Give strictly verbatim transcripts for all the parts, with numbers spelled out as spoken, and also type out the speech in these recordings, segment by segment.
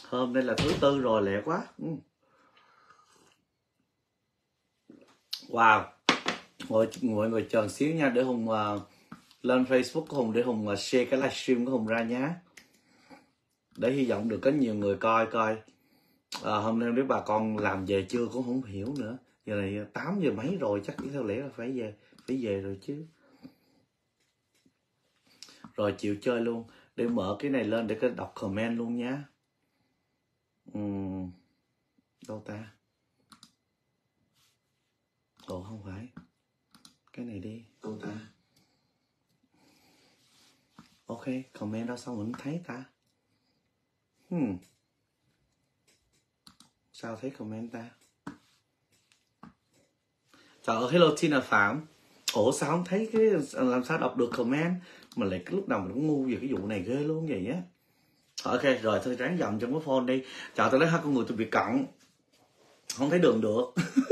Hôm nay là thứ tư rồi, lẹ quá. Wow. Ngồi, ngồi, ngồi chờ xíu nha, để Hùng uh, lên Facebook của Hùng để Hùng uh, share cái livestream của Hùng ra nhá. Để hy vọng được có nhiều người coi coi. À, hôm nay nếu bà con làm về chưa cũng không hiểu nữa. Giờ này tám giờ mấy rồi, chắc theo lẽ là phải về, phải về rồi chứ. Rồi chịu chơi luôn. Để mở cái này lên để có đọc comment luôn nhá. Uhm, đâu ta? Ồ không phải. Cái này đi, cô ta. Ok, comment đâu sao mình không thấy ta? Hmm. Sao thấy comment ta? Trời ơi, hello Tina Phạm. Ủa sao không thấy cái, làm sao đọc được comment? Mà lại cái lúc nào mình cũng ngu về cái vụ này ghê luôn vậy á. Ok, rồi thôi ráng dầm trong cái phone đi. Trời, tôi lấy hai con người tôi bị cận. Không thấy đường được.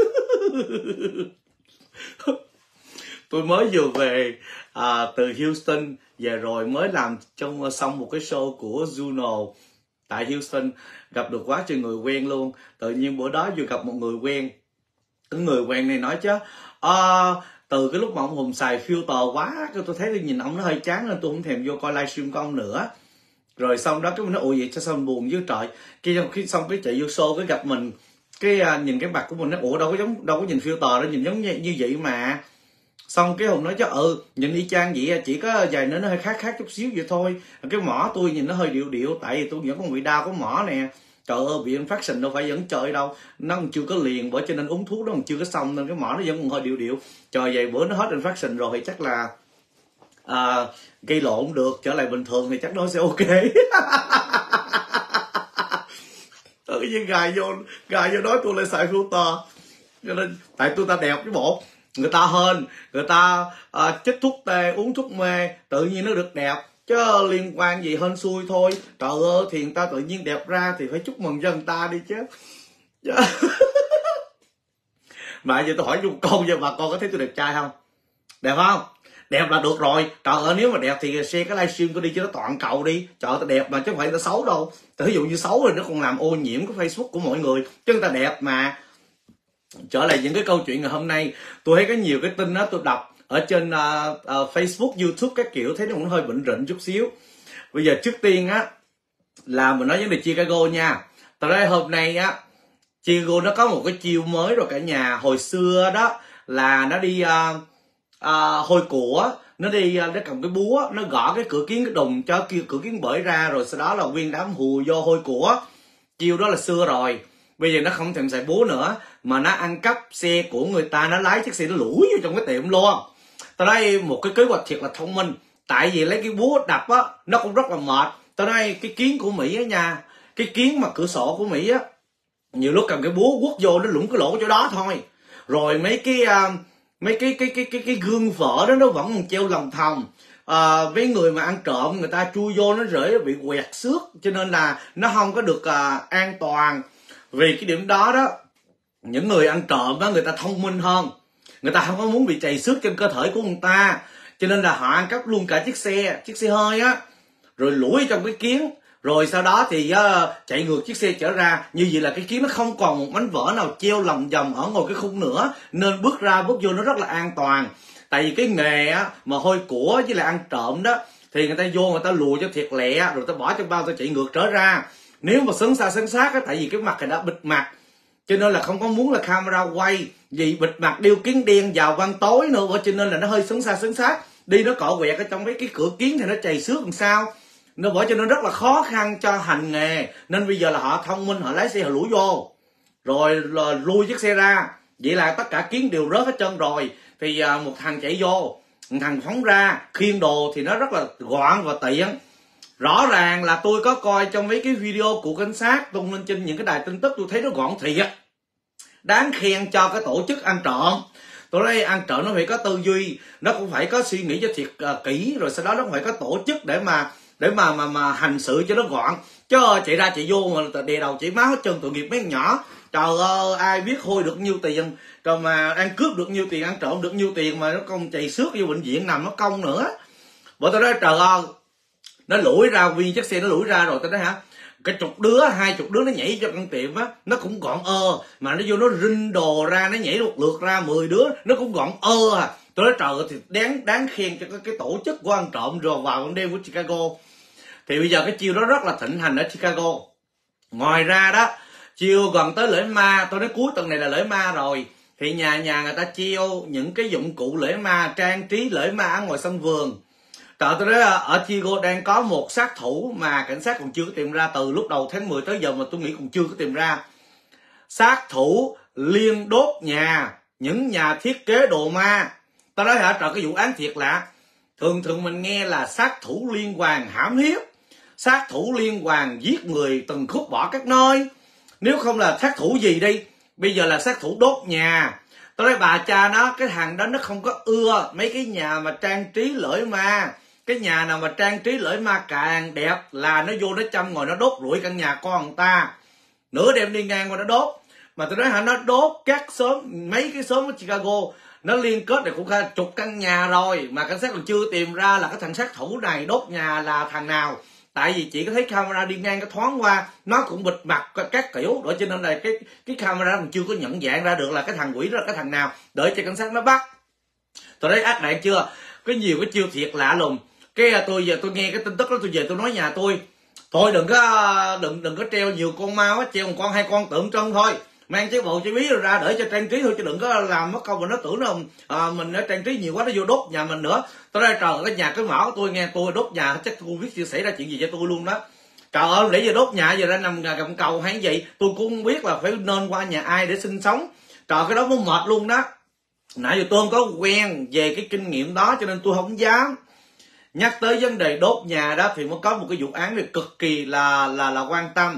Tôi mới vừa về à, từ Houston. Về rồi mới làm trong xong một cái show của Juno tại Houston. Gặp được quá trời người quen luôn. Tự nhiên bữa đó vừa gặp một người quen. Cái người quen này nói chứ à, từ cái lúc mà ông Hùng xài filter quá, tôi thấy tôi nhìn ông nó hơi chán nên tôi không thèm vô coi livestream của ông nữa. Rồi xong đó cái mình nói ủa vậy cho sao mình buồn với trời. Khi xong cái chạy vô show cái gặp mình, cái uh, nhìn cái mặt của mình nó ủa đâu có giống, đâu có nhìn filter đâu, nhìn giống như, như vậy mà. Xong cái Hùng nói chứ ừ nhìn y chang vậy, chỉ có vài nữa nó hơi khác khác chút xíu vậy thôi. Cái mỏ tôi nhìn nó hơi điệu điệu, tại vì tôi vẫn còn bị đau có mỏ nè. Trời ơi, bị infection đâu phải vẫn chơi đâu, nó còn chưa có liền, bởi cho nên uống thuốc nó còn chưa có xong nên cái mỏ nó vẫn còn hơi điệu điệu. Trời, vậy bữa nó hết infection rồi thì chắc là à, gây lộn được trở lại bình thường thì chắc nó sẽ ok. Tự nhiên gài vô gài vô nói tôi lại xài filter, cho nên tại tôi ta đẹp cái bộ, người ta hên, người ta à, chích thuốc tê uống thuốc mê tự nhiên nó được đẹp, chứ liên quan gì hên xui thôi. Trời ơi, thì người ta tự nhiên đẹp ra thì phải chúc mừng cho người ta đi chứ. Mà giờ tôi hỏi dung con cho bà con có thấy tôi đẹp trai không? Đẹp không? Đẹp là được rồi. Trời ơi, nếu mà đẹp thì share cái livestream của đi cho nó toàn cầu đi. Trời ơi, ta đẹp mà chứ không phải ta xấu đâu. Ví dụ như xấu rồi nó còn làm ô nhiễm cái Facebook của mọi người, chứ người ta đẹp mà. Trở lại những cái câu chuyện ngày hôm nay, tôi thấy có nhiều cái tin đó tôi đọc ở trên uh, uh, Facebook, YouTube các kiểu, thấy nó cũng hơi bệnh rịnh chút xíu. Bây giờ trước tiên á là mình nói vấn đề Chicago nha. Tại đây hôm nay á Chicago nó có một cái chiêu mới rồi cả nhà. Hồi xưa đó là nó đi uh, uh, hôi của, nó đi uh, nó cầm cái búa, nó gõ cái cửa kiến cái đùng cho kia cửa kiến bể ra, rồi sau đó là nguyên đám hù vô hôi của. Chiêu đó là xưa rồi. Bây giờ nó không thèm xài búa nữa, mà nó ăn cắp xe của người ta, nó lái chiếc xe nó lủi vô trong cái tiệm luôn. Tao nói một cái kế hoạch thiệt là thông minh. Tại vì lấy cái búa đập á, nó cũng rất là mệt. Tao nói cái kiến của Mỹ á nha, cái kiến mà cửa sổ của Mỹ á, nhiều lúc cầm cái búa quất vô nó lủng cái lỗ chỗ đó thôi. Rồi mấy cái uh, mấy cái cái cái cái cái gương vỡ đó nó vẫn còn treo lòng thòng. À, mấy người mà ăn trộm người ta chui vô nó rễ bị quẹt xước, cho nên là nó không có được uh, an toàn. Vì cái điểm đó đó, những người ăn trộm đó người ta thông minh hơn, người ta không có muốn bị trầy xước trên cơ thể của người ta, cho nên là họ ăn cắp luôn cả chiếc xe chiếc xe hơi á, rồi lủi trong cái kiến, rồi sau đó thì uh, chạy ngược chiếc xe trở ra. Như vậy là cái kiến nó không còn một mảnh vỡ nào treo lòng vòng ở ngồi cái khung nữa, nên bước ra bước vô nó rất là an toàn. Tại vì cái nghề á mà hôi của với lại ăn trộm đó thì người ta vô người ta lùa cho thiệt lẹ, rồi ta bỏ trong bao ta chạy ngược trở ra. Nếu mà sấn xa sấn sát á, tại vì cái mặt này đã bịt mặt cho nên là không có muốn là camera quay, vì bịt mặt đeo kiến đen vào ban tối nữa, cho nên là nó hơi sấn xa sấn sát, đi nó cọ quẹt ở trong mấy cái cửa kiến thì nó chày xước làm sao, nó bỏ cho nên rất là khó khăn cho hành nghề. Nên bây giờ là họ thông minh, họ lái xe họ lủi vô rồi là lui chiếc xe ra, vậy là tất cả kiến đều rớt hết trơn rồi. Thì à, một thằng chạy vô, một thằng phóng ra khiêng đồ thì nó rất là gọn và tiện. Rõ ràng là tôi có coi trong mấy cái video của cảnh sát tung lên trên những cái đài tin tức, tôi thấy nó gọn thiệt, đáng khen cho cái tổ chức ăn trộm. Tôi nói ăn trộm nó phải có tư duy, nó cũng phải có suy nghĩ cho thiệt uh, kỹ, rồi sau đó nó cũng phải có tổ chức để mà để mà mà mà hành sự cho nó gọn. Chứ chạy ra chạy vô mà đè đầu chỉ máu hết trơn, tội nghiệp mấy con nhỏ. Trời ơi, ai biết hôi được nhiêu tiền, rồi mà ăn cướp được nhiêu tiền, ăn trộm được nhiêu tiền mà nó còn chạy xước vô bệnh viện nằm nó công nữa. Bởi tôi nói trời ơi, nó lủi ra, nguyên chiếc xe nó lủi ra rồi. Tôi nói hả, cái chục đứa hai chục đứa nó nhảy cho căn tiệm á, nó cũng gọn ơ, mà nó vô nó rinh đồ ra, nó nhảy một lượt ra mười đứa nó cũng gọn ơ à. Tôi nói trời ơi, thì đáng đáng khen cho cái, cái tổ chức của ăn trộm rồi vào ban đêm của Chicago. Thì bây giờ cái chiêu đó rất là thịnh hành ở Chicago. Ngoài ra đó, chiều gần tới lễ ma, tôi nói cuối tuần này là lễ ma rồi, thì nhà nhà người ta chiêu những cái dụng cụ lễ ma, trang trí lễ ma ở ngoài sân vườn. Trời, tôi nói ở Chicago đang có một sát thủ mà cảnh sát còn chưa có tìm ra, từ lúc đầu tháng mười tới giờ mà tôi nghĩ còn chưa có tìm ra. Sát thủ liên đốt nhà, những nhà thiết kế đồ ma. Tao nói hả, trời, cái vụ án thiệt lạ. Thường thường mình nghe là sát thủ liên hoàn hãm hiếp, sát thủ liên hoàn giết người từng khúc bỏ các nơi. Nếu không là sát thủ gì đi, bây giờ là sát thủ đốt nhà. Tôi nói bà cha nó, cái thằng đó nó không có ưa mấy cái nhà mà trang trí lễ ma. Cái nhà nào mà trang trí lễ ma càng đẹp là nó vô nó châm ngồi nó đốt rủi căn nhà con người ta. Nửa đêm đi ngang qua nó đốt. Mà tôi nói hả, nó đốt các xóm, mấy cái xóm ở Chicago, nó liên kết được cũng cả chục căn nhà rồi mà cảnh sát còn chưa tìm ra là cái thằng sát thủ này đốt nhà là thằng nào. Tại vì chỉ có thấy camera đi ngang cái thoáng qua, nó cũng bịt mặt các kiểu đó, cho nên là cái cái camera còn chưa có nhận dạng ra được là cái thằng quỷ đó là cái thằng nào, đợi cho cảnh sát nó bắt. Tôi thấy ác đạn chưa, có nhiều cái chiêu thiệt lạ lùng. Cái tôi giờ tôi nghe cái tin tức đó, tôi về tôi nói nhà tôi, thôi đừng có đừng đừng có treo nhiều con ma á, treo một con hai con tượng trưng thôi, mang cái bộ trái bí rồi ra để cho trang trí thôi, chứ đừng có làm mất công mà nó tưởng là à, mình đã trang trí nhiều quá nó vô đốt nhà mình nữa. Tôi nói trời, cái nhà cái mỏ của tôi nghe, tôi đốt nhà chắc tôi biết chia sẻ ra chuyện gì cho tôi luôn đó. Trời ơi, để giờ đốt nhà giờ ra nằm gầm cầu hay gì tôi cũng không biết là phải nên qua nhà ai để sinh sống. Trời, cái đó mới mệt luôn đó. Nãy giờ tôi không có quen về cái kinh nghiệm đó cho nên tôi không dám. Nhắc tới vấn đề đốt nhà đó thì mới có một cái vụ án này cực kỳ là là là quan tâm.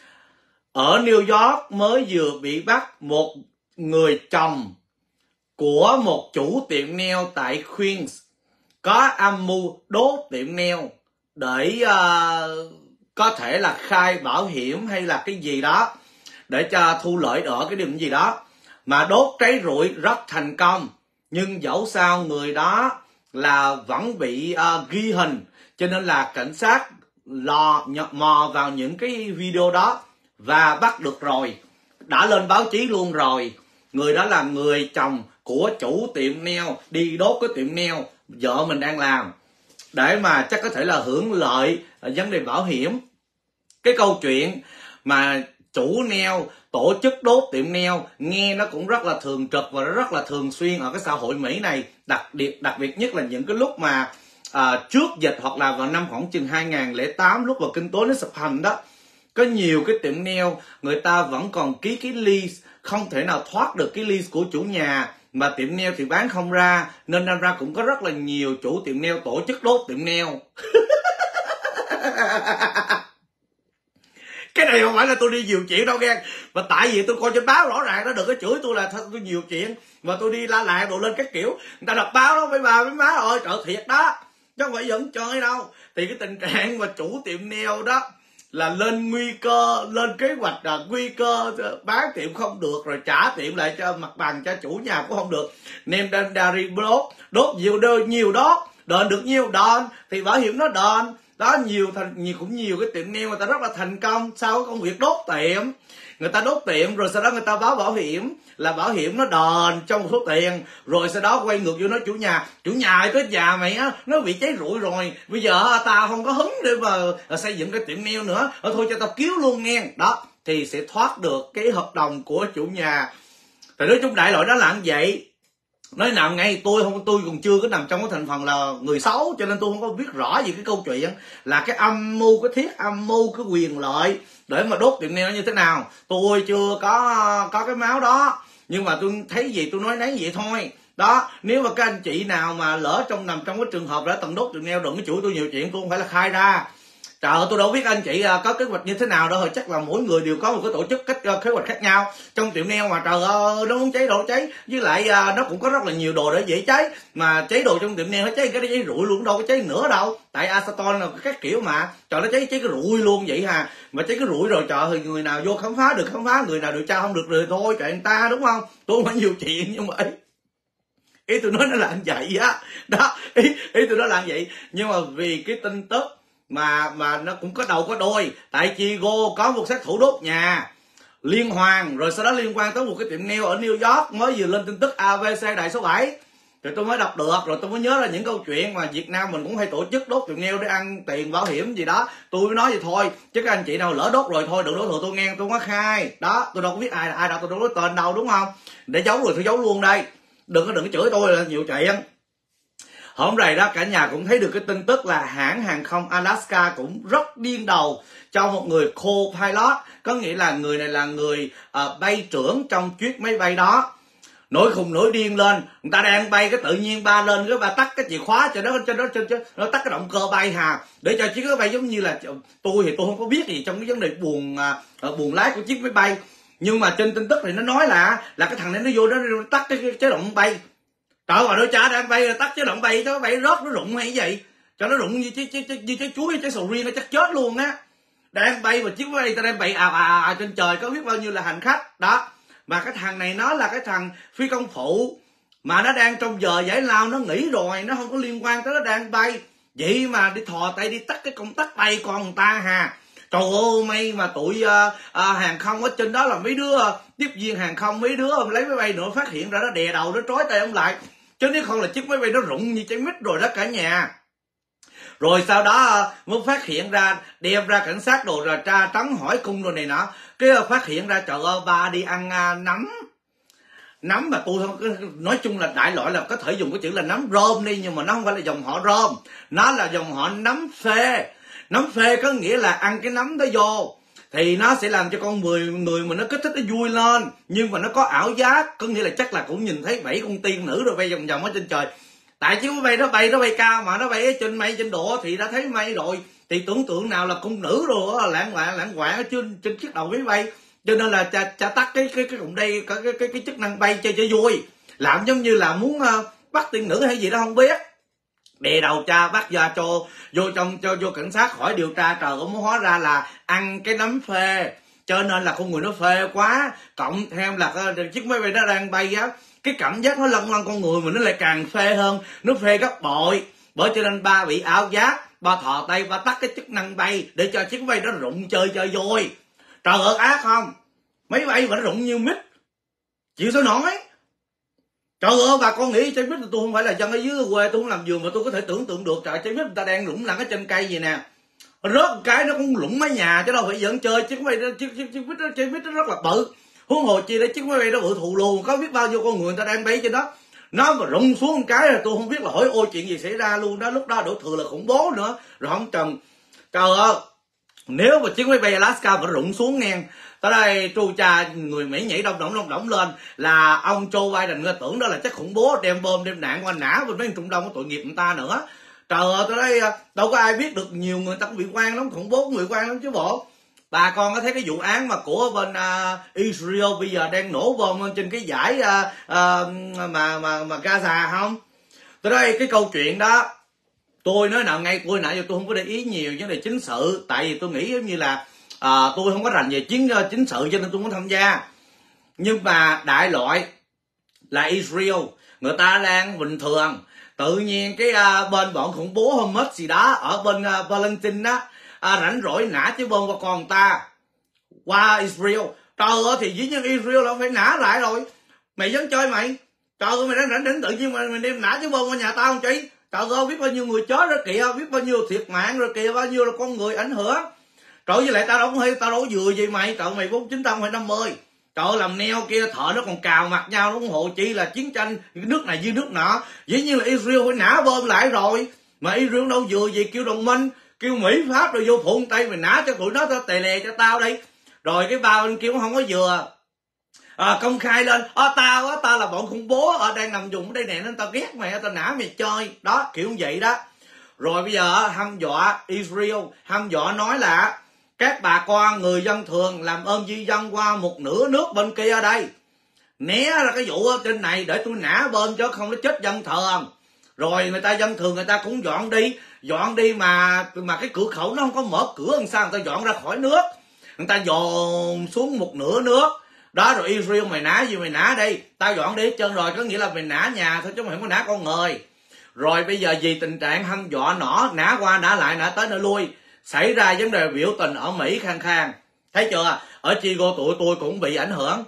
Ở New York mới vừa bị bắt một người chồng của một chủ tiệm nail tại Queens có âm mưu đốt tiệm nail để uh, có thể là khai bảo hiểm hay là cái gì đó để cho thu lợi ở cái điểm gì đó, mà đốt cháy rụi rất thành công. Nhưng dẫu sao người đó là vẫn bị uh, ghi hình, cho nên là cảnh sát lò mò vào những cái video đó và bắt được rồi, đã lên báo chí luôn rồi. Người đó là người chồng của chủ tiệm nail đi đốt cái tiệm nail vợ mình đang làm để mà chắc có thể là hưởng lợi ở vấn đề bảo hiểm. Cái câu chuyện mà chủ nail tổ chức đốt tiệm nail nghe nó cũng rất là thường trực và rất là thường xuyên ở cái xã hội Mỹ này, đặc biệt đặc biệt nhất là những cái lúc mà à, trước dịch hoặc là vào năm khoảng chừng hai không không tám lúc mà kinh tế nó sập hầm đó, có nhiều cái tiệm nail người ta vẫn còn ký cái lease, không thể nào thoát được cái lease của chủ nhà, mà tiệm nail thì bán không ra, nên đâm ra cũng có rất là nhiều chủ tiệm nail tổ chức đốt tiệm nail. Cái này không phải là tôi đi nhiều chuyện đâu nghe, mà tại vì tôi coi trên báo rõ ràng, nó đừng có chửi tôi là tôi nhiều chuyện mà tôi đi la làng đồ lên các kiểu. Người ta đọc báo đó mấy bà mấy má ơi, trời thiệt đó, chứ không phải vẫn chơi đâu. Thì cái tình trạng mà chủ tiệm nail đó là lên nguy cơ, lên kế hoạch là nguy cơ bán tiệm không được rồi trả tiệm lại cho mặt bằng cho chủ nhà cũng không được, nên đang đari đốt đốt nhiều đôi nhiều đó đền được nhiều đền thì bảo hiểm nó đền đó. Nhiều thành nhiều cũng nhiều cái tiệm nail người ta rất là thành công sau cái công việc đốt tiệm, người ta đốt tiệm rồi sau đó người ta báo bảo hiểm là bảo hiểm nó đền trong một số tiền, rồi sau đó quay ngược vô nói chủ nhà chủ nhà tới nhà mày á nó bị cháy rụi rồi, bây giờ tao không có hứng để mà xây dựng cái tiệm nail nữa, thôi cho tao cứu luôn nghe đó, thì sẽ thoát được cái hợp đồng của chủ nhà. Thì nói chung đại loại đó là như vậy. Nói nào ngay tôi không tôi còn chưa có nằm trong cái thành phần là người xấu, cho nên tôi không có biết rõ gì cái câu chuyện là cái âm mưu, cái thiết âm mưu, cái quyền lợi để mà đốt tiệm nail như thế nào. Tôi chưa có có cái máu đó, nhưng mà tôi thấy gì tôi nói nấy vậy thôi đó. Nếu mà các anh chị nào mà lỡ trong nằm trong cái trường hợp đã từng đốt tiệm nail, đừng có chửi tôi nhiều chuyện, tôi không phải là khai ra. Trời ơi, tôi đâu biết anh chị có kế hoạch như thế nào đâu, chắc là mỗi người đều có một cái tổ chức cách kế hoạch khác nhau trong tiệm nail mà. Trời ơi, nó muốn cháy đồ cháy, với lại nó cũng có rất là nhiều đồ để dễ cháy, mà cháy đồ trong tiệm nail nó cháy cái nó cháy rụi luôn, đâu có cháy nữa đâu, tại acetone là các kiểu mà. Trời, nó cháy cháy cái rụi luôn vậy hà, mà cháy cái rụi rồi trời ơi, người nào vô khám phá được khám phá, người nào điều tra không được rồi thôi kệ người ta, đúng không? Tôi không phải nhiều chuyện, nhưng mà ý, ý tôi nói nó là như vậy á đó, ý, ý tôi nói là như vậy. Nhưng mà vì cái tin tức mà mà nó cũng có đầu có đuôi. Tại Chigo có một sát thủ đốt nhà liên hoàn, rồi sau đó liên quan tới một cái tiệm nail ở New York, mới vừa lên tin tức a vê xê đại số bảy, rồi tôi mới đọc được, rồi tôi mới nhớ là những câu chuyện mà Việt Nam mình cũng hay tổ chức đốt tiệm nail để ăn tiền bảo hiểm gì đó. Tôi mới nói vậy thôi, chứ các anh chị nào lỡ đốt rồi thôi đừng đổ thừa tôi nghe, tôi có khai đó, tôi đâu có biết ai là ai đâu, tôi đâu có tên đâu, đúng không? Để giấu rồi tôi giấu luôn đây, đừng có đừng có chửi tôi là nhiều chuyện. Hôm nay đó cả nhà cũng thấy được cái tin tức là hãng hàng không Alaska cũng rất điên đầu cho một người co-pilot, có nghĩa là người này là người uh, bay trưởng trong chiếc máy bay đó. Nổi khùng nổi điên lên, người ta đang bay cái tự nhiên ba lên cái ba tắt cái chìa khóa cho nó cho nó cho, cho nó tắt cái động cơ bay hà, để cho chiếc máy bay giống như là tôi thì tôi không có biết gì trong cái vấn đề buồng uh, buồng lái của chiếc máy bay, nhưng mà trên tin tức thì nó nói là là cái thằng này nó vô nó tắt cái chế động bay. Trời ơi, đôi cha đang bay tắt chế động bay cho bay rớt nó rụng hay gì, cho nó rụng như trái như trái chuối trái sầu riêng nó chắc chết luôn á. Đang bay mà chiếc máy bay ta đang bay ào ào ào trên trời có biết bao nhiêu là hành khách đó. Mà cái thằng này nó là cái thằng phi công phụ, mà nó đang trong giờ giải lao, nó nghỉ rồi, nó không có liên quan tới nó đang bay, vậy mà đi thò tay đi tắt cái công tắc bay con người ta hà. Trời ơi, may mà tụi uh, uh, hàng không ở trên đó là mấy đứa uh, tiếp viên hàng không, mấy đứa lấy máy bay nữa phát hiện ra nó đè đầu nó trói tay ông lại, chứ nếu không là chiếc máy bay nó rụng như trái mít rồi đó cả nhà. Rồi sau đó uh, mới phát hiện ra, đem ra cảnh sát đồ ra tra trắng hỏi cung rồi này nọ, cái uh, phát hiện ra trời ơi ba đi ăn uh, nấm nấm mà tôi không, nói chung là đại loại là có thể dùng cái chữ là nấm rơm đi, nhưng mà nó không phải là dòng họ rơm, nó là dòng họ nấm phê. Nấm phê có nghĩa là ăn cái nấm đó vô thì nó sẽ làm cho con người người mà nó kích thích nó vui lên, nhưng mà nó có ảo giác, có nghĩa là chắc là cũng nhìn thấy bảy con tiên nữ rồi bay vòng vòng ở trên trời. Tại chứ máy bay nó bay nó bay cao mà nó bay ở trên mây trên độ thì đã thấy mây rồi, thì tưởng tượng nào là cung nữ rồi lãng quạng lãng quạng ở trên trên chiếc đầu máy bay, cho nên là cha, cha tắt cái cái cái cụm đây cái cái cái, cái chức năng bay chơi cho vui, làm giống như là muốn uh, bắt tiên nữ hay gì đó không biết. Đè đầu cha bắt ra cho vô trong cho vô cảnh sát khỏi điều tra, trời ơi mới hóa ra là ăn cái nấm phê, cho nên là con người nó phê quá, cộng thêm là chiếc máy bay nó đang bay á, cái cảm giác nó lân lân con người mình nó lại càng phê hơn, nó phê gấp bội. Bởi cho nên ba bị ảo giác, ba thò tay ba tắt cái chức năng bay để cho chiếc máy bay nó rụng chơi chơi vui. Trời ơi ác không, máy bay mà nó rụng như mít chịu sao nổi. Trời ơi bà con nghĩ trái mít, tôi không phải là dân ở dưới quê, tôi không làm vườn mà tôi có thể tưởng tượng được. Trời, trái mít người ta đang lủng lẳng ở trên cây gì nè, rớt một cái nó cũng lủng mái nhà chứ đâu phải giỡn chơi. Chiếc máy bay chiếc chiếc mít trái mít nó rất là bự, huống hồ chi để chiếc máy bay nó bự thù lù, có biết bao nhiêu con người người ta đang bay trên đó, nó mà rụng xuống một cái là tôi không biết là hỏi ôi chuyện gì xảy ra luôn đó. Lúc đó đổ thừa là khủng bố nữa rồi không trần. Trời ơi, nếu mà chiếc máy bay Alaska mà rụng xuống ngang tới đây tru cha người Mỹ nhảy đông động đông động lên là ông Joe Biden người tưởng đó là chắc khủng bố, đem bom đem đạn qua nã bên mấy Trung Đông có tội nghiệp người ta nữa. Trời ơi, tới đây đâu có ai biết được, nhiều người ta cũng bị quan lắm, khủng bố cũng bị quan lắm chứ bộ. Bà con có thấy cái vụ án mà của bên uh, Israel bây giờ đang nổ bom trên cái dải uh, uh, mà mà mà Gaza không? Tới đây cái câu chuyện đó tôi nói nào ngay tôi nãy giờ tôi không có để ý nhiều vấn đề chính sự, tại vì tôi nghĩ giống như là à, tôi không có rành về chiến chính sự cho nên tôi không tham gia. Nhưng mà đại loại là Israel người ta đang bình thường, tự nhiên cái à, bên bọn khủng bố Hamas gì đó ở bên à, Palestine đó à, rảnh rỗi nã chứ bom qua con người ta qua Israel. Trời ơi, thì dĩ nhiên Israel là phải nã lại rồi, mày dám chơi mày. Trời ơi, mày đang rảnh rảnh tự nhiên mày, mày đem nã chứ bom qua nhà tao không chị? Trời ơi, biết bao nhiêu người chết rồi kìa, biết bao nhiêu thiệt mạng rồi kìa, bao nhiêu là con người ảnh hưởng. Trời ơi, với lại tao đâu có hay, tao đâu có vừa gì mày. Trời ơi, mày bốn chín tao phải năm mươi. Trời ơi, làm neo kia thợ nó còn cào mặt nhau, nó ủng hộ chi là chiến tranh nước này với nước nọ. Dĩ nhiên là Israel phải nã bom lại rồi. Mà Israel đâu vừa gì, kêu đồng minh, kêu Mỹ Pháp rồi vô phụng tay mày nã cho tụi nó, tao tè lè cho tao đây. Rồi cái bao bên kia cũng không có vừa à, công khai lên à, tao á tao là bọn khủng bố ở đang nằm dùng ở đây nè nên tao ghét mày, tao nã mày chơi đó, kiểu như vậy đó. Rồi bây giờ hăm dọa Israel, hăm dọa nói là các bà con người dân thường làm ơn di dân qua một nửa nước bên kia ở đây, né ra cái vụ trên này để tôi nã bên chứ không nó chết dân thường. Rồi người ta dân thường người ta cũng dọn đi, dọn đi mà mà cái cửa khẩu nó không có mở cửa, làm sao người ta dọn ra khỏi nước, người ta dồn xuống một nửa nước đó. Rồi Israel mày nã gì mày nã đi, tao dọn đi hết trơn rồi, có nghĩa là mày nã nhà thôi chứ mày không có nã con người. Rồi bây giờ vì tình trạng hăm dọa nỏ, nã qua nã lại nã tới nã lui, xảy ra vấn đề biểu tình ở Mỹ khang khang. Thấy chưa? Ở Chicago tụi tôi cũng bị ảnh hưởng,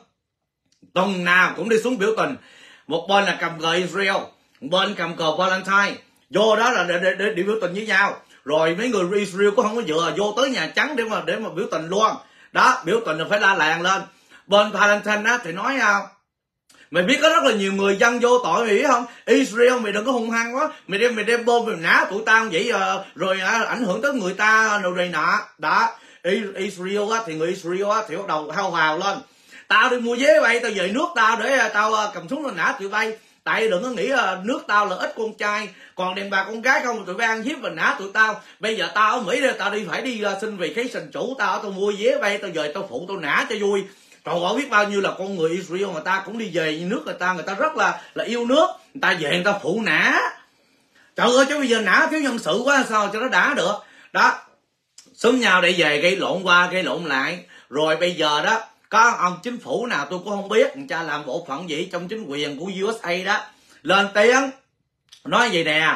tuần nào cũng đi xuống biểu tình. Một bên là cầm cờ Israel, một bên cầm cờ Palestine, vô đó là để, để, để, để biểu tình với nhau. Rồi mấy người Israel cũng không có dựa vô tới Nhà Trắng để mà để mà biểu tình luôn. Đó, biểu tình là phải la làng lên. Bên Palestine á thì nói à, mày biết có rất là nhiều người dân vô tội, mày biết không? Israel mày đừng có hung hăng quá, mày đem mày đem bom mày nã tụi tao vậy à, rồi à, ảnh hưởng tới người ta rồi này nọ. Đó, Israel á thì người Israel á thì bắt đầu hao hào lên. Tao đi mua vé bay, tao về nước tao để tao cầm súng lên nã tụi bay. Tại đừng có nghĩ là nước tao là ít con trai, còn đàn bà con gái không tụi bay ăn hiếp và nã tụi tao. Bây giờ tao ở Mỹ đây, tao đi phải đi uh, xin vacation chủ tao, tao mua vé bay, tao về tao phụ tao nã cho vui. Trời ơi, biết bao nhiêu là con người Israel người ta cũng đi về nước người ta, người ta rất là là yêu nước, người ta về người ta phụ nã. Trời ơi, chứ bây giờ nã thiếu nhân sự quá sao cho nó đã được. Đó, xúm nhau để về gây lộn qua gây lộn lại. Rồi bây giờ đó có ông chính phủ nào tôi cũng không biết, người ta làm bộ phận gì trong chính quyền của u ét a đó lên tiếng nói gì nè.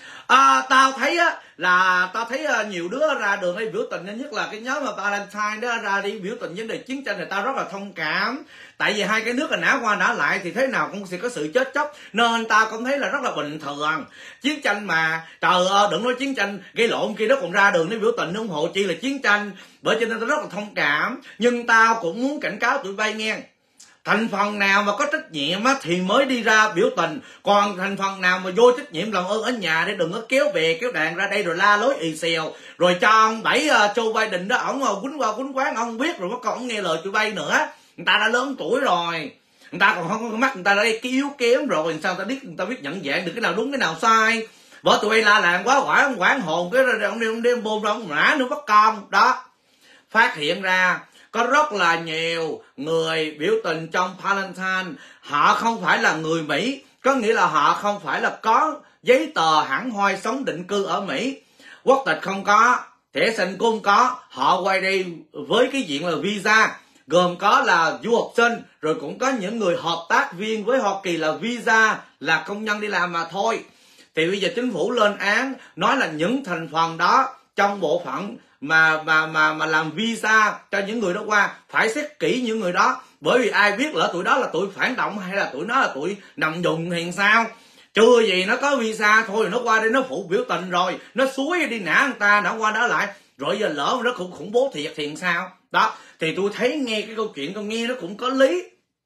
À, tao thấy á là tao thấy nhiều đứa ra đường đi biểu tình, nhất là cái nhóm mà Palestine đó ra đi biểu tình vấn đề chiến tranh, người ta rất là thông cảm. Tại vì hai cái nước là nã qua nã lại thì thế nào cũng sẽ có sự chết chóc, nên tao cũng thấy là rất là bình thường. Chiến tranh mà, trời ơi đừng nói chiến tranh gây lộn kia đó còn ra đường để biểu tình ủng hộ chi là chiến tranh. Bởi cho nên tao rất là thông cảm, nhưng tao cũng muốn cảnh cáo tụi bay nghe. Thành phần nào mà có trách nhiệm á, thì mới đi ra biểu tình. Còn thành phần nào mà vô trách nhiệm làm ơn ở nhà để đừng có kéo bè kéo đàn ra đây rồi la lối ì xèo. Rồi cho ông bảy uh, Joe Biden đó, ổng uh, quýnh qua quýnh quán, ông không biết rồi còn ổng nghe lời tụi bay nữa. Người ta đã lớn tuổi rồi, người ta còn không có mắt, người ta đã cái yếu kém rồi, sao người ta biết người ta biết nhận dạng được cái nào đúng cái nào sai. Bởi tụi bay la làng quá quảng quảng hồn cái rồi ông đem đem bom ra ông nã nữa mất con. Đó, phát hiện ra có rất là nhiều người biểu tình trong Palestine, họ không phải là người Mỹ, có nghĩa là họ không phải là có giấy tờ hẳn hoi sống định cư ở Mỹ, quốc tịch không có, thẻ xanh cũng không có, họ quay đây với cái diện là visa, gồm có là du học sinh, rồi cũng có những người hợp tác viên với Hoa Kỳ là visa, là công nhân đi làm mà thôi. Thì bây giờ chính phủ lên án nói là những thành phần đó trong bộ phận mà mà mà mà làm visa cho những người đó qua phải xét kỹ những người đó, bởi vì ai biết lỡ tụi đó là tụi phản động hay là tụi nó là tụi nằm dùng thì sao. Chưa gì nó có visa thôi nó qua đây nó phụ biểu tình rồi nó suối đi nã người ta đã qua đó lại, rồi giờ lỡ nó khủng khủng bố thiệt thì sao. Đó thì tôi thấy nghe cái câu chuyện tôi nghe nó cũng có lý,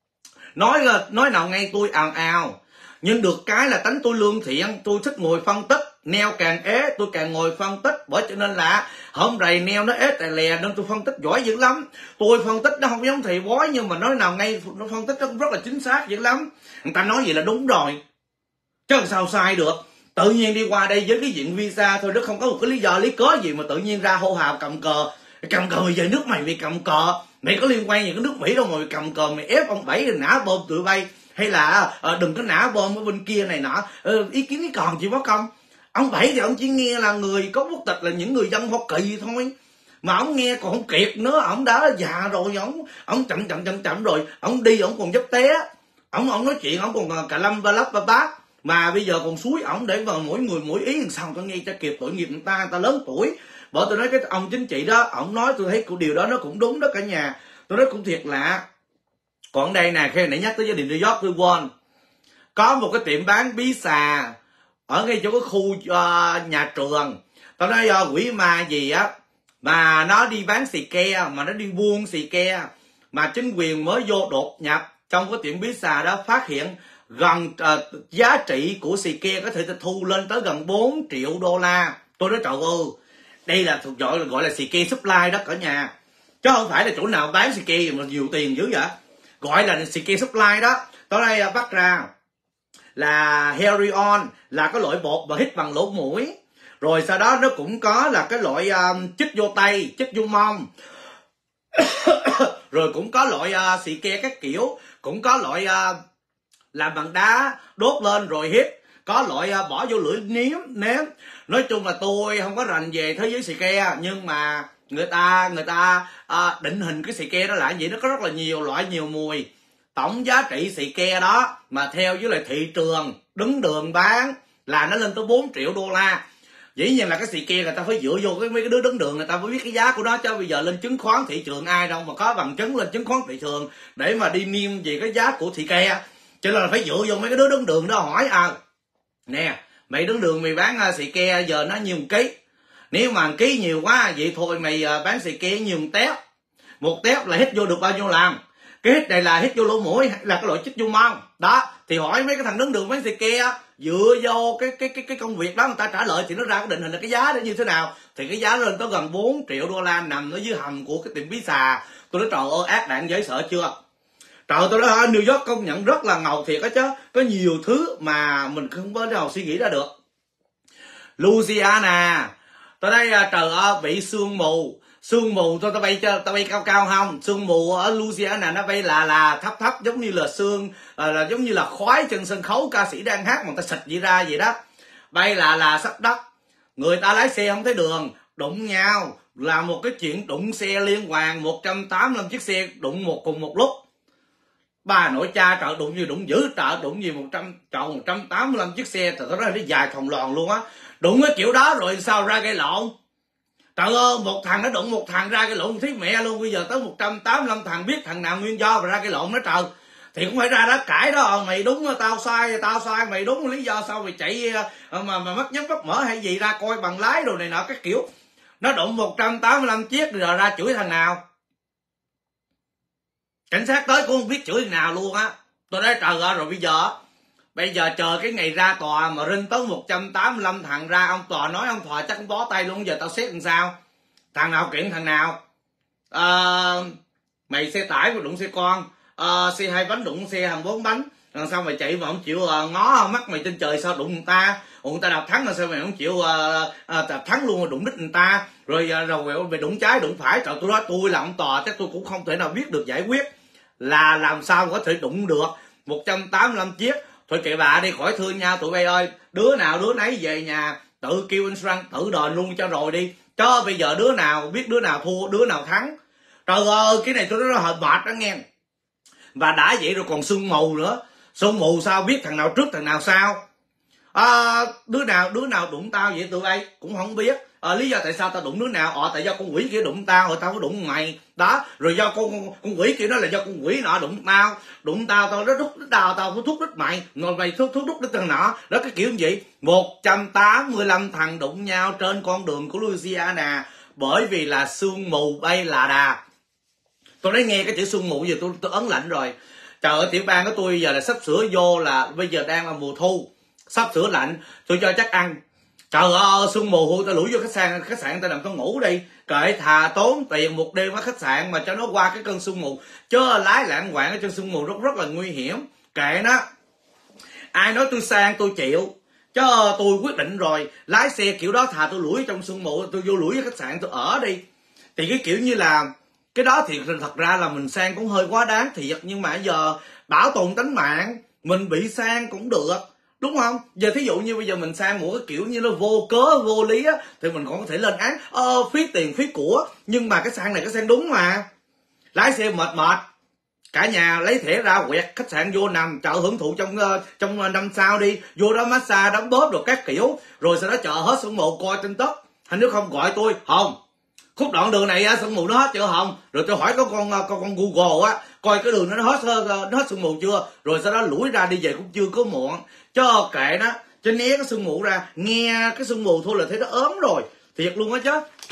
nói nói nào ngay tôi ào ào, nhưng được cái là tánh tôi lương thiện, tôi thích ngồi phân tích, neo càng ế tôi càng ngồi phân tích, bởi cho nên là hôm rày neo nó ế tài lè nên tôi phân tích giỏi dữ lắm. Tôi phân tích nó không giống thầy bói, nhưng mà nói nào ngay nó phân tích nó cũng rất là chính xác dữ lắm. Người ta nói vậy là đúng rồi, chứ làm sao sai được. Tự nhiên đi qua đây với cái diện visa thôi, nó không có một cái lý do lý cớ gì mà tự nhiên ra hô hào cầm cờ. Cầm cờ về nước mày vì cầm cờ, mày có liên quan gì cái nước Mỹ đâu mà mày cầm cờ, mày ép ông Bảy nã bom tụi bay, hay là à, đừng có nã bom ở bên kia này nọ. Ừ, ý kiến còn chị bó công. Ông Bảy thì ông chỉ nghe là người có quốc tịch là những người dân Hoa Kỳ thôi, mà ông nghe còn không kịp nữa, ông đã già rồi, ông ông chậm chậm chậm chậm rồi, ông đi ông còn dấp té, ông ông nói chuyện ông còn cả lâm ba lắp ba bát, mà bây giờ còn suối ổng để vào mỗi người mỗi ý làm sao cho nghe cho kịp, tội nghiệp người ta, người ta lớn tuổi. Bởi tôi nói cái ông chính trị đó, ông nói tôi thấy điều đó nó cũng đúng đó cả nhà. Tôi nói cũng thiệt lạ. Còn đây nè, khi nãy nhắc tới gia đình New York tôi quên, có một cái tiệm bán bí xà ở ngay chỗ cái khu uh, nhà trường. Tao nói do quỷ ma gì á mà nó đi bán xì ke, mà nó đi buôn xì ke, mà chính quyền mới vô đột nhập trong cái tiệm bí xà đó, phát hiện gần uh, giá trị của xì ke có thể thu lên tới gần bốn triệu đô la. Tôi nói trời ơi, đây là thuộc gọi là gọi là xì ke supply đó cả nhà, chứ không phải là chỗ nào bán xì ke mà nhiều tiền dữ vậy. Gọi là xì ke supply đó. Tối nay bắt ra là Herion, là cái loại bột mà hít bằng lỗ mũi, rồi sau đó nó cũng có là cái loại um, chích vô tay, chích vô mông rồi cũng có loại uh, xì ke các kiểu, cũng có loại uh, làm bằng đá đốt lên rồi hít, có loại uh, bỏ vô lưỡi nếm nếm. Nói chung là tôi không có rành về thế giới xì ke, nhưng mà người ta người ta uh, định hình cái xì ke đó lại vậy, nó có rất là nhiều loại nhiều mùi. Tổng giá trị xì ke đó mà theo với lại thị trường đứng đường bán là nó lên tới bốn triệu đô la. Dĩ nhiên là cái xì ke người ta phải dựa vô cái mấy cái đứa đứng đường, người ta phải biết cái giá của nó, chứ bây giờ lên chứng khoán thị trường ai đâu mà có bằng chứng lên chứng khoán thị trường để mà đi niêm về cái giá của xì ke. Cho nên là phải dựa vô mấy cái đứa đứng đường đó hỏi à nè, mày đứng đường mày bán xì ke giờ nó nhiều một ký, nếu mà một ký nhiều quá vậy thôi mày bán xì ke nhiều một tép, một tép là hít vô được bao nhiêu làm, cái hít này là hít vô lỗ mũi hay là cái loại chích vô mông đó. Thì hỏi mấy cái thằng đứng đường bán xì ke dựa vô cái cái cái cái công việc đó người ta trả lời thì nó ra cái định hình là cái giá đó như thế nào. Thì cái giá lên tới gần bốn triệu đô la nằm ở dưới hầm của cái tiệm bí xà. Tôi nói trời ơi ác đạn dễ sợ chưa. Trời, tôi nói New York công nhận rất là ngầu thiệt á, chứ có nhiều thứ mà mình không có nào suy nghĩ ra được. Louisiana tới đây trời ơi bị sương mù, sương mù tôi tao bay cho tao bay cao cao không, sương mù ở Louisiana nó bay là là thấp thấp giống như là sương là, là giống như là khói trên sân khấu ca sĩ đang hát mà người ta xịt vậy ra vậy đó, bay là là sắp đất. Người ta lái xe không thấy đường đụng nhau là một cái chuyện đụng xe liên hoàn, một trăm tám mươi lăm chiếc xe đụng một cùng một lúc. Bà nội cha trời đụng gì đụng dữ, trời đụng gì một trăm trời một trăm tám mươi lăm chiếc xe, trời nó nó dài thòng lòn luôn á. Đụng cái kiểu đó rồi sao ra gây lộn. Trời ơi một thằng nó đụng một thằng ra gây lộn thiết mẹ luôn. Bây giờ tới một trăm tám mươi lăm thằng biết thằng nào nguyên do mà ra gây lộn đó trời. Thì cũng phải ra đó cãi đó, mày đúng tao sai tao sai mày đúng, lý do sao mày chạy mà mà mất nhắm mất mở hay gì, ra coi bằng lái đồ này nọ cái kiểu. Nó đụng một trăm tám mươi lăm chiếc rồi ra chửi thằng nào. Cảnh sát tới cũng không biết chửi thằng nào luôn á. Tôi nói trời ơi rồi bây giờ bây giờ chờ cái ngày ra tòa mà rinh tới một trăm tám mươi lăm thằng ra, ông tòa nói ông tòa chắc cũng bó tay luôn. Giờ tao xét làm sao, thằng nào kiện thằng nào. À, mày xe tải mà đụng xe con, à, xe hai bánh đụng xe hàng bốn bánh, làm sao mày chạy mà không chịu uh, ngó mắt mày trên trời sao đụng người ta. Ủa người ta đạp thắng là sao mày không chịu uh, uh, đạp thắng luôn mà đụng đích người ta. Rồi uh, rồi mày đụng trái đụng phải. Trời tôi nói tôi là ông tòa chắc tôi cũng không thể nào biết được giải quyết là làm sao có thể đụng được một trăm tám mươi lăm chiếc. Thôi kệ bà đi khỏi thương nhau tụi bay ơi, đứa nào đứa nấy về nhà tự kêu insurance tự đền luôn cho rồi đi, chứ bây giờ đứa nào biết đứa nào thua đứa nào thắng. Trời ơi cái này tôi nói nó hơi mệt đó nghe. Và đã vậy rồi còn sương mù nữa, sương mù sao biết thằng nào trước thằng nào sau. À, đứa nào đứa nào đụng tao vậy tụi bay cũng không biết. À, lý do tại sao tao đụng đứa nào, ờ à, tại do con quỷ kia đụng tao rồi tao có đụng mày đó. Rồi do con con, con quỷ kia đó là do con quỷ nọ đụng tao, đụng tao tao nó đút đít đào tao thúc đít mày, rồi mày thúc thúc đút đít thằng nọ đó, cái kiểu như vậy. Một trăm tám mươi lăm thằng đụng nhau trên con đường của Louisiana bởi vì là sương mù bay là đà. Tôi nói nghe cái chữ sương mù giờ tôi tôi ấn lạnh rồi. Trời ơi tiểu bang của tôi giờ là sắp sửa vô, là bây giờ đang là mùa thu sắp sửa lạnh, tôi cho chắc ăn. Trời ơi sương mù tao lủi vô khách sạn khách sạn tao nằm tao ngủ đi, kệ thà tốn tiền một đêm ở khách sạn mà cho nó qua cái cơn sương mù, chứ lái lạng quạng ở trên sương mù rất rất là nguy hiểm. Kệ nó, ai nói tôi sang tôi chịu, chứ tôi quyết định rồi lái xe kiểu đó thà tôi lủi trong sương mù, tôi vô lủi ở khách sạn tôi ở đi. Thì cái kiểu như là cái đó thì thật ra là mình sang cũng hơi quá đáng thiệt, nhưng mà giờ bảo tồn tính mạng mình bị sang cũng được đúng không. Giờ thí dụ như bây giờ mình sang một cái kiểu như nó vô cớ vô lý á thì mình còn có thể lên án ờ phí tiền phí của, nhưng mà cái sang này cái sang đúng mà. Lái xe mệt mệt cả nhà lấy thẻ ra quẹt khách sạn vô nằm chợ hưởng thụ trong uh, trong năm sao đi, vô đó massage đóng bóp rồi các kiểu, rồi sau đó chờ hết sương mù coi tin tức. Hay nếu không gọi tôi không khúc đoạn đường này á sương mù nó hết chưa không, rồi tôi hỏi có con con con Google á coi cái đường nó hết nó hết sương mù chưa, rồi sau đó lủi ra đi về cũng chưa có muộn. Cho kệ nó, cho né cái sương mù ra, nghe cái sương mù thôi là thấy nó ớn rồi thiệt luôn á chứ.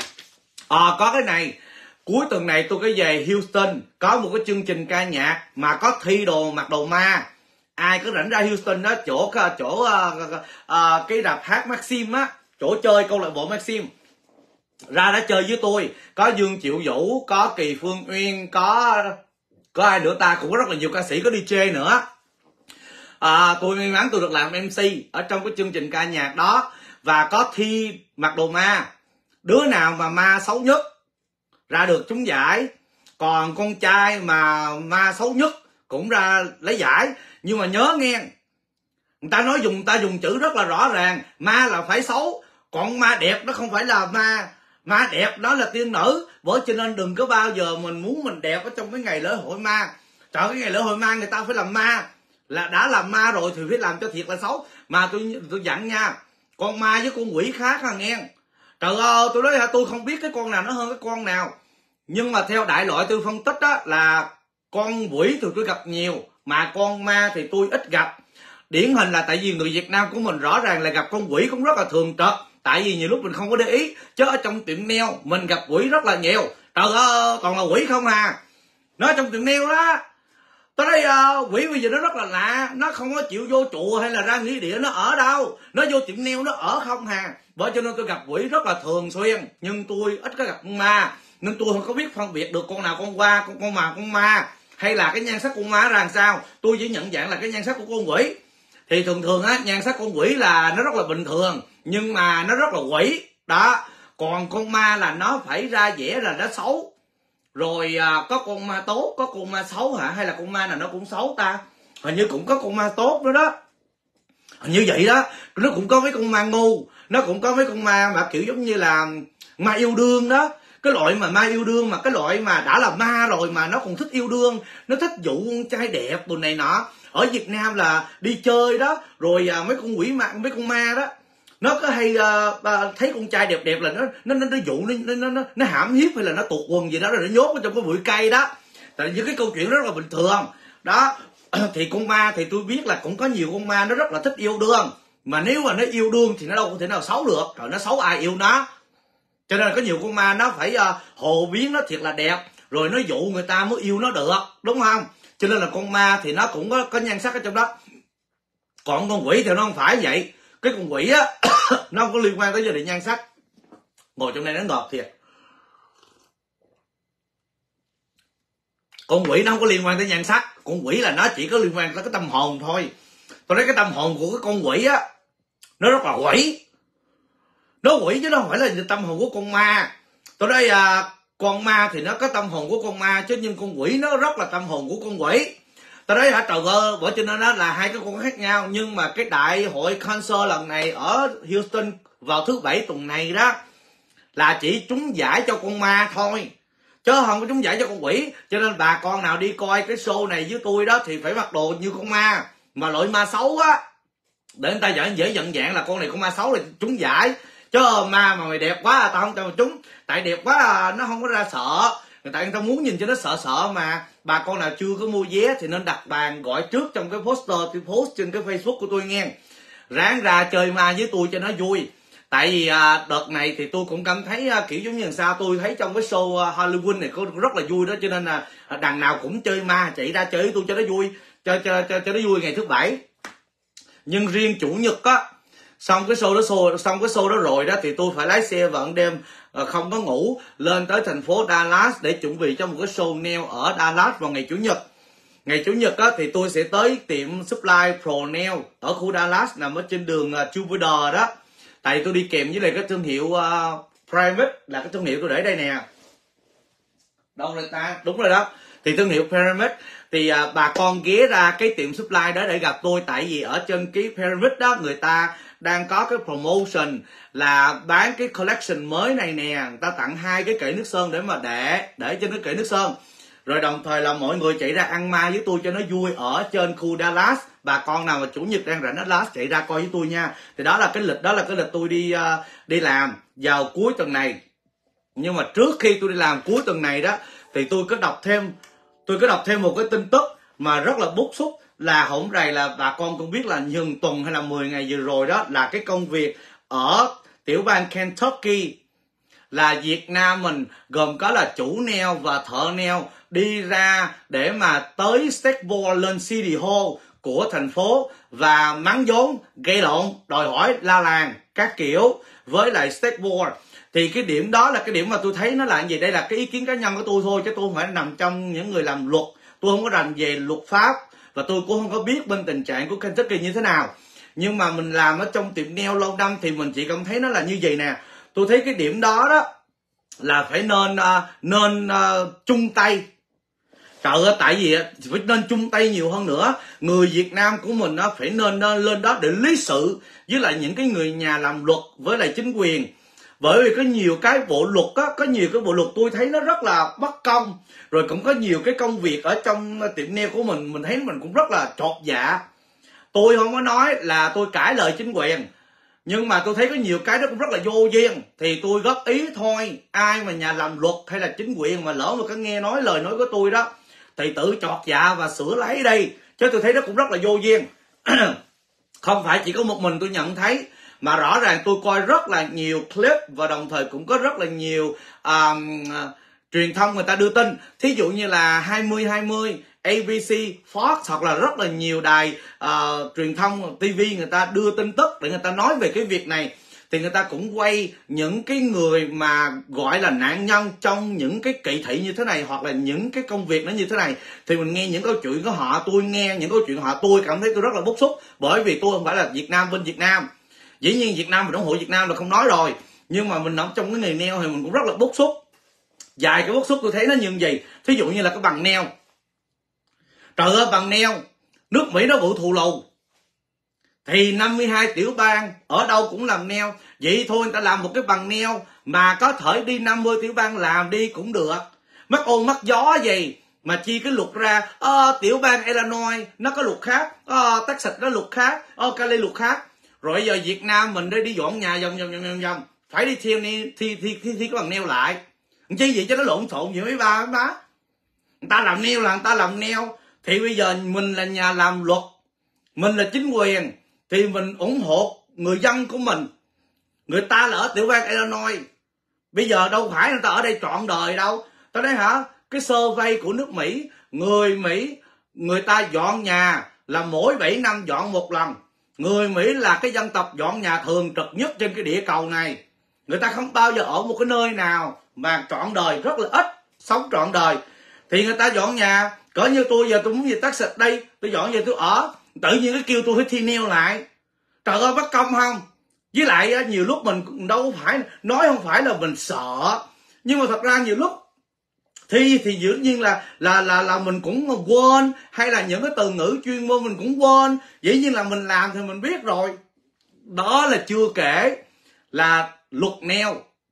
À có cái này, cuối tuần này tôi có về Houston có một cái chương trình ca nhạc mà có thi đồ mặc đồ ma. Ai có rảnh ra Houston đó, chỗ chỗ uh, uh, cái rạp hát Maxim á, chỗ chơi câu lạc bộ Maxim, ra đã chơi với tôi. Có Dương Triệu Vũ, có Kỳ Phương Uyên, có có ai nữa ta, cũng có rất là nhiều ca sĩ, có đi jay nữa. À, tôi may mắn tôi được làm em xê ở trong cái chương trình ca nhạc đó, và có thi mặc đồ ma. Đứa nào mà ma xấu nhất ra được trúng giải, còn con trai mà ma xấu nhất cũng ra lấy giải. Nhưng mà nhớ nghe, người ta nói dùng người ta dùng chữ rất là rõ ràng, ma là phải xấu, còn ma đẹp nó không phải là ma. Ma đẹp đó là tiên nữ, bởi cho nên đừng có bao giờ mình muốn mình đẹp ở trong cái ngày lễ hội ma. Trời, cái ngày lễ hội ma người ta phải làm ma, là đã làm ma rồi thì phải làm cho thiệt là xấu. Mà tôi tôi dặn nha, con ma với con quỷ khác à nghe. Trời ơi, tôi nói tôi không biết cái con nào nó hơn cái con nào, nhưng mà theo đại loại tôi phân tích đó là con quỷ thì tôi gặp nhiều, mà con ma thì tôi ít gặp. Điển hình là tại vì người Việt Nam của mình rõ ràng là gặp con quỷ cũng rất là thường trực, tại vì nhiều lúc mình không có để ý, chứ ở trong tiệm nail mình gặp quỷ rất là nhiều. Trời ơi, còn là quỷ không à. Nó trong tiệm nail đó, tôi nói uh, quỷ bây giờ nó rất là lạ, nó không có chịu vô chùa hay là ra nghĩa địa nó ở đâu, nó vô tiệm nail nó ở không hà. Bởi cho nên tôi gặp quỷ rất là thường xuyên, nhưng tôi ít có gặp con ma, nên tôi không có biết phân biệt được con nào con qua, con con mà con ma, hay là cái nhan sắc con ma ra làm sao. Tôi chỉ nhận dạng là cái nhan sắc của con quỷ. Thì thường thường á, nhan sắc con quỷ là nó rất là bình thường, nhưng mà nó rất là quỷ đó. Còn con ma là nó phải ra vẻ là nó xấu. Rồi à, có con ma tốt, có con ma xấu hả? Hay là con ma nào nó cũng xấu ta? Hình như cũng có con ma tốt nữa đó. Hình như vậy đó. Nó cũng có mấy con ma ngu, nó cũng có mấy con ma mà kiểu giống như là ma yêu đương đó. Cái loại mà ma yêu đương, mà cái loại mà đã là ma rồi mà nó còn thích yêu đương, nó thích dụ con trai đẹp đồ này nọ. Ở Việt Nam là đi chơi đó, rồi à, mấy con quỷ ma, mấy con ma đó, nó có hay uh, uh, thấy con trai đẹp đẹp là nó nó nó, nó dụ nó nó nó nó hãm hiếp hay là nó tuột quần gì đó rồi nó nhốt ở trong cái bụi cây đó. Tại vì cái câu chuyện rất là bình thường đó. Thì con ma thì tôi biết là cũng có nhiều con ma nó rất là thích yêu đương, mà nếu mà nó yêu đương thì nó đâu có thể nào xấu được, rồi nó xấu ai yêu nó. Cho nên là có nhiều con ma nó phải uh, hồ biến nó thiệt là đẹp, rồi nó dụ người ta mới yêu nó được, đúng không? Cho nên là con ma thì nó cũng có, có nhan sắc ở trong đó. Còn con quỷ thì nó không phải vậy. Cái con quỷ á nó không có liên quan tới gia đình nhan sắc. Ngồi trong này nó ngọt thiệt. Con quỷ nó không có liên quan tới nhan sắc. Con quỷ là nó chỉ có liên quan tới cái tâm hồn thôi. Tôi nói cái tâm hồn của cái con quỷ á, nó rất là quỷ. Nó quỷ chứ nó không phải là tâm hồn của con ma. Tôi nói à, con ma thì nó có tâm hồn của con ma, chứ nhưng con quỷ nó rất là tâm hồn của con quỷ. Tao nói hả, trời ơi, bởi cho nên đó là hai cái con khác nhau. Nhưng mà cái đại hội concert lần này ở Houston vào thứ bảy tuần này đó là chỉ trúng giải cho con ma thôi, chứ không có trúng giải cho con quỷ. Cho nên bà con nào đi coi cái show này với tôi đó thì phải mặc đồ như con ma, mà loại ma xấu á, để người ta dễ, dễ nhận dạng là con này con ma xấu là trúng giải. Chứ ma mà mày đẹp quá tao không cho mày trúng, tại đẹp quá nó không có ra sợ. Người ta người ta muốn nhìn cho nó sợ sợ mà. Bà con nào chưa có mua vé thì nên đặt bàn gọi trước trong cái poster tôi post trên cái Facebook của tôi nghe. Ráng ra chơi ma với tôi cho nó vui. Tại vì à, đợt này thì tôi cũng cảm thấy à, kiểu giống như sao tôi thấy trong cái show à, Halloween này có rất là vui đó. Cho nên là à, đằng nào cũng chơi ma, chạy ra chơi với tôi cho nó vui, cho cho cho, cho nó vui ngày thứ bảy. Nhưng riêng chủ nhật á, xong cái show đó show, xong cái show đó rồi đó thì tôi phải lái xe vận đêm không có ngủ lên tới thành phố Dallas để chuẩn bị cho một cái show nail ở Dallas vào ngày chủ nhật. Ngày chủ nhật á thì tôi sẽ tới tiệm Supply Pro Nail ở khu Dallas nằm ở trên đường uh, Jupiter đó. Tại vì tôi đi kèm với lại cái thương hiệu uh, Private, là cái thương hiệu tôi để đây nè. Đâu rồi ta? Đúng rồi đó. Thì thương hiệu Pyramid thì à, bà con ghé ra cái tiệm Supply đó để gặp tôi. Tại vì ở trên cái Pyramid đó người ta đang có cái promotion là bán cái collection mới này nè. Người ta tặng hai cái kệ nước sơn để mà để để trên cái kệ nước sơn. Rồi đồng thời là mọi người chạy ra ăn ma với tôi cho nó vui ở trên khu Dallas. Bà con nào mà chủ nhật đang rảnh ở Dallas chạy ra coi với tôi nha. Thì đó là cái lịch, đó là cái lịch tôi đi uh, đi làm vào cuối tuần này. Nhưng mà trước khi tôi đi làm cuối tuần này đó thì tôi có đọc thêm tôi có đọc thêm một cái tin tức mà rất là bức xúc. Là hổng rày là bà con cũng biết là nhường tuần hay là mười ngày vừa rồi đó là cái công việc ở tiểu bang Kentucky là Việt Nam mình gồm có là chủ nail và thợ nail đi ra để mà tới state board lên City Hall của thành phố và mắng vốn, gây lộn, đòi hỏi la làng các kiểu với lại state board. Thì cái điểm đó là cái điểm mà tôi thấy nó là gì? Đây là cái ý kiến cá nhân của tôi thôi, chứ tôi không phải nằm trong những người làm luật, tôi không có rành về luật pháp và tôi cũng không có biết bên tình trạng của Kentucky như thế nào. Nhưng mà mình làm ở trong tiệm nail lâu năm thì mình chỉ cảm thấy nó là như vậy nè. Tôi thấy cái điểm đó đó là phải nên uh, nên uh, chung tay. Trời ơi, tại vì phải nên chung tay nhiều hơn nữa. Người Việt Nam của mình nó phải nên, nên lên đó để lý sự với lại những cái người nhà làm luật với lại chính quyền, Bởi vì có nhiều cái bộ luật á, có nhiều cái bộ luật tôi thấy nó rất là bất công. Rồi cũng có nhiều cái công việc ở trong tiệm nail của mình, mình thấy mình cũng rất là chột dạ. Tôi không có nói là tôi cãi lời chính quyền, nhưng mà tôi thấy có nhiều cái nó cũng rất là vô duyên. Thì tôi góp ý thôi, ai mà nhà làm luật hay là chính quyền mà lỡ mà có nghe nói lời nói của tôi đó thì tự chọt dạ và sửa lấy đi. Chứ tôi thấy nó cũng rất là vô duyên. Không phải chỉ có một mình tôi nhận thấy, mà rõ ràng tôi coi rất là nhiều clip và đồng thời cũng có rất là nhiều um, uh, truyền thông người ta đưa tin. Thí dụ như là hai mươi hai mươi, a bê xê, Fox hoặc là rất là nhiều đài uh, truyền thông ti vi người ta đưa tin tức để người ta nói về cái việc này. Thì người ta cũng quay những cái người mà gọi là nạn nhân trong những cái kỳ thị như thế này, hoặc là những cái công việc nó như thế này. Thì mình nghe những câu chuyện của họ, tôi nghe những câu chuyện của họ, tôi cảm thấy tôi rất là bức xúc. Bởi vì tôi không phải là Việt Nam bên Việt Nam. Dĩ nhiên Việt Nam mình ủng hộ Việt Nam là không nói rồi, nhưng mà mình ở trong cái nghề nail thì mình cũng rất là bức xúc. Vài cái bức xúc tôi thấy nó như gì. Thí dụ như là cái bằng nail. Trời ơi, bằng nail nước Mỹ nó vụ thù lù, thì năm mươi hai tiểu bang ở đâu cũng làm nail. Vậy thôi người ta làm một cái bằng nail mà có thể đi năm mươi tiểu bang làm đi cũng được. Mắc ôn mắc gió gì mà chi cái luật ra à, tiểu bang Illinois nó có luật khác, à, Texas nó luật khác, à, Cali luật khác. Rồi giờ Việt Nam mình đi đi dọn nhà vòng vòng vòng vòng phải đi theo thi thi thi thi, thi cái bằng nail lại. Chi vậy cho nó lộn xộn vậy mấy ba mấy má. Người ta làm nail là người ta làm nail. Thì bây giờ mình là nhà làm luật, mình là chính quyền, thì mình ủng hộ người dân của mình. Người ta là ở tiểu bang Illinois, bây giờ đâu phải người ta ở đây trọn đời đâu. Ta nói hả, cái survey của nước Mỹ, người Mỹ người ta dọn nhà là mỗi bảy năm dọn một lần. Người Mỹ là cái dân tộc dọn nhà thường trực nhất trên cái địa cầu này. Người ta không bao giờ ở một cái nơi nào mà trọn đời, rất là ít sống trọn đời. Thì người ta dọn nhà, cỡ như tôi giờ tôi muốn về Texas đây, tôi dọn về tôi ở, tự nhiên cái kêu tôi phải thi nail lại. Trời ơi, bất công không? Với lại nhiều lúc mình đâu phải nói, không phải là mình sợ, nhưng mà thật ra nhiều lúc thi thì dĩ nhiên là là là là mình cũng quên, hay là những cái từ ngữ chuyên môn mình cũng quên. Dĩ nhiên là mình làm thì mình biết rồi. Đó là chưa kể là luật nail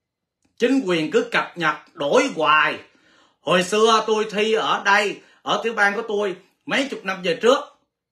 chính quyền cứ cập nhật đổi hoài. Hồi xưa tôi thi ở đây, ở tiểu bang của tôi mấy chục năm về trước,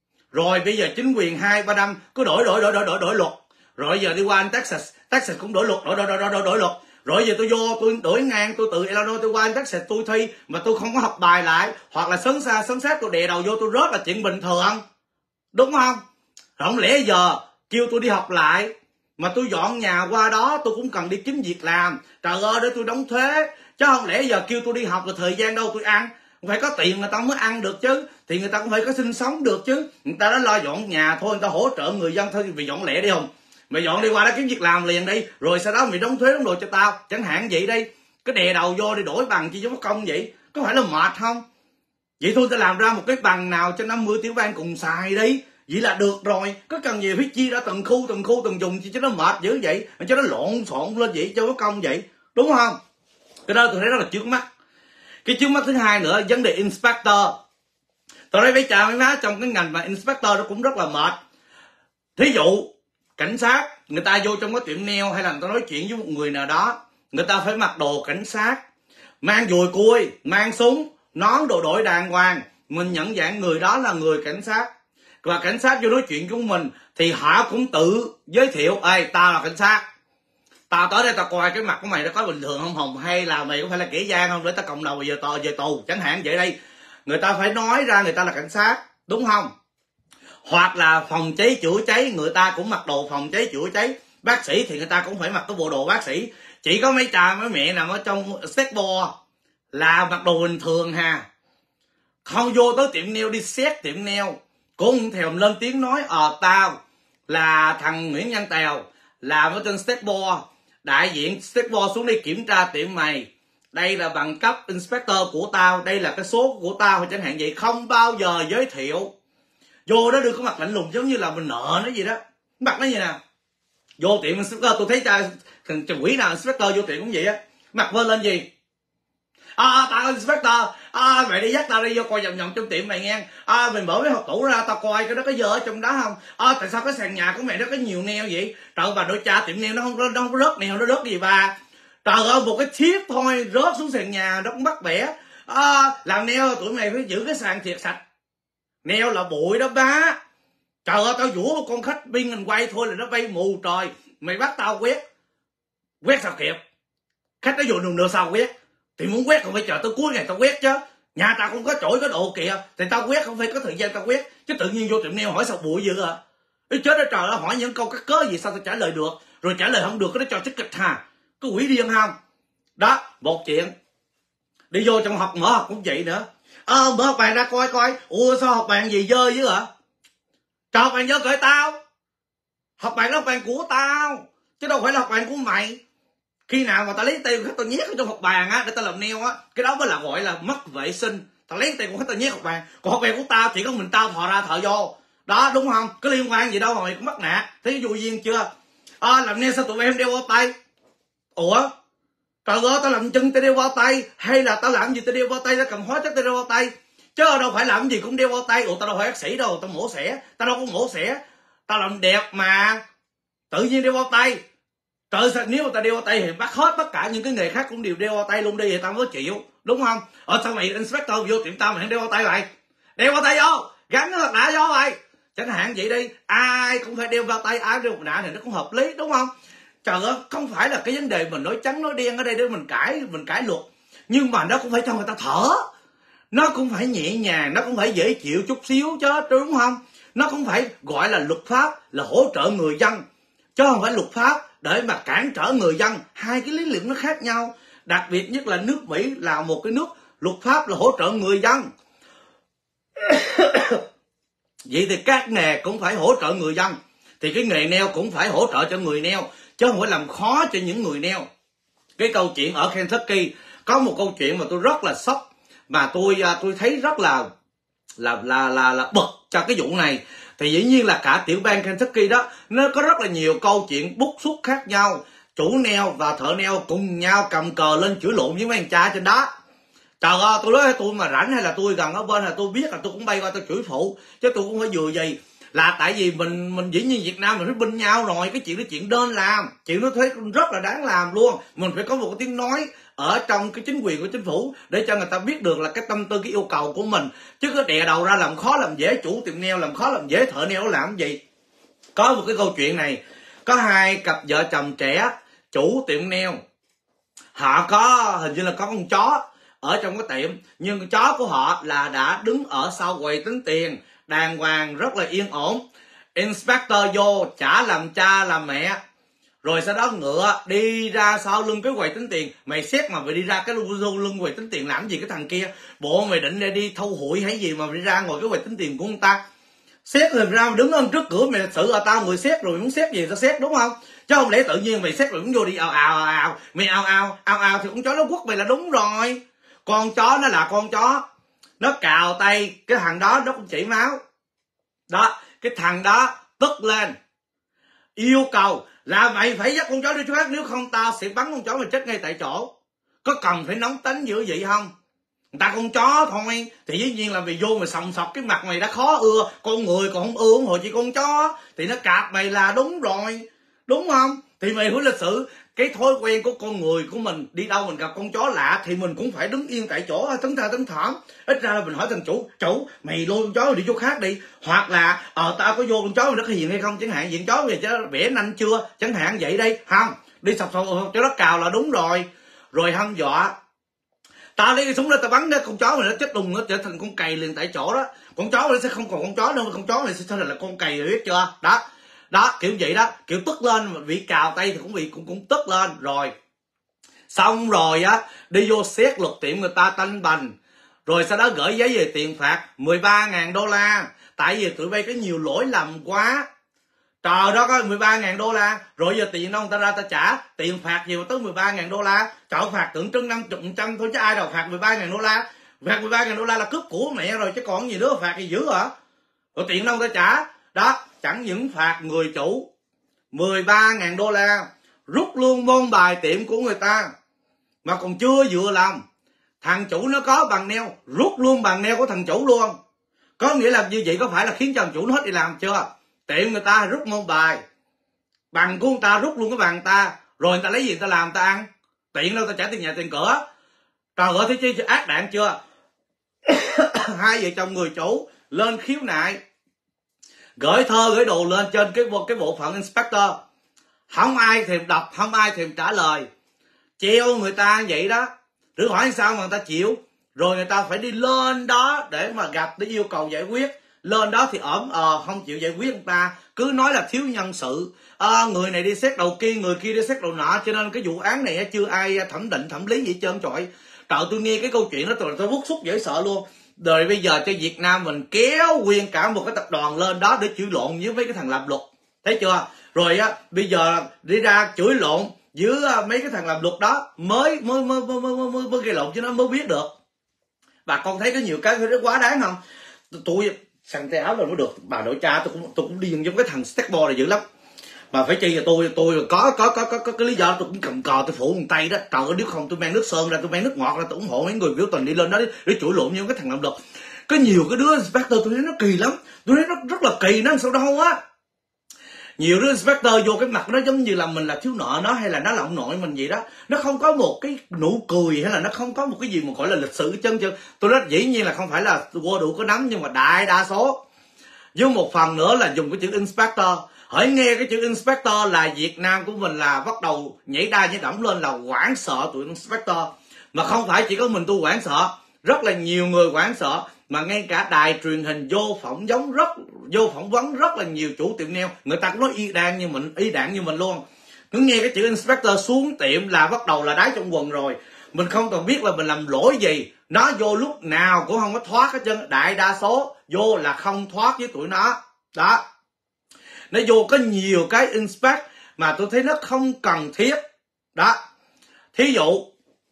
rồi bây giờ chính quyền hai ba năm cứ đổi đổi đổi đổi đổi đổi luật. Rồi giờ đi qua Texas, Texas cũng đổi luật, đổi đổi đổi đổi đổi luật. Rồi giờ tôi vô tôi đổi ngang, tôi từ Illinois tôi qua Texas tôi thi mà tôi không có học bài lại, hoặc là sớm xa sớm sát tôi đè đầu vô tôi rớt là chuyện bình thường, đúng không? Không lẽ giờ kêu tôi đi học lại mà tôi dọn nhà qua đó tôi cũng cần đi kiếm việc làm, trời ơi, để tôi đóng thuế. Chứ không lẽ giờ kêu tôi đi học là thời gian đâu tôi ăn, phải có tiền người ta mới ăn được chứ, thì người ta cũng phải có sinh sống được chứ. Người ta đã lo dọn nhà thôi, người ta hỗ trợ người dân thôi, vì dọn lẹ đi không, mày dọn đi qua đó kiếm việc làm liền đi, rồi sau đó mày đóng thuế đóng đồ cho tao, chẳng hạn vậy đi. Cái đè đầu vô đi đổi bằng chi cho mất công vậy, có phải là mệt không? Vậy thôi ta làm ra một cái bằng nào cho năm mươi tiểu bang cùng xài đi, vậy là được rồi. Có cần gì phải chia ra từng khu từng khu từng vùng chi cho nó mệt dữ vậy, cho nó lộn xộn lên vậy cho mất công vậy, đúng không? Cái đó tôi thấy rất là trước mắt. Cái trước mắt thứ hai nữa, vấn đề inspector. Tôi nói với chào mấy má, trong cái ngành mà inspector nó cũng rất là mệt. Thí dụ cảnh sát, người ta vô trong cái tiệm nail hay là người ta nói chuyện với một người nào đó, người ta phải mặc đồ cảnh sát, mang dùi cui, mang súng, nón đồ đội đàng hoàng, mình nhận dạng người đó là người cảnh sát. Và cảnh sát vô nói chuyện của mình thì họ cũng tự giới thiệu, ê tao là cảnh sát, tao tới đây tao coi cái mặt của mày nó có bình thường không Hồng, hay là mày có phải là kẻ gian không, để tao cộng đầu bây giờ tao về tù, chẳng hạn vậy đây. Người ta phải nói ra người ta là cảnh sát, đúng không? Hoặc là phòng cháy chữa cháy, người ta cũng mặc đồ phòng cháy chữa cháy. Bác sĩ thì người ta cũng phải mặc cái bộ đồ bác sĩ. Chỉ có mấy cha mấy mẹ nằm ở trong skateboard là mặc đồ bình thường ha, không vô tới tiệm nail đi xét tiệm nail cũng thèm lên tiếng nói ờ tao là thằng Nguyễn Văn Tèo, làm ở trên skateboard, đại diện skateboard xuống đi kiểm tra tiệm mày, đây là bằng cấp inspector của tao, đây là cái số của tao, chẳng hạn vậy. Không bao giờ giới thiệu. Vô đó đưa cái mặt lạnh lùng giống như là mình nợ nó gì đó. Mặt nó như nào, vô tiệm inspector tôi thấy cha thằng quỷ nào inspector vô tiệm cũng vậy á, mặt vơ lên gì À, tao inspector, à, mày đi dắt tao đi vô coi vòng vòng trong tiệm mày nghe. À, mày mở cái hộp tủ ra tao coi cái đó có dơ ở trong đó không. À, tại sao cái sàn nhà của mày nó có nhiều neo vậy? Trời ơi, bà nội cha tiệm neo nó không, nó không có rớt neo, nó rớt cái gì bà? Trời ơi, một cái chip thôi rớt xuống sàn nhà nó cũng bắt bẻ. À, làm neo tụi mày phải giữ cái sàn thiệt sạch. Neo là bụi đó ba. Trời ơi, tao rủ một con khách biên hình quay thôi là nó bay mù trời. Mày bắt tao quét, quét sao kịp? Khách nó vô đường nửa sao quét? Thì muốn quét còn phải chờ tới cuối ngày tao quét chứ. Nhà tao không có chổi có độ kìa, thì tao quét không phải có thời gian tao quét. Chứ tự nhiên vô tiệm neo hỏi sao bụi dữ à? Ê chết đó trời ơi, hỏi những câu cắt cớ gì sao tao trả lời được? Rồi trả lời không được cái nó cho chức kịch hà. Có quỷ điên không? Đó, một chuyện. Đi vô trong học mở học cũng vậy nữa. Ờ, mở học bàn ra coi coi. Ủa sao học bàn gì dơ dữ hả? Trời, học bàn dơ cởi tao. Học bàn đó học bàn của tao, chứ đâu phải là học bàn của mày. Khi nào mà tao lấy tiền khách tao nhét ở trong học bàn á để tao làm neo á, cái đó mới là gọi là mất vệ sinh. Tao lấy tiền của khách tao nhét học bàn, còn học bàn của tao chỉ có mình tao thò ra thò vô. Đó đúng không? Có liên quan gì đâu mà mày cũng mất nạt. Thấy vui duyên chưa? À, làm neo sao tụi em đeo bao tay? Ủa? Trời ơi, tao làm chân tao đeo bao tay, hay là tao làm gì tao đeo bao tay, tao cầm hóa chất tao đeo bao tay, chứ đâu phải làm gì cũng đeo bao tay. Ủa, tao đâu phải bác sĩ đâu, tao mổ xẻ, tao đâu có mổ xẻ, tao làm đẹp mà tự nhiên đeo bao tay. Trời sao nếu mà tao đeo bao tay thì bắt hết tất cả những cái nghề khác cũng đều đeo bao tay luôn đi thì tao mới chịu, đúng không? Ở sao mày inspector vô tiệm tao mày không đeo bao tay vậy? Đeo bao tay vô, gắn nó đã vô vậy, chẳng hạn vậy đi. Ai cũng phải đeo bao tay, ai đeo mặt nạ thì nó cũng hợp lý, đúng không? Trời ơi, không phải là cái vấn đề mình nói trắng nói đen ở đây để mình cãi mình cãi luật, nhưng mà nó cũng phải cho người ta thở, nó cũng phải nhẹ nhàng, nó cũng phải dễ chịu chút xíu chứ, đúng không? Nó cũng phải gọi là luật pháp là hỗ trợ người dân, chứ không phải luật pháp để mà cản trở người dân. Hai cái lý luận nó khác nhau. Đặc biệt nhất là nước Mỹ là một cái nước luật pháp là hỗ trợ người dân. Vậy thì các nghề cũng phải hỗ trợ người dân, thì cái nghề neo cũng phải hỗ trợ cho người neo, chứ không phải làm khó cho những người neo. Cái câu chuyện ở Kentucky có một câu chuyện mà tôi rất là sốc, mà tôi tôi thấy rất là là là là, là bực cho cái vụ này. Thì dĩ nhiên là cả tiểu bang Kentucky đó, nó có rất là nhiều câu chuyện bức xúc khác nhau. Chủ neo và thợ neo cùng nhau cầm cờ lên chửi lộn với mấy anh cha trên đó. Trời ơi, tôi nói tôi mà rảnh hay là tôi gần ở bên là tôi biết là tôi cũng bay qua tôi chửi phụ, chứ tôi cũng phải vừa gì. Là tại vì mình mình dĩ nhiên Việt Nam mình phải binh nhau rồi, cái chuyện đó chuyện đơn làm, chuyện nó thấy rất là đáng làm luôn. Mình phải có một cái tiếng nói ở trong cái chính quyền của chính phủ để cho người ta biết được là cái tâm tư, cái yêu cầu của mình, chứ có đè đầu ra làm khó làm dễ chủ tiệm neo, làm khó làm dễ thợ neo làm cái gì. Có một cái câu chuyện này, có hai cặp vợ chồng trẻ chủ tiệm neo, họ có hình như là có con chó ở trong cái tiệm, nhưng con chó của họ là đã đứng ở sau quầy tính tiền đàng hoàng rất là yên ổn. Inspector vô chả làm cha làm mẹ, rồi sau đó ngựa đi ra sau lưng cái quầy tính tiền. Mày xét mà mày đi ra cái lưng quầy tính tiền làm gì cái thằng kia? Bộ mày định để đi thâu hụi hay gì mà mày đi ra ngồi cái quầy tính tiền của người ta? Xét rồi ra đứng ở trước cửa mày xử ở tao người xét, rồi muốn xét gì tao xét, đúng không? Chứ không lẽ tự nhiên mày xét rồi muốn vô đi ào ào ào mày ào ào ào ào thì con chó nó quất mày là đúng rồi. Con chó nó là con chó, nó cào tay cái thằng đó nó cũng chảy máu đó. Cái thằng đó tức lên yêu cầu là mày phải dắt con chó đi chỗ khác, nếu không tao sẽ bắn con chó mày chết ngay tại chỗ. Có cần phải nóng tính dữ vậy không? Người ta con chó thôi thì dĩ nhiên là mày vô mày sòng sọc cái mặt mày đã khó ưa, con người còn không ưa hồi chỉ con chó thì nó cạp mày là đúng rồi, đúng không? Thì mày phải lịch sự. Cái thói quen của con người của mình, đi đâu mình gặp con chó lạ thì mình cũng phải đứng yên tại chỗ, tấn tha tấn thỏm. Ít ra là mình hỏi thằng chủ, chủ mày lôi con chó mày đi chỗ khác đi, hoặc là ờ tao có vô con chó mày nó có hiền hay không chẳng hạn, diện chó mày cho bẻ nanh chưa chẳng hạn vậy đây, không đi sọc sọc cho nó cào là đúng rồi. Rồi hăm dọa tao lấy cái súng ra tao bắn đó, con chó mày nó chết đùng, nó trở thành con cày liền tại chỗ đó. Con chó mày nó sẽ không còn con chó đâu, con chó mày sẽ trở thành là con cày rồi, biết chưa? Đó đó, kiểu vậy đó, kiểu tức lên mà bị cào tay thì cũng bị cũng cũng tức lên. Rồi xong rồi á, đi vô xét luật tiệm người ta tanh bành, rồi sau đó gửi giấy về tiền phạt mười ba ngàn đô la, tại vì tụi bay có nhiều lỗi lầm quá. Trời đó, có mười ba ngàn đô la, rồi giờ tiền đâu người ta ra ta trả, tiền phạt gì mà tới mười ba ngàn đô la. Trời, phạt tượng trưng năm mươi phần trăm thôi chứ ai đâu phạt mười ba ngàn đô la. Phạt mười ba ngàn đô la là cướp của mẹ rồi chứ còn gì nữa, phạt gì dữ hả? Rồi tiền đâu người ta trả. Đó, chẳng những phạt người chủ mười ba ngàn đô la, rút luôn môn bài tiệm của người ta, mà còn chưa vừa lòng thằng chủ nó có bằng neo, rút luôn bằng neo của thằng chủ luôn. Có nghĩa là như vậy có phải là khiến cho thằng chủ nó hết đi làm chưa? Tiệm người ta rút môn bài, bằng của người ta rút luôn cái bằng ta, rồi người ta lấy gì người ta làm người ta ăn? Tiện đâu ta trả tiền nhà tiền cửa. Trời ơi, thấy chi ác đạn chưa? Hai vợ chồng người chủ lên khiếu nại, gửi thơ gửi đồ lên trên cái bộ, cái bộ phận inspector, không ai thèm đọc, không ai thèm trả lời, treo người ta vậy đó. Thử hỏi sao mà người ta chịu? Rồi người ta phải đi lên đó để mà gặp, để yêu cầu giải quyết. Lên đó thì ổm ờ không chịu giải quyết người ta, cứ nói là thiếu nhân sự, à, người này đi xét đầu kia, người kia đi xét đầu nọ, cho nên cái vụ án này chưa ai thẩm định thẩm lý gì trơn trọi. Trời, tôi nghe cái câu chuyện đó tôi tôi bức xúc dễ sợ luôn. Rồi bây giờ cho Việt Nam mình kéo nguyên cả một cái tập đoàn lên đó để chửi lộn với mấy cái thằng làm luật, thấy chưa? Rồi á bây giờ đi ra chửi lộn với mấy cái thằng làm luật đó mới mới mới mới mới, mới, mới gây lộn cho nó mới biết được. Bà con thấy có nhiều cái nó quá đáng không? Tôi săn tay áo rồi mới được. Bà nội cha tôi cũng tôi cũng điên giống cái thằng Stackboy này dữ lắm. Mà phải chi là tôi tôi có có có có, có cái lý do tôi cũng cầm cò tôi phủ một tay đó. Trời ơi, nếu không tôi mang nước sơn ra, tôi mang nước ngọt ra, tôi ủng hộ mấy người biểu tình đi lên đó để, để chửi lộn như cái thằng làm luật. Có nhiều cái đứa inspector tôi thấy nó kỳ lắm, tôi thấy nó rất là kỳ, nó sao đâu á. Nhiều đứa inspector vô cái mặt nó giống như là mình là thiếu nợ nó, hay là nó là ông nội mình gì đó. Nó không có một cái nụ cười, hay là nó không có một cái gì mà gọi là lịch sự chân chân. Tôi nói dĩ nhiên là không phải là qua đủ có nắm, nhưng mà đại đa số. Với một phần nữa là dùng cái chữ inspector. Hãy nghe cái chữ inspector là Việt Nam của mình là bắt đầu nhảy đai nhảy đỏng lên, là hoảng sợ tụi inspector. Mà không phải chỉ có mình tôi hoảng sợ, rất là nhiều người hoảng sợ. Mà ngay cả đài truyền hình vô phỏng vấn rất vô phỏng vấn rất là nhiều chủ tiệm nail, người ta cũng nói y đan như mình, y đạn như mình luôn. Cứ nghe cái chữ inspector xuống tiệm là bắt đầu là đái trong quần rồi. Mình không còn biết là mình làm lỗi gì. Nó vô lúc nào cũng không có thoát hết trơn. Đại đa số vô là không thoát với tụi nó. Đó. Nó vô có nhiều cái inspect mà tôi thấy nó không cần thiết. Đó. Thí dụ,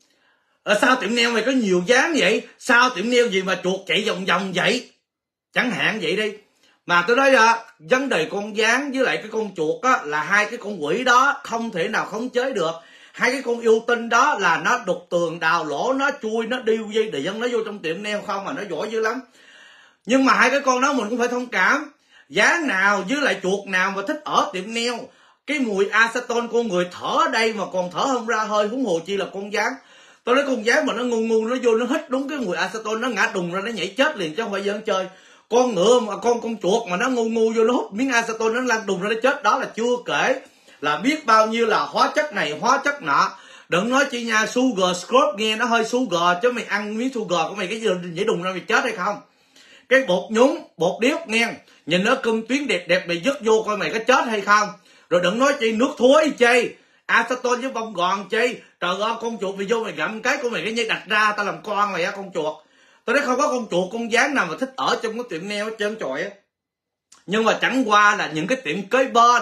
ở sao tiệm nail mày có nhiều dáng vậy? Sao tiệm nail gì mà chuột chạy vòng vòng vậy? Chẳng hạn vậy đi. Mà tôi nói là vấn đề con gián với lại cái con chuột á, là hai cái con quỷ đó không thể nào khống chế được. Hai cái con yêu tinh đó là nó đục tường đào lỗ, nó chui, nó điêu dây điện, nó vô trong tiệm nail không mà nó giỏi dữ lắm. Nhưng mà hai cái con đó mình cũng phải thông cảm. Gián nào với lại chuột nào mà thích ở tiệm nail, cái mùi acetone con người thở ở đây mà còn thở không ra hơi, huống hồ chi là con gián. Tôi nói con gián mà nó ngu ngu, nó vô nó hít đúng cái mùi acetone, nó ngã đùng ra nó nhảy chết liền chứ không phải dân chơi. Con ngựa mà con con chuột mà nó ngu ngu vô nó hút miếng acetone nó lăn đùng ra nó chết, đó là chưa kể là biết bao nhiêu là hóa chất này hóa chất nọ. Đừng nói chi nha, sugar scrub nghe nó hơi sugar, chứ mày ăn miếng sugar của mày cái gì nhảy đùng ra mày chết hay không? Cái bột nhúng, bột điếc nghe, nhìn nó cưng tuyến đẹp đẹp mày dứt vô coi mày có chết hay không. Rồi đừng nói chi nước thối chi, acetone với bông gòn chi. Trời ơi, con chuột mày vô mày gặm cái của mày cái nhây đặt ra tao làm con mày á con chuột. Tôi nói không có con chuột con gián nào mà thích ở trong cái tiệm nail hết trơn trọi á. Nhưng mà chẳng qua là những cái tiệm kế bên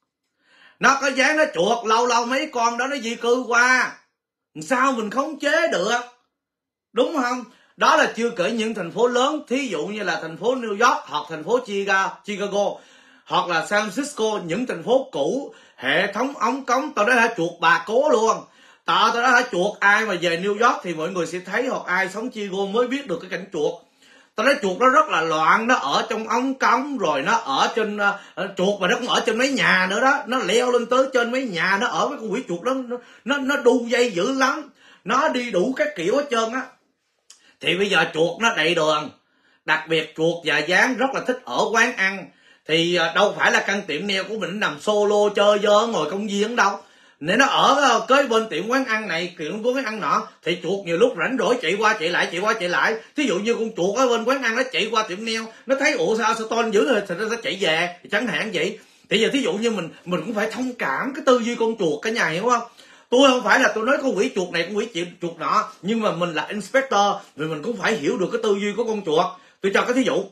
nó có dán nó chuột, lâu lâu mấy con đó nó di cư qua, sao mình khống chế được, đúng không? Đó là chưa kể những thành phố lớn, thí dụ như là thành phố New York hoặc thành phố Chicago hoặc là San Francisco, những thành phố cũ, hệ thống ống cống tao nói hả chuột bà cố luôn. Tao tao nói hả chuột, ai mà về New York thì mọi người sẽ thấy, hoặc ai sống Chicago mới biết được cái cảnh chuột. Tao nói chuột nó rất là loạn, nó ở trong ống cống, rồi nó ở trên uh, chuột mà nó cũng ở trên mấy nhà nữa đó, nó leo lên tới trên mấy nhà, nó ở với con quỷ chuột đó, nó nó, nó đu dây dữ lắm, nó đi đủ các kiểu hết trơn á. Thì bây giờ chuột nó đầy đường, đặc biệt chuột và gián rất là thích ở quán ăn. Thì uh, đâu phải là căn tiệm nail của mình nằm solo chơi dơ ngồi công viên đâu. Nếu nó ở uh, kế bên tiệm quán ăn này, tiệm quán ăn nọ, thì chuột nhiều lúc rảnh rỗi chạy qua chạy lại, chạy qua chạy lại. Thí dụ như con chuột ở bên quán ăn nó chạy qua tiệm nail, nó thấy ủa sao acetone dữ rồi thì nó sẽ chạy về, chẳng hạn vậy. Thì giờ thí dụ như mình mình cũng phải thông cảm cái tư duy con chuột cả nhà, hiểu không? Tôi không phải là tôi nói con quỷ chuột này, con quỷ chuột nọ, nhưng mà mình là inspector thì mình cũng phải hiểu được cái tư duy của con chuột. Tôi cho cái thí dụ,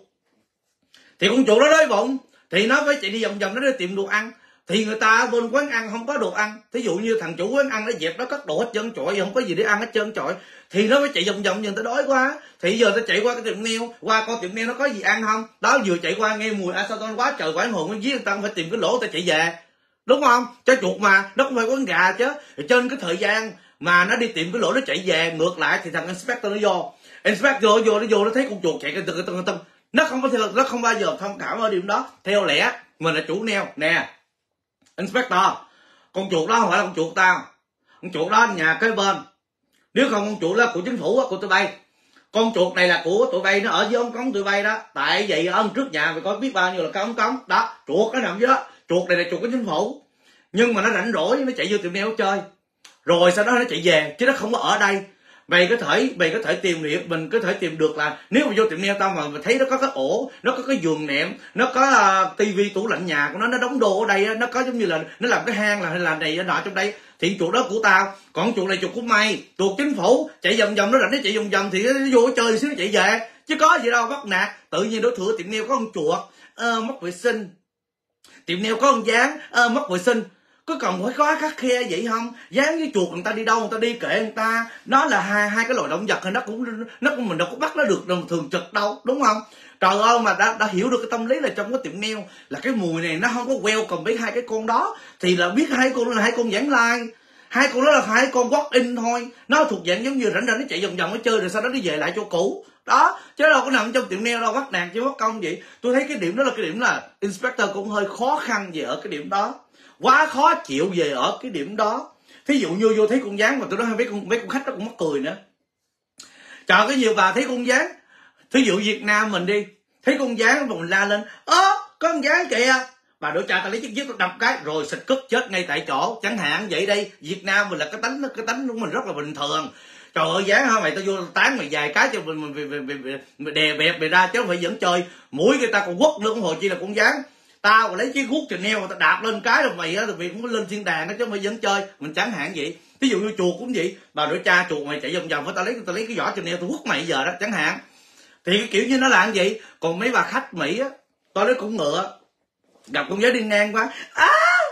thì con chuột nó đói bụng thì nó phải chạy đi vòng vòng nó đi tìm đồ ăn. Thì người ta bên quán ăn không có đồ ăn, thí dụ như thằng chủ quán ăn nó dẹp nó cất đồ hết trơn trọi, không có gì để ăn hết trơn trọi, thì nó phải chạy vòng vòng, người ta đói quá thì giờ ta chạy qua cái tiệm nail, qua con tiệm nail nó có gì ăn không đó, vừa chạy qua nghe mùi acetone quá trời quảng hồn, nó giết người ta phải tìm cái lỗ ta chạy về, đúng không? Cho chuột mà nó cũng phải có con gà chứ. Thì trên cái thời gian mà nó đi tìm cái lỗ nó chạy về ngược lại thì thằng inspector nó vô, inspector vô nó vô nó thấy con chuột chạy từng từng từng từng, nó không có theo, nó không bao giờ thông cảm ở điểm đó. Theo lẽ mình là chủ neo nè, inspector, con chuột đó không phải là con chuột tao, con chuột đó nhà kế bên, nếu không con chuột đó của chính phủ, của tụi bay, con chuột này là của tụi bay, nó ở dưới ống cống tụi bay đó. Tại vậy ở trước nhà mày có biết bao nhiêu là cái ống cống đó, chuột nó nằm dưới đó. Chuột này là chuột của chính phủ, nhưng mà nó rảnh rỗi nó chạy vô tiệm nail chơi, rồi sau đó nó chạy về chứ nó không có ở đây. Mày có thể mày có thể tìm hiểu, mình có thể tìm được là nếu mà vô tiệm nail tao mà mày thấy nó có cái ổ, nó có cái giường nệm, nó có uh, tivi tủ lạnh nhà của nó nó đóng đồ ở đây, nó có giống như là nó làm cái hang là hay là này nọ trong đây, thì chuột đó của tao. Còn chuột này chuột của mày, chuột chính phủ chạy vòng vòng, nó rảnh nó chạy vòng vòng thì nó vô nó chơi xíu nó chạy về, chứ có gì đâu bắt nạt. Tự nhiên đối thủ tiệm nail có con chuột ờ, mất vệ sinh, tiệm nail có con dán ờ, mất vệ sinh, có cần phải có khắc khe vậy không? Dán với chuột người ta đi đâu người ta đi kệ người ta, nó là hai hai cái loài động vật thì nó cũng nó cũng mình đâu có bắt nó được thường trực đâu, đúng không? Trời ơi, mà đã, đã hiểu được cái tâm lý là trong cái tiệm nail là cái mùi này nó không có welcome với hai cái con đó, thì là biết hai con là hai con vãng lai, hai con đó là hai con walk in thôi, nó thuộc dạng giống như rảnh rảnh nó chạy vòng vòng nó chơi rồi sau đó nó về lại chỗ cũ đó, chứ đâu có nằm trong tiệm nail đâu bắt nạt chứ mất công vậy. Tôi thấy cái điểm đó là cái điểm là inspector cũng hơi khó khăn về ở cái điểm đó, quá khó chịu về ở cái điểm đó. Thí dụ như vô thấy con dán mà tôi nói mấy con mấy con khách nó cũng mắc cười nữa. Trời, cái nhiều bà thấy con dán, thí dụ Việt Nam mình đi, thấy con dán mà mình la lên ơ có con dán kìa, bà đội cha ta lấy chiếc dứt tôi đập cái rồi xịt cất chết ngay tại chỗ chẳng hạn vậy. Đây Việt Nam mình là cái tánh cái tánh của mình rất là bình thường. Trời ơi, dán hả mày, tao vô tán mày vài cái cho mình, mình, mình, mình, mình đè bẹp mày ra chứ không phải vẫn chơi. Mũi người ta còn quất nữa, hồi chi là con dán. Tao còn lấy cái guốc Chanel mà tao đạp lên cái rồi mày á, rồi mày cũng có lên thiên đàng đó chứ không phải vẫn chơi mình chẳng hạn vậy. Ví dụ như chuột cũng vậy, bà đội cha chuột mày chạy vòng vòng tao lấy tao lấy cái vỏ Chanel tao quất mày giờ đó chẳng hạn, thì cái kiểu như nó là như vậy. Còn mấy bà khách Mỹ á, tao nói cũng ngựa, gặp con dán đi ngang quá, á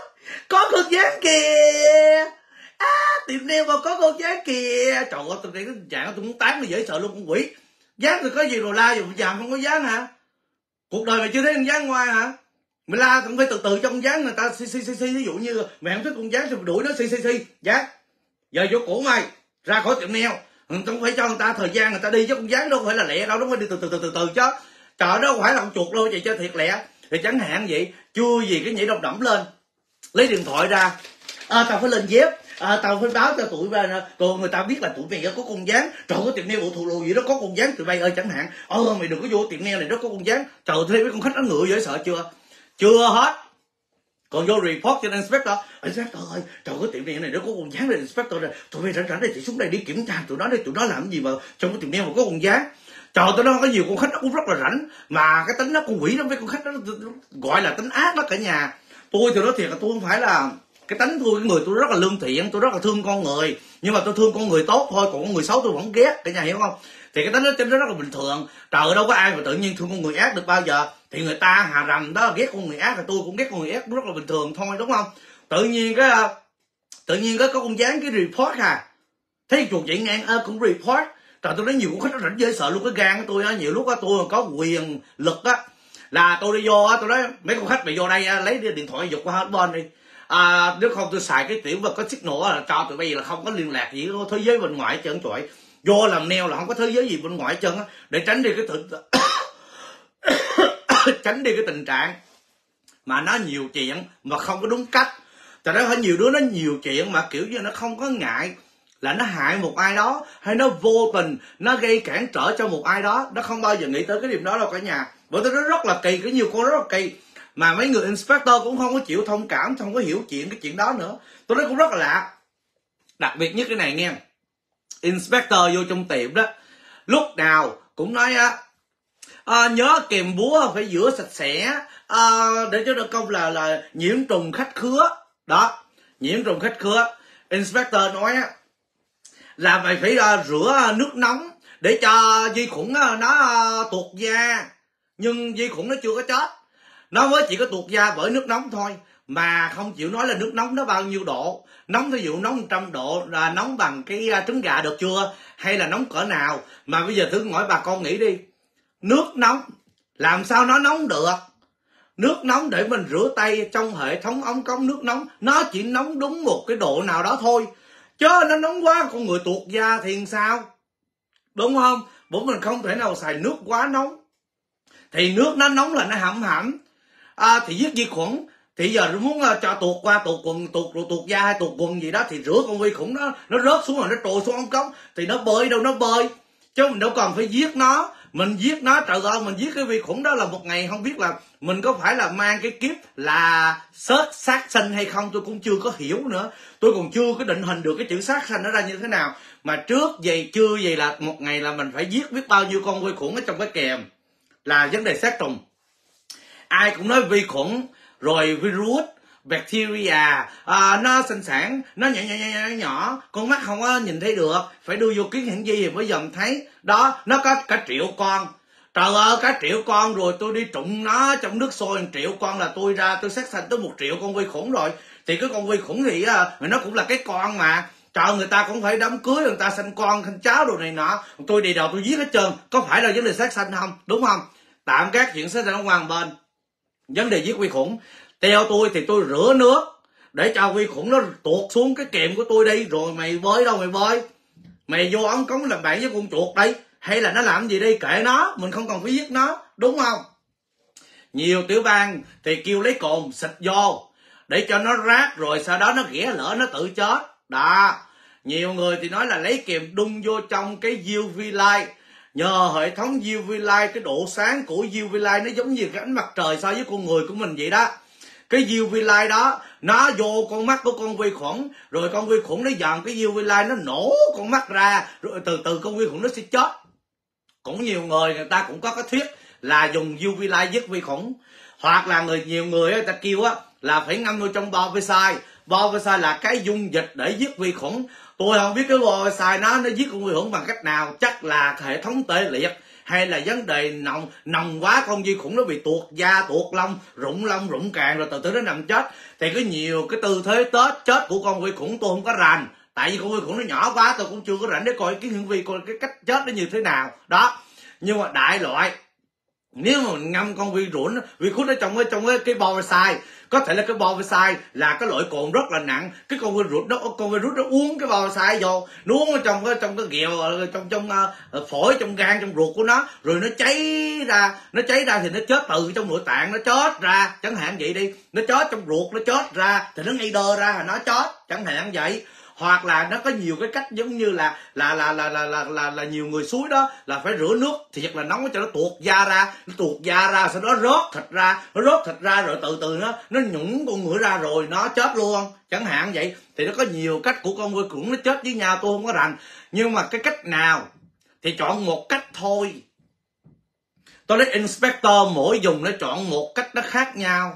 có con dán kìa, á tiệm nail mà có con dán kìa. Trời ơi, tôi thấy cái trạng tôi muốn tán nó dễ sợ luôn, con quỷ dán rồi có gì rồi la dùng dàn không có dán hả? Cuộc đời mày chưa thấy con dán ngoài hả? Mày la cũng phải từ từ cho con dán người ta xi xi xi xi, ví dụ như mày không thích con dán thì mày đuổi nó xi xi xi dán giờ vô cổ mày ra khỏi tiệm nail, không phải cho người ta thời gian người ta đi chứ con dán đâu phải là lẹ đâu, đúng không? Đi từ từ từ từ từ chứ trời, đó không phải là con chuột đâu vậy cho thiệt lẹ. Thì chẳng hạn vậy, chưa gì cái nhảy đom đỏng lên lấy điện thoại ra, à, tao phải lên dép, à, tao phải báo cho tụi bay rồi người ta biết là tụi mày có con dán. Trời ơi, tiệm nail bộ thù lùi gì đó có con dán tụi bay ơi chẳng hạn, ơ mày đừng có vô tiệm nail này đó có con dán. Trời ơi, thấy mấy con khách nó ngựa dễ sợ chưa? Chưa hết, còn vô report cho inspector, inspector ơi trời ơi tiệm nail này nó có con dán này inspector, rồi tụi mày rảnh rảnh này thì xuống đây đi kiểm tra tụi nó đây, tụi nó làm gì mà trong cái tiệm nail mà có con dán. Trời, tụi nó có nhiều con khách nó cũng rất là rảnh, mà cái tính nó con quỷ đó, với con khách đó gọi là tính ác đó cả nhà. Tôi thì nói thiệt là tôi không phải là cái tính tôi, cái người tôi rất là lương thiện, tôi rất là thương con người, nhưng mà tôi thương con người tốt thôi, còn con người xấu tôi vẫn ghét, cả nhà hiểu không? Thì cái tính đó trên đó rất là bình thường. Trời, đâu có ai mà tự nhiên thương con người ác được bao giờ. Thì người ta hà rầm đó là ghét con người ác, thì tôi cũng ghét con người ác, rất là bình thường thôi, đúng không? Tự nhiên cái tự nhiên cái có con dán cái report à, thấy chuột chạy ngang ơ cũng report. Trời, tôi nói nhiều con khách nó rảnh dễ sợ luôn, cái gan của tôi á, nhiều lúc á tôi có quyền lực á là tôi đi vô á, tôi nói mấy con khách mày vô đây á, lấy điện thoại giục qua hết bên đi, à, nếu không tôi xài cái tiểu vật có signal là cho tụi bây là không có liên lạc gì với thế giới bên ngoài hết trơn. Trời, vô làm nail là không có thế giới gì bên ngoài hết trơn á, để tránh đi cái tình tránh đi cái tình trạng mà nó nhiều chuyện mà không có đúng cách. Trời ơi, nhiều đứa nó nhiều chuyện mà kiểu như nó không có ngại là nó hại một ai đó, hay nó vô tình nó gây cản trở cho một ai đó, nó không bao giờ nghĩ tới cái điểm đó đâu cả nhà. Bởi tôi nói rất là kỳ, có nhiều con rất là kỳ mà mấy người inspector cũng không có chịu thông cảm, không có hiểu chuyện cái chuyện đó nữa. Tôi nói cũng rất là lạ. Đặc biệt nhất cái này nghe, inspector vô trong tiệm đó lúc nào cũng nói á, à, nhớ kèm búa phải rửa sạch sẽ, à, để cho được công là là nhiễm trùng khách khứa đó, nhiễm trùng khách khứa. Inspector nói á là mày phải uh, rửa nước nóng để cho vi khuẩn uh, nó uh, tuột da, nhưng vi khuẩn nó chưa có chết, nó mới chỉ có tuột da bởi nước nóng thôi, mà không chịu nói là nước nóng nó bao nhiêu độ. Nóng ví dụ nóng một trăm độ là nóng bằng cái uh, trứng gà được chưa, hay là nóng cỡ nào. Mà bây giờ thử hỏi bà con nghĩ đi, nước nóng làm sao nó nóng được? Nước nóng để mình rửa tay trong hệ thống ống cống nước nóng, nó chỉ nóng đúng một cái độ nào đó thôi, chứ nó nóng quá con người tuột da thì sao, đúng không? Bố mình không thể nào xài nước quá nóng, thì nước nó nóng là nó hẩm hẩm, à, thì giết vi khuẩn. Thì giờ muốn uh, cho tuột qua tuột quần tuột tuột da hay tuột quần gì đó thì rửa con vi khuẩn nó nó rớt xuống rồi nó trồi xuống ống cống thì nó bơi đâu nó bơi, chứ mình đâu còn phải giết nó. Mình giết nó, trời ơi, mình giết cái vi khuẩn đó là một ngày không biết là mình có phải là mang cái kiếp là sớt sát sanh hay không, tôi cũng chưa có hiểu nữa. Tôi còn chưa có định hình được cái chữ sát sanh nó ra như thế nào, mà trước vậy chưa vậy là một ngày là mình phải giết biết bao nhiêu con vi khuẩn ở trong cái kèm là vấn đề sát trùng. Ai cũng nói vi khuẩn rồi virus bacteria à, nó sinh sản nó nhỏ nhỏ nhỏ nhỏ nhỏ, con mắt không có nhìn thấy được, phải đưa vô kiến hiển vi thì mới dòm thấy. Đó, nó có cả triệu con, trời ơi, cả triệu con, rồi tôi đi trụng nó trong nước sôi một triệu con là tôi ra tôi sát sanh tới một triệu con vi khuẩn rồi. Thì cái con vi khuẩn thì nó cũng là cái con mà, trời, người ta cũng phải đám cưới, người ta sanh con sanh cháu đồ này nọ, tôi đi đầu tôi giết hết trơn, có phải là vấn đề sát sanh không, đúng không? Tạm các chuyện sát sanh nó qua một bên, vấn đề giết vi khuẩn theo tôi thì tôi rửa nước để cho vi khuẩn nó tuột xuống cái kèm của tôi đi, rồi mày bơi đâu mày bơi, mày vô ống cống làm bạn với con chuột đi, hay là nó làm gì đi, kệ nó, mình không cần phải giết nó, đúng không? Nhiều tiểu bang thì kêu lấy cồn xịt vô để cho nó rát, rồi sau đó nó ghẻ lỡ nó tự chết đó. Nhiều người thì nói là lấy kìm đun vô trong cái u vê light, nhờ hệ thống u vê light, cái độ sáng của u vê light nó giống như cái ánh mặt trời so với con người của mình vậy đó. Cái u vê light đó nó vô con mắt của con vi khuẩn, rồi con vi khuẩn nó dòm cái u vê light nó nổ con mắt ra, rồi từ từ con vi khuẩn nó sẽ chết. Cũng nhiều người người ta cũng có cái thuyết là dùng u vê light giết vi khuẩn, hoặc là người nhiều người người ta kêu á là phải ngâm vô trong bovicide. Bovicide là cái dung dịch để giết vi khuẩn. Tôi không biết cái bovicide nó nó giết con vi khuẩn bằng cách nào, chắc là hệ thống tê liệt, hay là vấn đề nồng nồng quá con vi khuẩn nó bị tuột da tuột lông, rụng lông rụng càng rồi từ từ nó nằm chết. Thì có nhiều cái tư thế tết chết của con vi khuẩn tôi không có rành, tại vì con vi khuẩn nó nhỏ quá tôi cũng chưa có rảnh để coi cái hiển vi, coi cái cách chết nó như thế nào đó. Nhưng mà đại loại nếu mà mình ngâm con virus virus ở trong cái trong cái cái bovicide, có thể là cái bovicide là cái loại cồn rất là nặng, cái con virus nó con virus nó uống cái bovicide vô, nó uống ở trong cái trong cái ghẹo, trong trong uh, phổi, trong gan, trong ruột của nó, rồi nó cháy ra, nó cháy ra thì nó chết từ trong nội tạng nó chết ra, chẳng hạn vậy đi, nó chết trong ruột nó chết ra thì nó ngay đơ ra là nó chết, chẳng hạn vậy. Hoặc là nó có nhiều cái cách giống như là là là là là là là, là nhiều người suối đó là phải rửa nước thiệt là nóng cho nó tuột da ra, nó tuột da ra, sau đó rớt thịt ra, nó rớt thịt ra rồi từ từ nó nó nhũng con người ra rồi nó chết luôn, chẳng hạn vậy. Thì nó có nhiều cách của con vi khuẩn nó chết với nhau, tôi không có rành, nhưng mà cái cách nào thì chọn một cách thôi. Tôi nói inspector mỗi dùng nó chọn một cách nó khác nhau.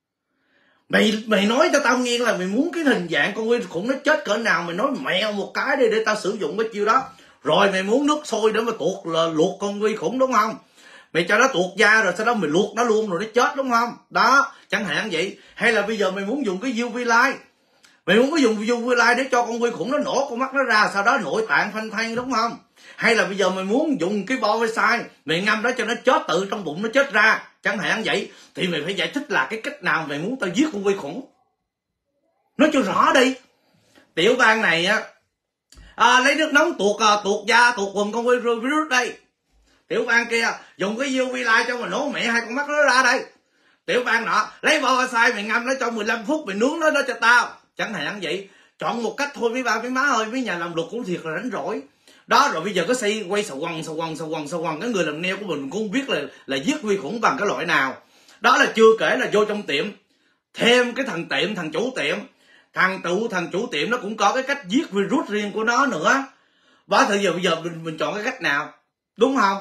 Mày mày nói cho tao nghe là mày muốn cái hình dạng con vi khuẩn nó chết cỡ nào, mày nói mẹo một cái đi để tao sử dụng cái chiêu đó. Rồi mày muốn nước sôi để mà tuột là luộc con vi khuẩn, đúng không? Mày cho nó tuột da rồi sau đó mày luộc nó luôn rồi nó chết, đúng không? Đó, chẳng hạn vậy. Hay là bây giờ mày muốn dùng cái u vê light, mày muốn có dùng u vê light để cho con vi khuẩn nó nổ con mắt nó ra, sau đó nội tạng phanh thay, đúng không? Hay là bây giờ mày muốn dùng cái bovicide, mày ngâm đó cho nó chết tự trong bụng nó chết ra, chẳng hạn vậy. Thì mày phải giải thích là cái cách nào mày muốn tao giết con vi khuẩn, nói cho rõ đi. Tiểu bang này á à, lấy nước nóng tuột à, tuột da tuột quần con virus đây. Tiểu bang kia dùng cái u vê light cho mà nổ mẹ hai con mắt nó ra đây. Tiểu bang nọ lấy bovicide mày ngâm nó trong mười lăm phút mày nướng nó đó cho tao, chẳng hạn vậy. Chọn một cách thôi mấy ba mấy má ơi, mấy nhà làm luật cũng thiệt là rảnh rỗi đó. Rồi bây giờ có xây quay sầu quần sầu quần sầu quần sầu quần cái người làm nail của mình cũng không biết là là giết vi khuẩn bằng cái loại nào đó. Là chưa kể là vô trong tiệm thêm cái thằng tiệm thằng chủ tiệm thằng chủ thằng chủ tiệm nó cũng có cái cách giết virus riêng của nó nữa. Đó thì giờ bây giờ mình mình chọn cái cách nào, đúng không?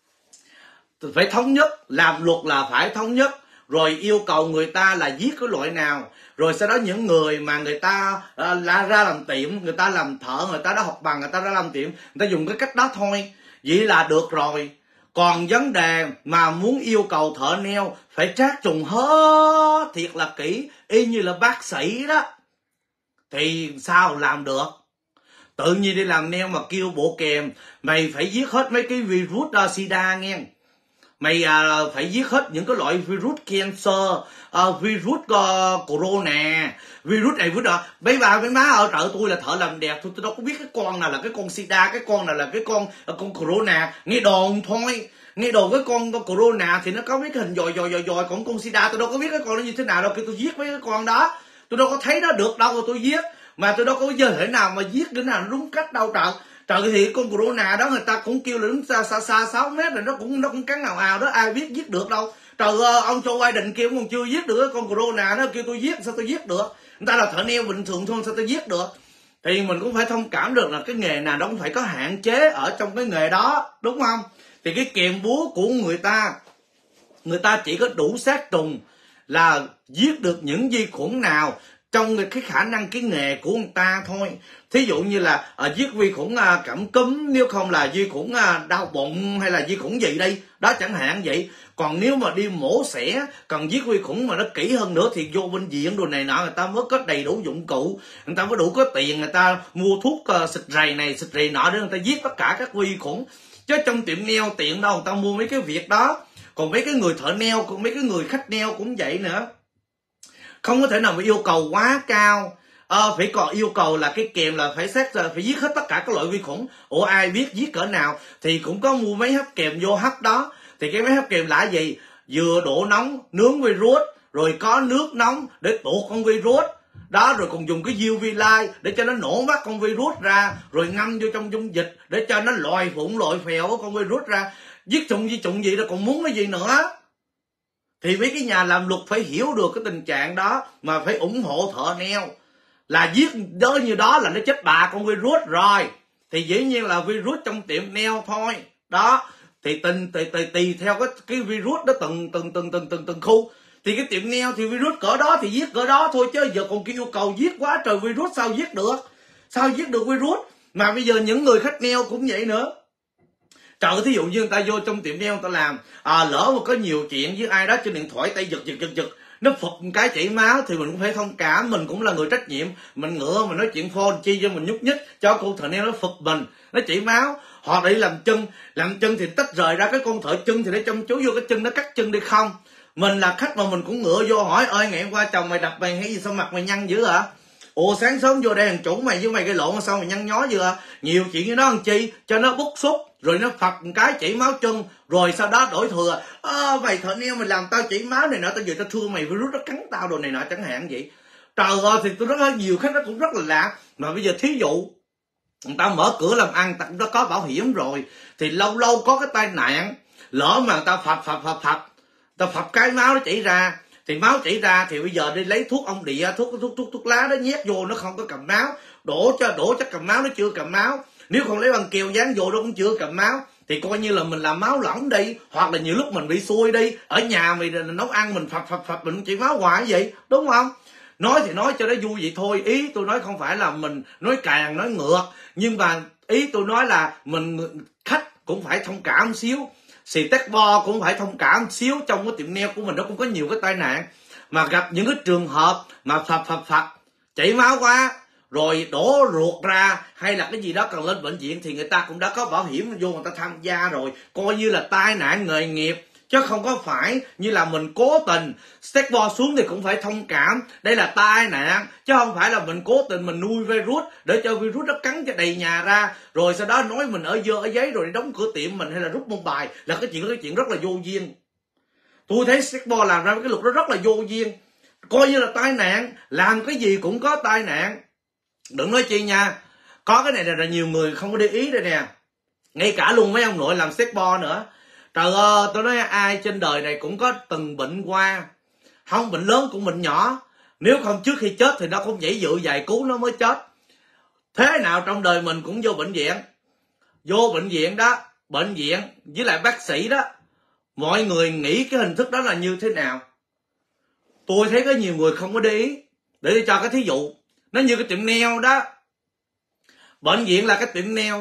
Phải thống nhất, làm luật là phải thống nhất, rồi yêu cầu người ta là giết cái loại nào, rồi sau đó những người mà người ta à, ra làm tiệm, người ta làm thợ, người ta đã học bằng, người ta ra làm tiệm, người ta dùng cái cách đó thôi, vậy là được rồi. Còn vấn đề mà muốn yêu cầu thợ nail phải trát trùng hết thiệt là kỹ, y như là bác sĩ đó, thì sao làm được? Tự nhiên đi làm nail mà kêu bộ kèm mày phải giết hết mấy cái virus uh, sida nghe, mày à, phải giết hết những cái loại virus cancer, à, virus uh, corona, virus này virus đó. Mấy bà mấy má ở chợ tôi là thợ làm đẹp, tôi, tôi đâu có biết cái con nào là cái con sida, cái con nào là cái con uh, con corona, nghe đồn thôi. Nghe đồn cái con, con corona thì nó có mấy cái hình dòi dòi dòi dòi, còn con sida tôi đâu có biết cái con nó như thế nào đâu, kêu tôi giết mấy cái con đó, tôi đâu có thấy nó được đâu rồi tôi giết, mà tôi đâu có giờ thể nào mà giết cái nào nó đúng cách đâu trời. Trời thì con corona đó người ta cũng kêu là đứng xa xa xa sáu mét rồi nó cũng nó cũng cắn ào ào đó, ai biết giết được đâu. Trời ơi, ông Joe Biden kêu còn chưa giết được con corona, nó kêu tôi giết sao tôi giết được, người ta là thợ nail bình thường thôi sao tôi giết được. Thì mình cũng phải thông cảm được là cái nghề nào đó cũng phải có hạn chế ở trong cái nghề đó, đúng không? Thì cái kềm búa của người ta, người ta chỉ có đủ sát trùng là giết được những vi khuẩn nào trong cái khả năng cái nghề của người ta thôi. Thí dụ như là uh, giết vi khuẩn uh, cảm cúm, nếu không là vi khuẩn uh, đau bụng hay là vi khuẩn gì đây đó chẳng hạn vậy. Còn nếu mà đi mổ xẻ cần giết vi khuẩn mà nó kỹ hơn nữa thì vô bệnh viện đồ này nọ, người ta mới có đầy đủ dụng cụ, người ta mới đủ có tiền, người ta mua thuốc uh, xịt rầy này xịt rầy nọ để người ta giết tất cả các vi khuẩn. Chứ trong tiệm nail tiện đâu người ta mua mấy cái việc đó. Còn mấy cái người thợ nail, còn mấy cái người khách nail cũng vậy nữa, không có thể nào mà yêu cầu quá cao. Ờ, phải còn yêu cầu là cái kèm là phải xét phải giết hết tất cả các loại vi khuẩn. Ủa ai biết giết cỡ nào, thì cũng có mua mấy hấp kèm vô hấp đó. Thì cái máy hấp kèm là gì? Vừa đổ nóng nướng virus, rồi có nước nóng để tuột con virus đó, rồi còn dùng cái u vê light để cho nó nổ mắt con virus ra, rồi ngâm vô trong dung dịch để cho nó lòi phụng lòi phèo con virus ra. Giết trùng vi trùng gì đó còn muốn cái gì nữa. Thì mấy cái nhà làm luật phải hiểu được cái tình trạng đó, mà phải ủng hộ thợ nail. Là giết đó như đó là nó chết bà con virus rồi, thì dĩ nhiên là virus trong tiệm nail thôi đó. Thì tình tùy, tùy, tùy theo cái cái virus đó từng từng từng từng từng từng khu. Thì cái tiệm nail thì virus cỡ đó thì giết cỡ đó thôi, chứ giờ còn yêu cầu giết quá trời virus sao giết được, sao giết được virus. Mà bây giờ những người khách nail cũng vậy nữa. Trời, thí dụ như người ta vô trong tiệm nail người ta làm, à, lỡ mà có nhiều chuyện với ai đó trên điện thoại tay giật giật giật giật nó phụt một cái chảy máu thì mình cũng phải thông cảm, mình cũng là người trách nhiệm, mình ngựa mình nói chuyện phone chi cho mình nhúc nhích cho cô thợ nail nó phụt mình, nó chảy máu. Hoặc đi làm chân, làm chân thì tách rời ra cái con thợ chân thì để chăm chú vô cái chân nó cắt chân đi không. Mình là khách mà mình cũng ngựa vô hỏi, ơi ngày hôm qua chồng mày đập mày hay gì sao mặt mày nhăn dữ hả? Ủa sáng sớm vô đây thằng chủ mày với mày cái lộn sao mày nhăn nhó dữ hả? Nhiều chuyện với nó làm chi cho nó bức xúc, rồi nó phập một cái chảy máu chân, rồi sau đó đổi thừa, à, mày thợ nail mày làm tao chảy máu này nọ, tao vừa tao thương mày virus nó cắn tao đồ này nọ chẳng hạn vậy. Trời ơi, thì tôi rất là nhiều khách nó cũng rất là lạ. Mà bây giờ thí dụ người ta mở cửa làm ăn, ta cũng đã có bảo hiểm rồi, thì lâu lâu có cái tai nạn, lỡ mà người ta phập phập phập phập ta phập cái máu nó chảy ra, thì máu chảy ra thì bây giờ đi lấy thuốc ông địa, thuốc thuốc thuốc thuốc lá đó nhét vô, nó không có cầm máu, đổ cho đổ chắc cầm máu, nó chưa cầm máu. Nếu không lấy bằng keo dán vô nó cũng chưa cầm máu, thì coi như là mình làm máu lỏng đi. Hoặc là nhiều lúc mình bị xui đi, ở nhà mình nấu ăn mình phập phập phập mình chỉ máu hoài vậy, đúng không? Nói thì nói cho nó vui vậy thôi, ý tôi nói không phải là mình nói càng nói ngược, nhưng mà ý tôi nói là mình khách cũng phải thông cảm xíu, xì tech bo cũng phải thông cảm xíu. Trong cái tiệm nail của mình nó cũng có nhiều cái tai nạn, mà gặp những cái trường hợp mà phập phập phập chảy máu quá rồi đổ ruột ra hay là cái gì đó cần lên bệnh viện, thì người ta cũng đã có bảo hiểm vô người ta tham gia rồi, coi như là tai nạn nghề nghiệp, chứ không có phải như là mình cố tình. Step bo xuống thì cũng phải thông cảm, đây là tai nạn, chứ không phải là mình cố tình mình nuôi virus để cho virus nó cắn cho đầy nhà ra, rồi sau đó nói mình ở dơ ở giấy rồi đóng cửa tiệm mình hay là rút môn bài, là cái chuyện đó cái chuyện rất là vô duyên. Tôi thấy Step bo làm ra cái luật đó rất là vô duyên, coi như là tai nạn, làm cái gì cũng có tai nạn. Đừng nói chi nha, có cái này là nhiều người không có để ý đây nè, ngay cả luôn mấy ông nội làm Step bo nữa. Trời ơi, tôi nói ai trên đời này cũng có từng bệnh qua, không bệnh lớn cũng bệnh nhỏ, nếu không trước khi chết thì nó không dễ dự vài cứu nó mới chết. Thế nào trong đời mình cũng vô bệnh viện, vô bệnh viện đó, bệnh viện với lại bác sĩ đó, mọi người nghĩ cái hình thức đó là như thế nào. Tôi thấy có nhiều người không có để ý. Để tôi cho cái thí dụ, nó như cái tiệm nail đó, bệnh viện là cái tiệm nail,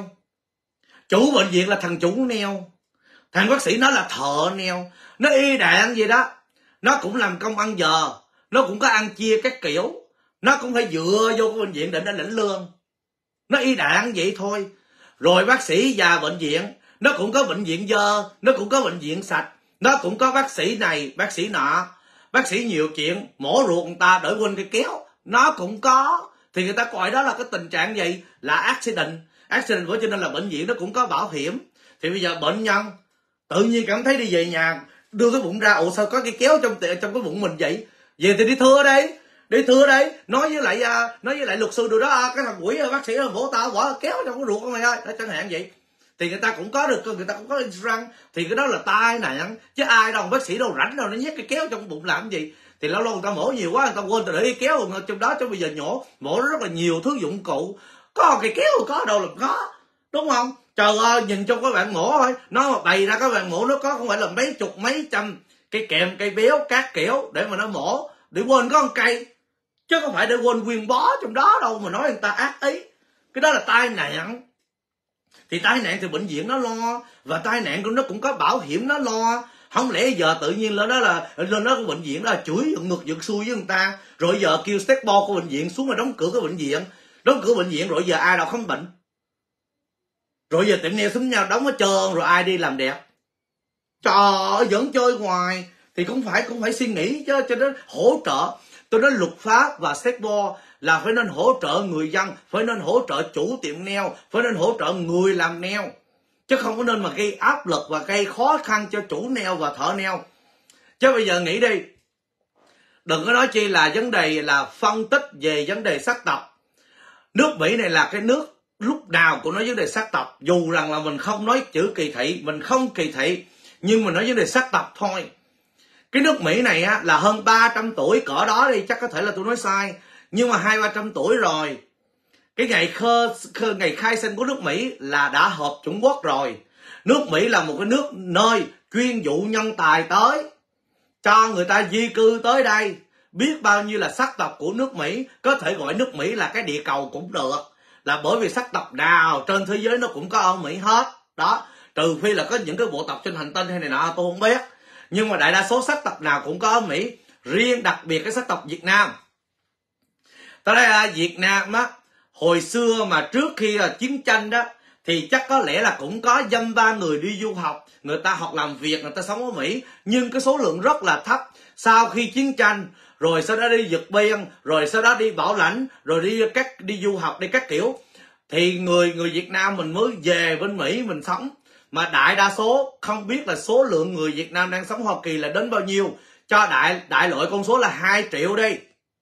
chủ bệnh viện là thằng chủ nail, thằng bác sĩ nó là thợ nail, nó y đạn gì đó, nó cũng làm công ăn giờ, nó cũng có ăn chia các kiểu, nó cũng phải dựa vô cái bệnh viện để nó lĩnh lương, nó y đạn vậy thôi. Rồi bác sĩ và bệnh viện nó cũng có bệnh viện dơ, nó cũng có bệnh viện sạch, Nó cũng có bác sĩ này bác sĩ nọ, bác sĩ nhiều chuyện, mổ ruột người ta đỡ quên cái kéo, nó cũng có. Thì người ta gọi đó là cái tình trạng gì? Là accident. Accident bởi cho nên là bệnh viện nó cũng có bảo hiểm. Thì bây giờ bệnh nhân tự nhiên cảm thấy đi về nhà đưa cái bụng ra, ủa sao có cái kéo trong trong cái bụng mình vậy? Về thì đi thưa đây, đi thưa đây, nói với lại uh, nói với lại luật sư đồ đó, uh, cái thằng quỷ uh, bác sĩ uh, bổ tao bỏ kéo trong cái ruột của mày ơi, đó, chẳng hạn vậy. Thì người ta cũng có được, người ta cũng có răng. Thì cái đó là tai nạn, chứ ai đâu bác sĩ đâu rảnh đâu nó nhét cái kéo trong bụng làm gì. Thì lâu lâu người ta mổ nhiều quá, người ta quên để ý kéo trong đó, cho bây giờ nhổ mổ rất là nhiều thứ dụng cụ, có cái kéo có đâu làm có, đúng không? Trời ơi, nhìn trong các bạn mổ thôi, nó mà bày ra các bạn mổ nó có không phải là mấy chục mấy trăm cây kèm cây béo các kiểu để mà nó mổ, để quên có con cây, chứ không phải để quên nguyên bó trong đó đâu mà nói người ta ác ý. Cái đó là tai nạn. Thì tai nạn thì bệnh viện nó lo, và tai nạn của nó cũng có bảo hiểm nó lo. Không lẽ giờ tự nhiên lên đó là lên đó của bệnh viện đó là chửi giận ngược giận xuôi với người ta, rồi giờ kêu step bo của bệnh viện xuống mà đóng cửa cái bệnh viện, đóng cửa bệnh viện rồi giờ ai đâu khám bệnh, rồi giờ tiệm nail xúm nhau đóng hết trơn, rồi ai đi làm đẹp? Trời ơi, vẫn chơi hoài. Thì cũng phải cũng phải suy nghĩ chứ, cho nên hỗ trợ. Tôi nói luật pháp và step bo là phải nên hỗ trợ người dân, phải nên hỗ trợ chủ tiệm nail, phải nên hỗ trợ người làm nail, chứ không có nên mà gây áp lực và gây khó khăn cho chủ nail và thợ nail. Chứ bây giờ nghĩ đi, đừng có nói chi là vấn đề là phân tích về vấn đề sắc tộc. Nước Mỹ này là cái nước lúc nào cũng nói vấn đề sắc tộc, dù rằng là mình không nói chữ kỳ thị, mình không kỳ thị, nhưng mà nói vấn đề sắc tộc thôi. Cái nước Mỹ này á, là hơn ba trăm tuổi cỡ đó đi, chắc có thể là tôi nói sai, nhưng mà hai ba trăm tuổi rồi. Cái ngày khơ, khơ ngày khai sinh của nước Mỹ là đã hợp Trung Quốc rồi. Nước Mỹ là một cái nước nơi chuyên dụ nhân tài tới, cho người ta di cư tới đây. Biết bao nhiêu là sắc tộc của nước Mỹ, có thể gọi nước Mỹ là cái địa cầu cũng được, là bởi vì sắc tộc nào trên thế giới nó cũng có ở Mỹ hết đó, trừ phi là có những cái bộ tộc trên hành tinh hay này nọ tôi không biết, nhưng mà đại đa số sắc tộc nào cũng có ở Mỹ. Riêng đặc biệt cái sắc tộc Việt Nam, tới đây là Việt Nam á, hồi xưa mà trước khi là chiến tranh đó thì chắc có lẽ là cũng có dăm ba người đi du học, người ta học làm việc, người ta sống ở Mỹ, nhưng cái số lượng rất là thấp. Sau khi chiến tranh rồi sau đó đi vượt biên, rồi sau đó đi bảo lãnh, rồi đi các đi du học đi các kiểu, thì người người Việt Nam mình mới về bên Mỹ mình sống. Mà đại đa số không biết là số lượng người Việt Nam đang sống Hoa Kỳ là đến bao nhiêu, cho đại đại loại con số là hai triệu đi.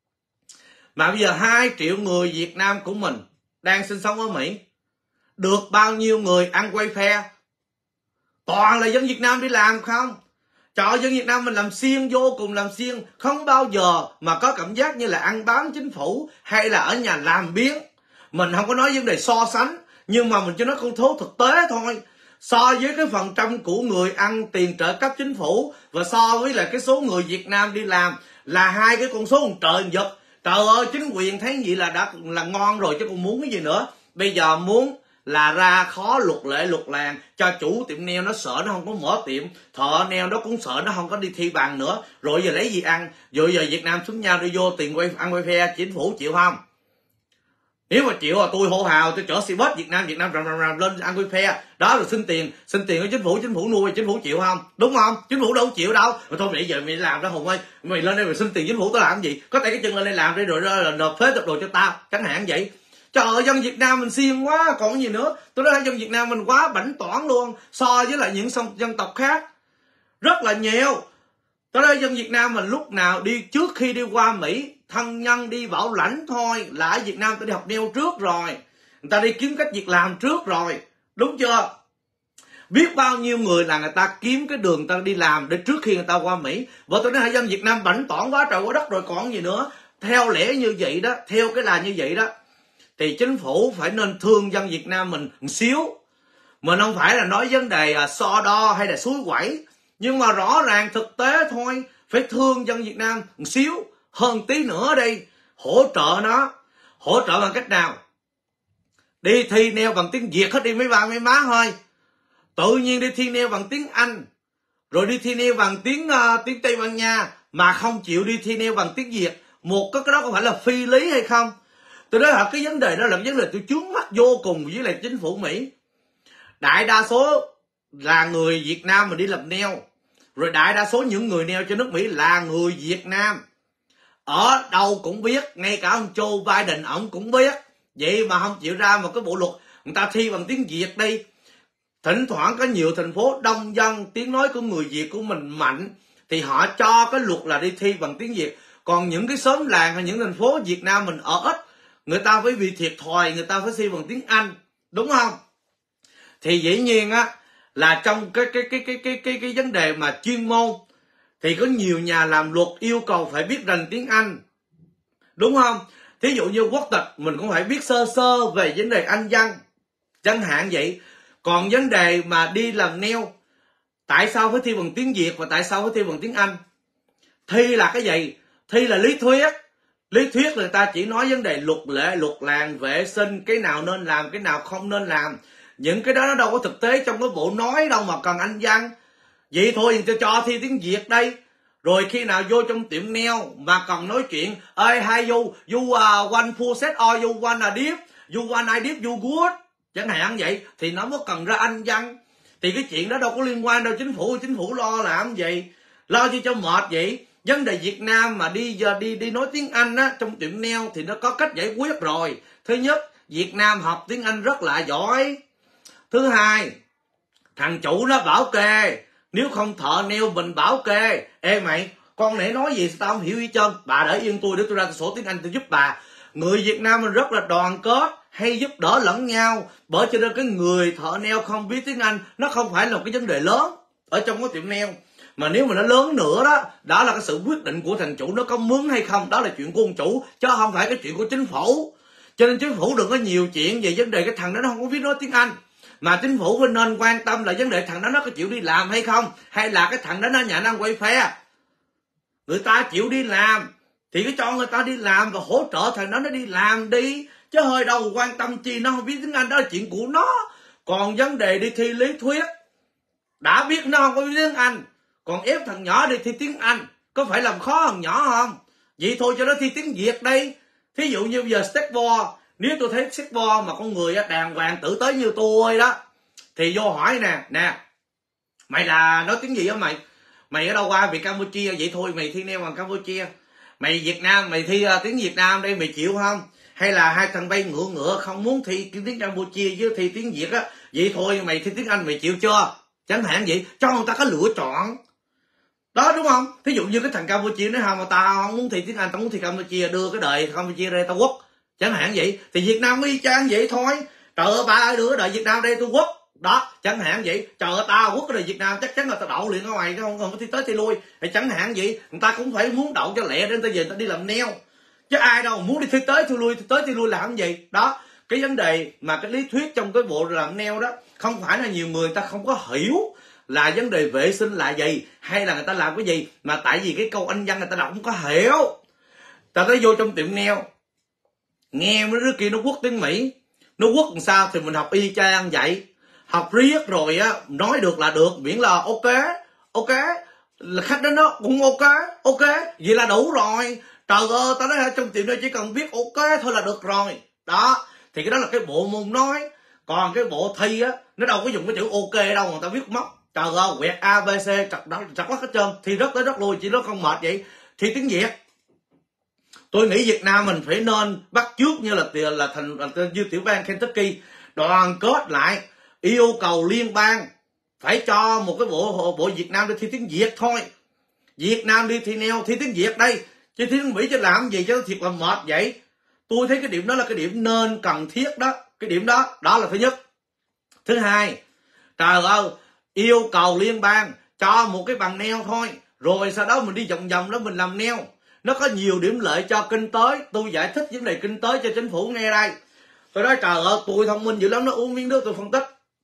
Mà bây giờ hai triệu người Việt Nam của mình đang sinh sống ở Mỹ, được bao nhiêu người ăn quay phe? Toàn là dân Việt Nam đi làm không? Trời ơi, dân Việt Nam mình làm xiên, vô cùng làm xiên, không bao giờ mà có cảm giác như là ăn bám chính phủ hay là ở nhà làm biếng. Mình không có nói vấn đề so sánh, nhưng mà mình cho nó con số thực tế thôi. So với cái phần trăm của người ăn tiền trợ cấp chính phủ và so với là cái số người Việt Nam đi làm, là hai cái con số một trời giật. Trời ơi, chính quyền thấy gì là đã là ngon rồi chứ còn muốn cái gì nữa. Bây giờ muốn là ra khó luật lệ luật làng, cho chủ tiệm nail nó sợ nó không có mở tiệm, thợ nail nó cũng sợ nó không có đi thi bằng nữa, rồi giờ lấy gì ăn? Rồi giờ Việt Nam xuống nhau đi vô tiền quay ăn quay phe, chính phủ chịu không? Nếu mà chịu là tôi hô hào, tôi chở xe bus Việt Nam Việt Nam rầm rầm rầm lên ăn quay phe đó, rồi xin tiền xin tiền của chính phủ, chính phủ nuôi, chính phủ chịu không? Đúng không? Chính phủ đâu chịu đâu. Mà thôi bây giờ mày làm đó Hùng ơi, mày lên đây mày xin tiền chính phủ tao làm cái gì? Có tay cái chân lên đây làm đi, rồi là nộp thuế tập đồ cho tao chẳng hạn vậy. Trời ơi, dân Việt Nam mình xiên quá, còn cái gì nữa. Tôi nói dân Việt Nam mình quá bảnh toản luôn, so với lại những dân tộc khác rất là nhiều. Tôi nói dân Việt Nam mình lúc nào đi trước khi đi qua Mỹ, thân nhân đi bảo lãnh thôi là ở Việt Nam ta đi học nail trước rồi, người ta đi kiếm cách việc làm trước rồi, đúng chưa? Biết bao nhiêu người là người ta kiếm cái đường người ta đi làm để trước khi người ta qua Mỹ. Và tôi nói hai dân Việt Nam bảnh toản quá trời quá đất rồi còn gì nữa. Theo lẽ như vậy đó, theo cái là như vậy đó, thì chính phủ phải nên thương dân Việt Nam mình một xíu. Mình không phải là nói vấn đề à, so đo hay là suối quẩy, nhưng mà rõ ràng thực tế thôi. Phải thương dân Việt Nam một xíu, hơn tí nữa đi, hỗ trợ nó. Hỗ trợ bằng cách nào? Đi thi nail bằng tiếng Việt hết đi mấy bà mấy má thôi. Tự nhiên đi thi nail bằng tiếng Anh, rồi đi thi nail bằng tiếng uh, tiếng Tây Ban Nha, mà không chịu đi thi nail bằng tiếng Việt. Một cái đó có phải là phi lý hay không? Tôi nói là cái vấn đề đó là vấn đề tôi chướng mắt vô cùng với lại chính phủ Mỹ. Đại đa số là người Việt Nam mà đi làm nail, Rồi đại đa số những người neo trên nước Mỹ là người Việt Nam. Ở đâu cũng biết, ngay cả ông Joe Biden ông cũng biết. Vậy mà không chịu ra một cái bộ luật người ta thi bằng tiếng Việt đi. Thỉnh thoảng có nhiều thành phố đông dân, tiếng nói của người Việt của mình mạnh, thì họ cho cái luật là đi thi bằng tiếng Việt. Còn những cái xóm làng hay những thành phố Việt Nam mình ở ít, người ta phải bị thiệt thòi, người ta phải thi bằng tiếng Anh, đúng không? Thì dĩ nhiên á là trong cái cái cái cái cái cái cái vấn đề mà chuyên môn thì có nhiều nhà làm luật yêu cầu phải biết rành tiếng Anh, đúng không? Thí dụ như quốc tịch mình cũng phải biết sơ sơ về vấn đề Anh văn, chẳng hạn vậy. Còn vấn đề mà đi làm nail, tại sao phải thi bằng tiếng Việt và tại sao phải thi bằng tiếng Anh? Thi là cái gì? Thi là lý thuyết. Lý thuyết người ta chỉ nói vấn đề luật lệ, luật làng, vệ sinh, cái nào nên làm, cái nào không nên làm. Những cái đó nó đâu có thực tế trong cái bộ nói đâu mà cần Anh văn. Vậy thôi cho cho thi tiếng Việt đây. Rồi khi nào vô trong tiệm nail mà cần nói chuyện, ơi hi you, you uh, one full set or you want a dip, you want I dip, you good, chẳng hạn vậy, thì nó mới cần ra Anh văn. Thì cái chuyện đó đâu có liên quan đâu, chính phủ chính phủ lo làm gì, lo chi cho mệt vậy. Vấn đề Việt Nam mà đi giờ đi đi nói tiếng Anh á trong tiệm nail thì nó có cách giải quyết rồi. Thứ nhất, Việt Nam học tiếng Anh rất là giỏi. Thứ hai, thằng chủ nó bảo kê, nếu không thợ nail mình bảo kê, ê mày con nãy nói gì sao tao không hiểu gì trơn, bà để yên tôi để tôi ra sổ tiếng Anh tôi giúp bà. Người Việt Nam mình rất là đoàn kết, hay giúp đỡ lẫn nhau. Bởi cho nên cái người thợ nail không biết tiếng Anh nó không phải là một cái vấn đề lớn ở trong cái tiệm nail. Mà nếu mà nó lớn nữa đó, đó là cái sự quyết định của thằng chủ nó có mướn hay không, đó là chuyện của ông chủ chứ không phải cái chuyện của chính phủ. Cho nên chính phủ đừng có nhiều chuyện về vấn đề cái thằng đó nó không có biết nói tiếng Anh, mà chính phủ phải nên quan tâm là vấn đề thằng đó nó có chịu đi làm hay không, hay là cái thằng đó nó nhà năng quay phe. Người ta chịu đi làm thì cứ cho người ta đi làm và hỗ trợ thằng đó nó đi làm đi, chứ hơi đâu quan tâm chi nó không biết tiếng Anh, đó là chuyện của nó. Còn vấn đề đi thi lý thuyết, đã biết nó không có biết tiếng Anh còn ép thằng nhỏ đi thi tiếng Anh, có phải làm khó thằng nhỏ không? Vậy thôi cho nó thi tiếng Việt đi. Thí dụ như bây giờ skateboard, nếu tôi thấy skateboard mà con người đàng hoàng tử tế như tôi đó, thì vô hỏi nè, nè mày là nói tiếng gì á mày? Mày ở đâu qua? Việt Campuchia. Vậy thôi mày thi nail bằng Campuchia. Mày Việt Nam mày thi uh, tiếng Việt Nam đây, mày chịu không? Hay là hai thằng bay ngựa ngựa không muốn thi tiếng Campuchia với thi tiếng Việt á, vậy thôi mày thi tiếng Anh mày chịu chưa? Chẳng hạn vậy, cho người ta có lựa chọn đó, đúng không? Thí dụ như cái thằng Campuchia nói không mà tao không muốn thi tiếng Anh, tao muốn thi Campuchia, đưa cái đời Campuchia đây tao quất, chẳng hạn vậy. Thì Việt Nam y chang vậy thôi. Trời ơi ba ơi, đưa đời Việt Nam đây tôi quất đó, chẳng hạn vậy. Trời ơi tao quất cái đời Việt Nam chắc chắn là tao đậu liền ở ngoài, không còn có thi tới thi lui. Thì chẳng hạn vậy, người ta cũng phải muốn đậu cho lẹ để người ta về người ta đi làm nail, chứ ai đâu muốn đi thi tới thi lui, thi tới thi lui làm gì đó. Cái vấn đề mà cái lý thuyết trong cái bộ làm nail đó, không phải là nhiều người, người ta không có hiểu là vấn đề vệ sinh là gì, hay là người ta làm cái gì, mà tại vì cái câu Anh văn người ta đọc không có hiểu. Ta tới vô trong tiệm nail, nghe mấy đứa kia nó quất tiếng Mỹ, nó quất làm sao thì mình học y chang vậy. Học riết rồi á, nói được là được, miễn là ok, ok, là khách đến đó cũng ok, ok, vậy là đủ rồi. Trời ơi, tao nói trong tiệm này chỉ cần biết ok thôi là được rồi. Đó, thì cái đó là cái bộ môn nói. Còn cái bộ thi á, nó đâu có dùng cái chữ ok đâu, người ta viết mất. Trời ơi, quẹt A, B, C, chặt đó, chặt quá hết trơn. Thì rất tới rất lui, chỉ nó không mệt vậy. Thì tiếng Việt, tôi nghĩ Việt Nam mình phải nên bắt chước như là là thành là như tiểu bang Kentucky, đoàn kết lại, yêu cầu liên bang phải cho một cái bộ bộ Việt Nam đi thi tiếng Việt thôi. Việt Nam đi thi nail thi tiếng Việt đây, chứ thi tiếng Mỹ chứ làm gì cho nó thiệt là mệt vậy. Tôi thấy cái điểm đó là cái điểm nên cần thiết đó. Cái điểm đó, đó là thứ nhất. Thứ hai, trời ơi, yêu cầu liên bang cho một cái bằng nail thôi, rồi sau đó mình đi vòng vòng đó mình làm nail. Nó có nhiều điểm lợi cho kinh tế. Tôi giải thích vấn đề kinh tế cho chính phủ nghe đây. Tôi nói trời ơi, tôi thông minh dữ lắm, nó uống miếng nước tôi phân tích.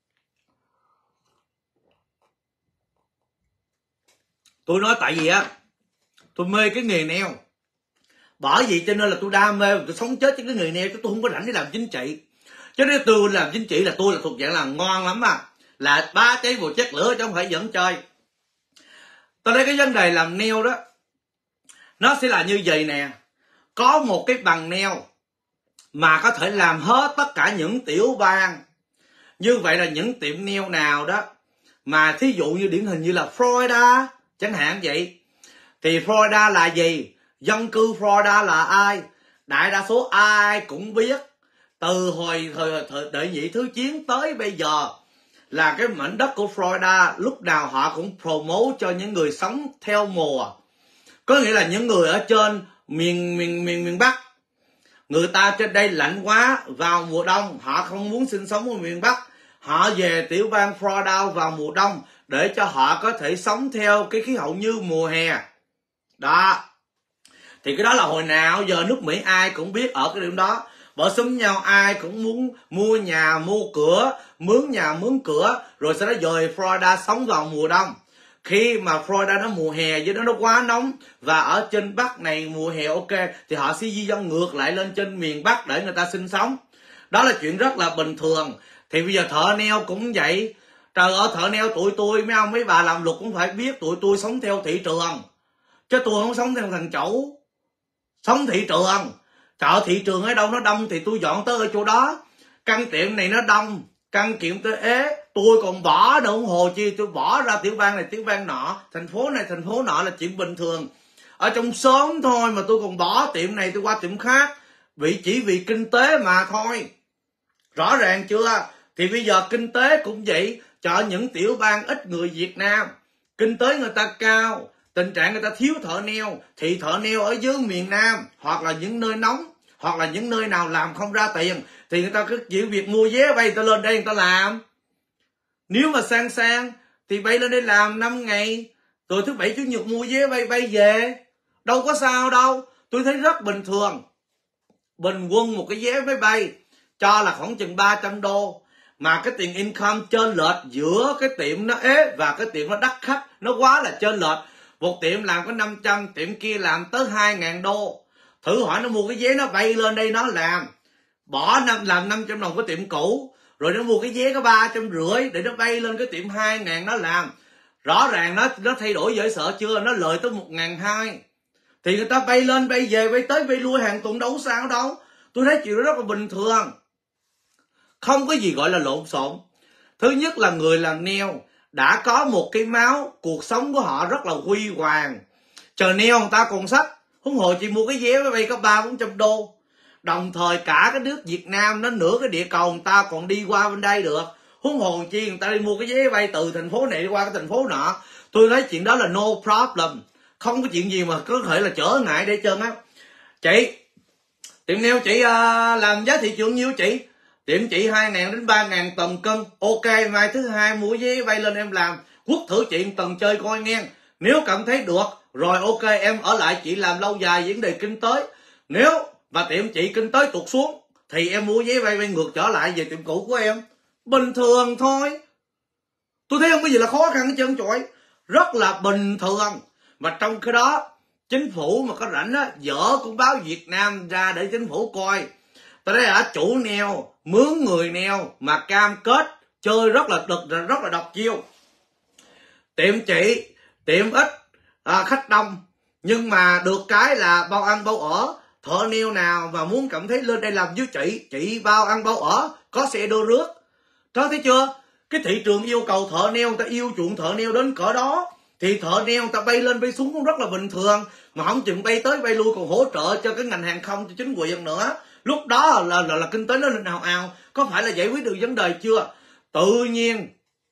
Tôi nói tại vì á, tôi mê cái nghề nail, bởi vậy cho nên là tôi đam mê, tôi sống chết với cái nghề nail, chứ tôi không có rảnh để làm chính trị. Cho nên tôi làm chính trị là tôi là thuộc dạng là ngon lắm à, là ba cháy vừa chết lửa chứ không phải dẫn chơi. Tôi thấy cái vấn đề làm nail đó, nó sẽ là như vậy nè. Có một cái bằng nail mà có thể làm hết tất cả những tiểu bang. Như vậy là những tiệm nail nào đó mà thí dụ như điển hình như là Florida, chẳng hạn vậy. Thì Florida là gì? Dân cư Florida là ai? Đại đa số ai cũng biết, từ hồi thời, thời đệ nhị thứ chiến tới bây giờ, là cái mảnh đất của Florida lúc nào họ cũng promote cho những người sống theo mùa. Có nghĩa là những người ở trên miền miền miền miền Bắc, người ta trên đây lạnh quá, vào mùa đông họ không muốn sinh sống ở miền Bắc, họ về tiểu bang Florida vào mùa đông để cho họ có thể sống theo cái khí hậu như mùa hè. Đó. Thì cái đó là hồi nào giờ nước Mỹ ai cũng biết ở cái điểm đó. Bỏ xúm nhau ai cũng muốn mua nhà, mua cửa, mướn nhà, mướn cửa, rồi sau đó dời Florida sống vào mùa đông. Khi mà Florida nó mùa hè với nó nó quá nóng, và ở trên Bắc này mùa hè ok, thì họ sẽ di dân ngược lại lên trên miền Bắc để người ta sinh sống. Đó là chuyện rất là bình thường. Thì bây giờ thợ neo cũng vậy. Trời ơi, thợ neo tụi tôi, mấy ông mấy bà làm luật cũng phải biết tụi tôi sống theo thị trường, chứ tôi không sống theo thằng chủ. Sống thị trường. Chợ thị trường ở đâu nó đông thì tôi dọn tới ở chỗ đó. Căn tiệm này nó đông, căn tiệm tới ế, tôi còn bỏ đâu ủng hộ chi, tôi bỏ ra tiểu bang này tiểu bang nọ, thành phố này thành phố nọ là chuyện bình thường. Ở trong xóm thôi mà tôi còn bỏ tiệm này tôi qua tiệm khác, vì chỉ vì kinh tế mà thôi. Rõ ràng chưa? Thì bây giờ kinh tế cũng vậy. Chợ những tiểu bang ít người Việt Nam, kinh tế người ta cao, tình trạng người ta thiếu thợ neo, thì thợ neo ở dưới miền Nam hoặc là những nơi nóng, hoặc là những nơi nào làm không ra tiền, thì người ta cứ chịu việc mua vé bay, người ta lên đây người ta làm. Nếu mà sang sang thì bay lên đây làm năm ngày, rồi thứ bảy chủ nhật mua vé bay bay về, đâu có sao đâu. Tôi thấy rất bình thường. Bình quân một cái vé máy bay cho là khoảng chừng ba trăm đô, mà cái tiền income chênh lệch giữa cái tiệm nó ế và cái tiệm nó đắt khách nó quá là chênh lệch. Một tiệm làm có năm trăm, tiệm kia làm tới hai ngàn đô. Thử hỏi nó mua cái vé nó bay lên đây nó làm, bỏ năm làm năm trăm đồng cái tiệm cũ, rồi nó mua cái vé có ba trăm rưỡi để nó bay lên cái tiệm hai ngàn nó làm. Rõ ràng nó nó thay đổi dễ sợ chưa? Nó lợi tới một ngàn hai. Thì người ta bay lên bay về bay tới bay lui hàng tuần đâu sao đâu. Tôi thấy chuyện đó rất là bình thường, không có gì gọi là lộn xộn. Thứ nhất là người làm neo đã có một cái máu, cuộc sống của họ rất là huy hoàng. Chờ neo người ta còn sách, huống hồ chỉ mua cái vé máy bay có ba bốn trăm đô. Đồng thời cả cái nước Việt Nam nó nửa cái địa cầu người ta còn đi qua bên đây được, huống hồ chi người ta đi mua cái vé bay từ thành phố này đi qua cái thành phố nọ. Tôi thấy chuyện đó là no problem, không có chuyện gì mà có thể là trở ngại để trơn á. Chị tiệm neo chị uh, làm giá thị trường nhiêu chị? Tiệm chị hai ngàn đến ba ngàn tầm cân. Ok, mai thứ hai mua vé bay lên em làm, quất thử chị tầng chơi coi nghe. Nếu cảm thấy được rồi ok em ở lại chị làm lâu dài vấn đề kinh tế. Nếu mà tiệm chị kinh tế tụt xuống thì em mua vé bay bay ngược trở lại về tiệm cũ của em. Bình thường thôi. Tôi thấy không có gì là khó khăn hết trơn trọi, rất là bình thường. Mà trong cái đó chính phủ mà có rảnh á, dỡ cũng báo Việt Nam ra để chính phủ coi. Tôi thấy ở chủ neo mướn người neo mà cam kết chơi rất là đực, rất là độc chiêu. Tiệm chị tiệm ít à, khách đông, nhưng mà được cái là bao ăn bao ở. Thợ neo nào mà muốn cảm thấy lên đây làm với chị, chị bao ăn bao ở, có xe đưa rước. Đó, thấy chưa? Cái thị trường yêu cầu thợ neo, người ta yêu chuộng thợ neo đến cỡ đó, thì thợ neo người ta bay lên bay xuống cũng rất là bình thường. Mà không chừng bay tới bay lui còn hỗ trợ cho cái ngành hàng không, cho chính quyền nữa. Lúc đó là, là, là kinh tế nó lên ào ào. Có phải là giải quyết được vấn đề chưa? Tự nhiên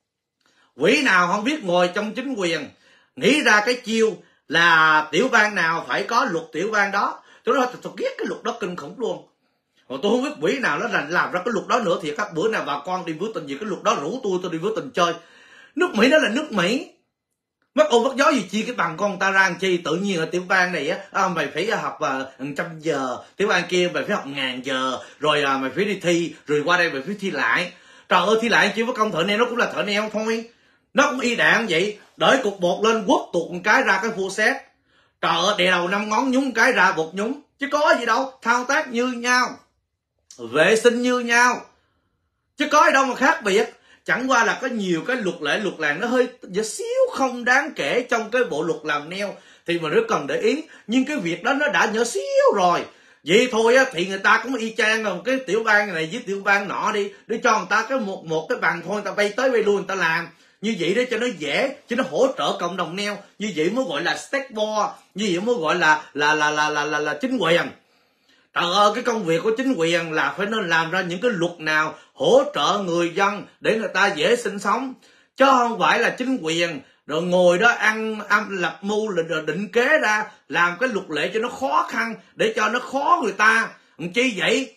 quỷ nào không biết ngồi trong chính quyền nghĩ ra cái chiêu là tiểu bang nào phải có luật tiểu bang đó. Tôi nói tôi ghét cái luật đó kinh khủng luôn. Mà tôi không biết quỷ nào nó làm, làm ra cái luật đó nữa. Thì các bữa nào bà con đi vô tình gì cái luật đó rủ tôi tôi đi vô tình chơi. Nước Mỹ đó là nước Mỹ, mất ôm mất gió gì chi cái bằng con ta ra làm chi. Tự nhiên ở tiểu bang này á à, mày phải học một trăm giờ, tiểu bang kia mày phải học ngàn giờ, rồi à, mày phải đi thi, rồi qua đây mày phải thi lại. Trời ơi, thi lại chỉ có công thợ neo nó cũng là thợ neo thôi, nó cũng y đạn vậy. Đợi cục bột lên quất tuột một cái ra cái full set. Trời ơi, đè đầu năm ngón nhúng cái ra bột nhúng, chứ có gì đâu. Thao tác như nhau, vệ sinh như nhau, chứ có gì đâu mà khác biệt. Chẳng qua là có nhiều cái luật lệ luật làng nó hơi một xíu không đáng kể trong cái bộ luật làm neo thì mình rất cần để ý. Nhưng cái việc đó nó đã nhỏ xíu rồi, vậy thôi á, thì người ta cũng y chang là cái tiểu bang này với tiểu bang nọ đi, để cho người ta cái một một cái bằng thôi, người ta bay tới bay lui người ta làm. như vậy để cho nó dễ, cho nó hỗ trợ cộng đồng neo. Như vậy mới gọi là stakeholder, như vậy mới gọi là là là là là là, là chính quyền. Trời ơi, cái công việc của chính quyền là phải nên làm ra những cái luật nào hỗ trợ người dân để người ta dễ sinh sống, chứ không phải là chính quyền rồi ngồi đó ăn ăn lập mưu rồi định kế ra làm cái luật lệ cho nó khó khăn để cho nó khó người ta. Chi vậy?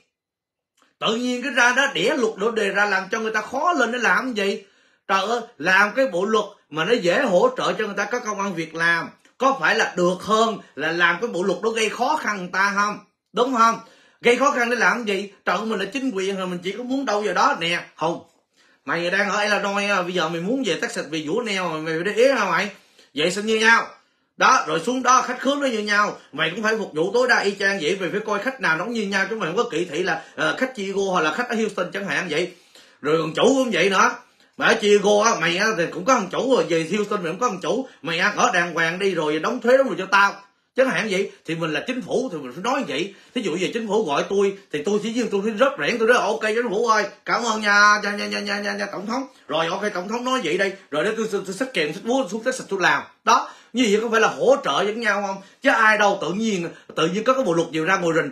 Tự nhiên cái ra đó đĩa luật đổ đề ra làm cho người ta khó lên để làm gì? Trời ơi, làm cái bộ luật mà nó dễ hỗ trợ cho người ta có công ăn việc làm, có phải là được hơn là làm cái bộ luật đó gây khó khăn người ta không? Đúng không? Gây khó khăn để làm gì? Trời ơi, mình là chính quyền rồi mình chỉ có muốn đâu vào đó nè. Không, mày đang ở Illinois, bây giờ mày muốn về Texas vì vũ neo mày để ý hả mày? Vậy xin như nhau đó, rồi xuống đó khách khứa nó như nhau, mày cũng phải phục vụ tối đa y chang vậy. Mày phải coi khách nào nó như nhau, chứ mày không có kỳ thị là uh, khách Chicago hoặc là khách ở Houston chẳng hạn vậy. Rồi còn chủ cũng vậy nữa, mà ở Chicago á mày á thì cũng có thằng chủ, rồi về Houston mày cũng có thằng chủ. Mày ăn ở đàng hoàng đi rồi đóng thuế đóng rồi cho tao chẳng hạn vậy. Thì mình là chính phủ thì mình phải nói vậy. Thí dụ về chính phủ gọi tôi thì tôi chỉ riêng tôi phải rất rẽn, tôi nói ok chính phủ ơi cảm ơn nha nha nha nha nha, nha, nha tổng thống. Rồi ok tổng thống nói vậy đây, rồi để tôi tôi xách kèm xách búa xuống Texas tôi làm đó. Như vậy có phải là hỗ trợ với nhau không? Chứ ai đâu tự nhiên tự nhiên có cái bộ luật gì ra ngồi rình.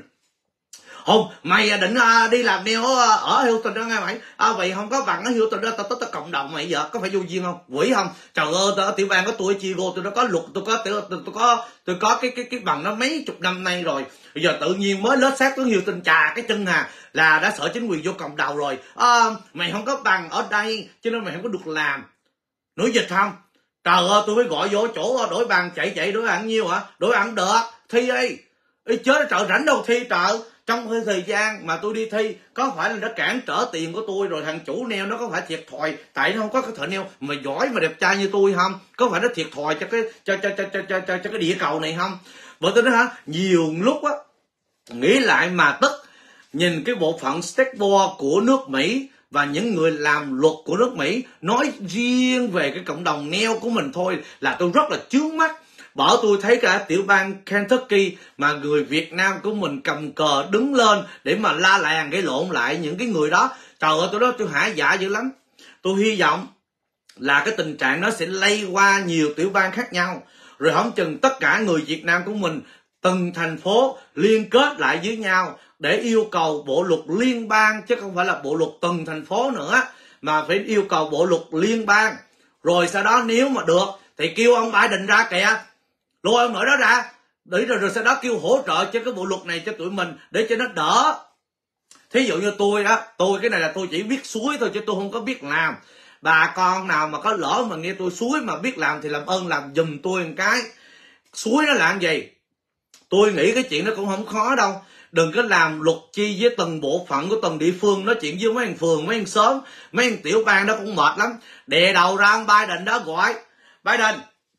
Không, mày định uh, đi làm neo ở Houston đó nghe mày. À, vậy không có bằng ở Houston đó, tao tới cộng đồng mày giờ có phải vô duyên không? Quỷ không? Trời ơi, tao ở tiểu bang có tôi Chicago, tôi đã có luật, tôi có tôi, tôi, tôi có tôi có cái cái cái bằng nó mấy chục năm nay rồi. Bây giờ tự nhiên mới lết xác tới Houston trà cái chân hà là đã sợ chính quyền vô cộng đồng rồi. À, mày không có bằng ở đây cho nên mày không có được làm. Nói dịch không? Trời ơi, tôi mới gọi vô chỗ đổi bằng chạy chạy đổi ăn nhiêu hả? Đổi ăn được, thi đi. Ý chết trời, rảnh đâu thi trời. Trong thời gian mà tôi đi thi có phải là nó cản trở tiền của tôi rồi thằng chủ neo nó có phải thiệt thòi tại nó không có cái thợ neo mà giỏi mà đẹp trai như tôi không? Có phải nó thiệt thòi cho cái cho cho cho cho cho, cho, cho cái địa cầu này không? Bởi tôi nói hả, nhiều lúc á nghĩ lại mà tức, nhìn cái bộ phận stakeholder của nước Mỹ và những người làm luật của nước Mỹ nói riêng về cái cộng đồng neo của mình thôi là tôi rất là chướng mắt. Bởi tôi thấy cả tiểu bang Kentucky mà người Việt Nam của mình cầm cờ đứng lên để mà la làng gây lộn lại những cái người đó. Trời ơi, tôi đó tôi hả dạ dữ lắm. Tôi hy vọng là cái tình trạng nó sẽ lây qua nhiều tiểu bang khác nhau. Rồi không chừng tất cả người Việt Nam của mình từng thành phố liên kết lại với nhau để yêu cầu bộ luật liên bang, chứ không phải là bộ luật từng thành phố nữa, mà phải yêu cầu bộ luật liên bang. Rồi sau đó nếu mà được thì kêu ông Biden ra kìa, lôi ông nội đó ra để rồi, rồi sau đó kêu hỗ trợ cho cái bộ luật này cho tụi mình để cho nó đỡ. Thí dụ như tôi đó, tôi cái này là tôi chỉ biết suối thôi chứ tôi không có biết làm. Bà con nào mà có lỡ mà nghe tôi suối mà biết làm thì làm ơn làm giùm tôi một cái. Suối nó làm gì? Tôi nghĩ cái chuyện đó cũng không khó đâu. Đừng có làm luật chi với từng bộ phận của từng địa phương, nói chuyện với mấy thằng phường, mấy thằng xóm, mấy thằng tiểu bang đó cũng mệt lắm. Đè đầu ra ông Biden đó gọi, Biden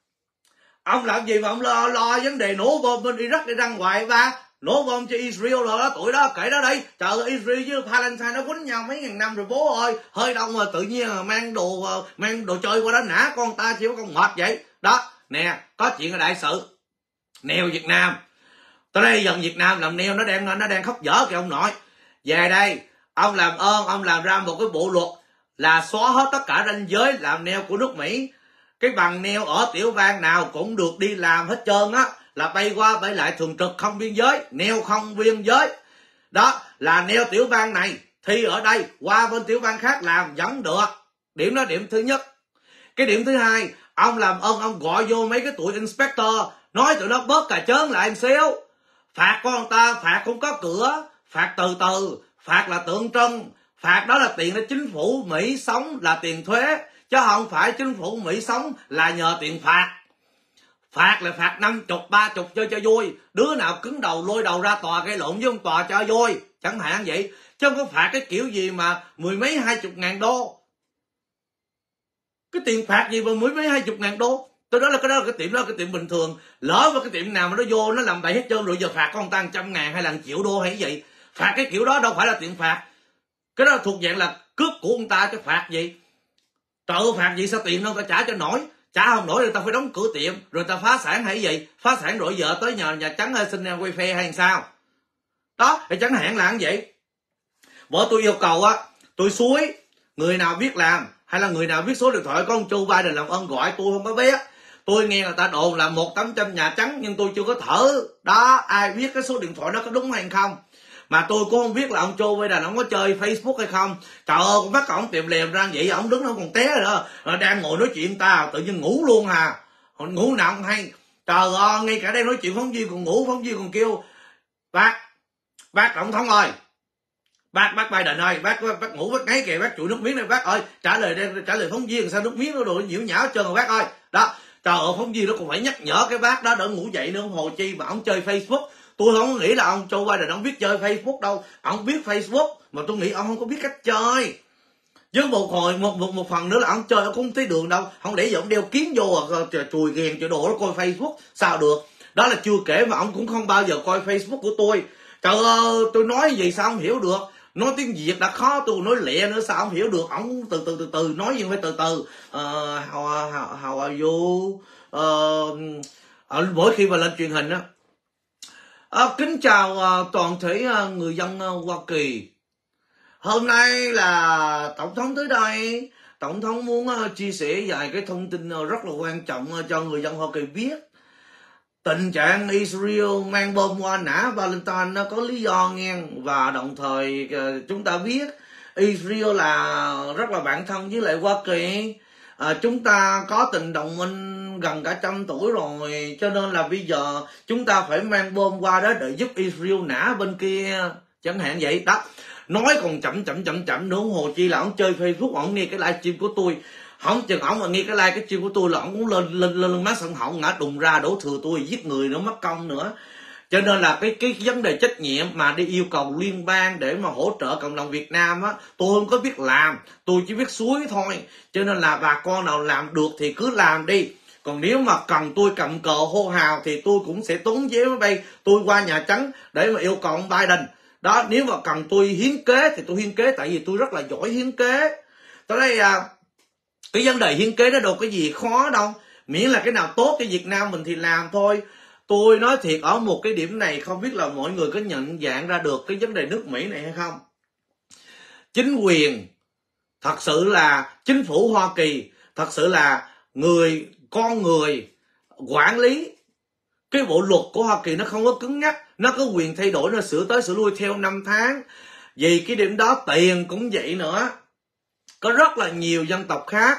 ông làm gì mà ông lo, lo vấn đề nổ bom bên Iraq để răng hoài ba, nổ bom cho Israel rồi đó, tuổi đó kể đó đây. Trời ơi, Israel với Palestine nó quýnh nhau mấy ngàn năm rồi bố ơi, hơi đông mà tự nhiên là mang đồ mang đồ chơi qua đó nã con ta chịu con mệt vậy đó. Nè, có chuyện ở đại sự neo Việt Nam tới đây, dần Việt Nam làm neo nó đang nó đang khóc dở kìa ông nội. Về đây ông làm ơn ông làm ra một cái bộ luật là xóa hết tất cả ranh giới làm neo của nước Mỹ. Cái bằng neo ở tiểu bang nào cũng được đi làm hết trơn á, là bay qua bay lại thường trực không biên giới, neo không biên giới. Đó là neo tiểu bang này thi ở đây qua bên tiểu bang khác làm vẫn được. Điểm đó điểm thứ nhất. Cái điểm thứ hai, ông làm ơn ông gọi vô mấy cái tụi inspector, nói tụi nó bớt cà chớn lại một xíu. Phạt con ta phạt cũng có cửa, phạt từ từ, phạt là tượng trưng, phạt đó là tiền để chính phủ Mỹ sống là tiền thuế, chứ không phải chính phủ Mỹ sống là nhờ tiền phạt. Phạt là phạt năm chục, ba chục cho cho vui. Đứa nào cứng đầu lôi đầu ra tòa gây lộn với ông tòa cho vui, chẳng hạn vậy. Chứ không có phạt cái kiểu gì mà mười mấy hai chục ngàn đô. Cái tiền phạt gì mà mười mấy hai chục ngàn đô. Tôi đó là cái đó là cái tiệm đó là cái tiệm bình thường. Lỡ vào cái tiệm nào mà nó vô nó làm bậy hết trơn rồi giờ phạt con ta một trăm ngàn hay là một triệu đô hay gì. Phạt cái kiểu đó đâu phải là tiền phạt. Cái đó thuộc dạng là cướp của ông ta chứ phạt gì. Trời ơi, phạt gì sao tiền đâu ta trả cho nổi. Trả không nổi rồi ta phải đóng cửa tiệm, rồi ta phá sản hay gì. Phá sản rồi vợ tới nhờ Nhà Trắng hay xin wifi hay sao. Đó thì chẳng hạn là như vậy. Bởi tôi yêu cầu á, tôi suối người nào biết làm hay là người nào biết số điện thoại của ông Joe Biden làm ơn gọi, tôi không có biết. Tôi nghe người ta đồn là một tám trăm Nhà Trắng nhưng tôi chưa có thử. Đó, ai biết cái số điện thoại đó có đúng hay không. Mà tôi cũng không biết là ông Joe Biden ông có chơi Facebook hay không. Trời ơi, con bắt ông tiệm lèm ra vậy, ông đứng đó còn té rồi đó. Đang ngồi nói chuyện ta, tự nhiên ngủ luôn hà. Ngủ nào không hay. Trời ơi, ngay cả đây nói chuyện phóng viên còn ngủ, phóng viên còn kêu bác, bác tổng thống ơi, bác bác Biden ơi, bác, bác bác ngủ bác ngáy kìa, bác chụi nước miếng này bác ơi, trả lời trả lời phóng viên sao nước miếng nó đồ nhiễu nhão hết trơn rồi bác ơi. Đó, trời ơi, phóng viên nó còn phải nhắc nhở cái bác đó đỡ ngủ dậy nữa, hồ chi mà ông chơi Facebook. Tôi không nghĩ là ông Joe Biden ông biết chơi Facebook đâu, ông biết Facebook mà tôi nghĩ ông không có biết cách chơi. Với một hồi một một một phần nữa là ông chơi ông không thấy đường đâu, không để giờ ông đeo kiến vô chùi ghèn chùi đồ nó coi Facebook sao được. Đó là chưa kể mà ông cũng không bao giờ coi Facebook của tôi. Trời ơi, tôi nói gì sao ông hiểu được, nói tiếng Việt đã khó, tôi nói lẹ nữa sao ông hiểu được. Ông từ từ từ từ nói gì phải từ từ. uh, how, how, how are you, uh, mỗi khi mà lên truyền hình á. À, kính chào uh, toàn thể uh, người dân uh, Hoa Kỳ. Hôm nay là tổng thống tới đây, tổng thống muốn uh, chia sẻ vài cái thông tin uh, rất là quan trọng uh, cho người dân Hoa Kỳ biết. Tình trạng Israel mang bom qua nã Palestine nó có lý do nghe, và đồng thời uh, chúng ta biết Israel là rất là bạn thân với lại Hoa Kỳ. À, chúng ta có tình đồng minh gần cả trăm tuổi rồi, cho nên là bây giờ chúng ta phải mang bom qua đó để giúp Israel nã bên kia chẳng hạn vậy đó. Nói còn chậm chậm chậm chậm nữa, hồ chi là ông chơi Facebook, ông nghe cái livestream của tôi, không chừng ông mà nghe cái live cái stream của tôi là ông cũng lên lên lên má sân hậu ngã đùng ra đổ thừa tôi, giết người nữa, mất công nữa. Cho nên là cái cái vấn đề trách nhiệm mà đi yêu cầu liên bang để mà hỗ trợ cộng đồng Việt Nam á, tôi không có biết làm, tôi chỉ biết suối thôi. Cho nên là bà con nào làm được thì cứ làm đi. Còn nếu mà cần tôi cầm cờ hô hào thì tôi cũng sẽ tốn vé máy bay, tôi qua Nhà Trắng để mà yêu cầu ông Biden. Đó, nếu mà cần tôi hiến kế thì tôi hiến kế, tại vì tôi rất là giỏi hiến kế. Tới đây à, cái vấn đề hiến kế đó đâu có gì khó đâu, miễn là cái nào tốt cho Việt Nam mình thì làm thôi. Tôi nói thiệt ở một cái điểm này, không biết là mọi người có nhận dạng ra được cái vấn đề nước Mỹ này hay không. Chính quyền thật sự là chính phủ Hoa Kỳ thật sự là người con người quản lý. Cái bộ luật của Hoa Kỳ nó không có cứng nhắc, nó có quyền thay đổi, nó sửa tới sửa lui theo năm tháng. Vì cái điểm đó tiền cũng vậy nữa. Có rất là nhiều dân tộc khác,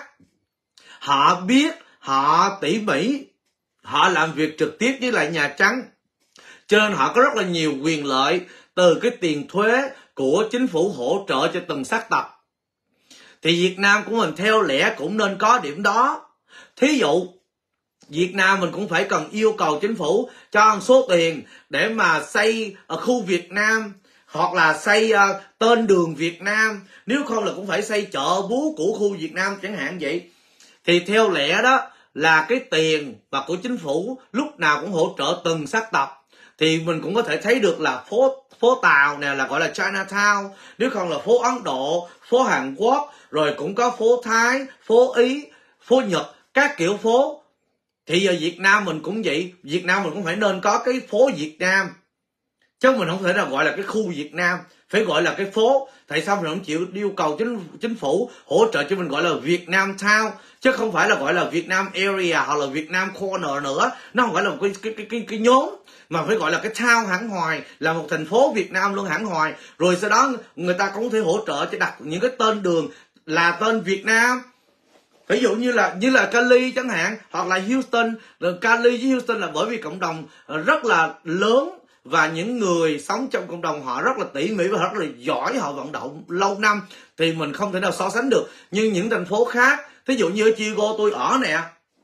họ biết, họ tỉ mỉ, họ làm việc trực tiếp với lại Nhà Trắng, cho nên họ có rất là nhiều quyền lợi từ cái tiền thuế của chính phủ hỗ trợ cho từng sắc tộc. Thì Việt Nam của mình theo lẽ cũng nên có điểm đó. Thí dụ Việt Nam mình cũng phải cần yêu cầu chính phủ cho một số tiền để mà xây ở khu Việt Nam, hoặc là xây uh, tên đường Việt Nam, nếu không là cũng phải xây chợ búa của khu Việt Nam chẳng hạn vậy. Thì theo lẽ đó là cái tiền và của chính phủ lúc nào cũng hỗ trợ từng sắc tộc. Thì mình cũng có thể thấy được là phố phố Tàu nè là gọi là Chinatown, nếu không là phố Ấn Độ, phố Hàn Quốc, rồi cũng có phố Thái, phố Ý, phố Nhật, các kiểu phố. Thì giờ Việt Nam mình cũng vậy, Việt Nam mình cũng phải nên có cái phố Việt Nam, chứ mình không thể nào gọi là cái khu Việt Nam, phải gọi là cái phố. Tại sao mình không chịu yêu cầu chính chính phủ hỗ trợ cho mình gọi là Việt Nam Town, chứ không phải là gọi là Việt Nam Area hoặc là Việt Nam Corner nữa. Nó không phải là một cái cái cái cái, cái nhóm, mà phải gọi là cái town hẳn hoài, là một thành phố Việt Nam luôn hẳn hoài. Rồi sau đó người ta cũng có thể hỗ trợ cho đặt những cái tên đường là tên Việt Nam. Ví dụ như là như là Cali chẳng hạn, hoặc là Houston. Rồi Cali với Houston là bởi vì cộng đồng rất là lớn, và những người sống trong cộng đồng họ rất là tỉ mỉ và rất là giỏi, họ vận động lâu năm, thì mình không thể nào so sánh được. Nhưng những thành phố khác, thí dụ như ở Chicago tôi ở nè,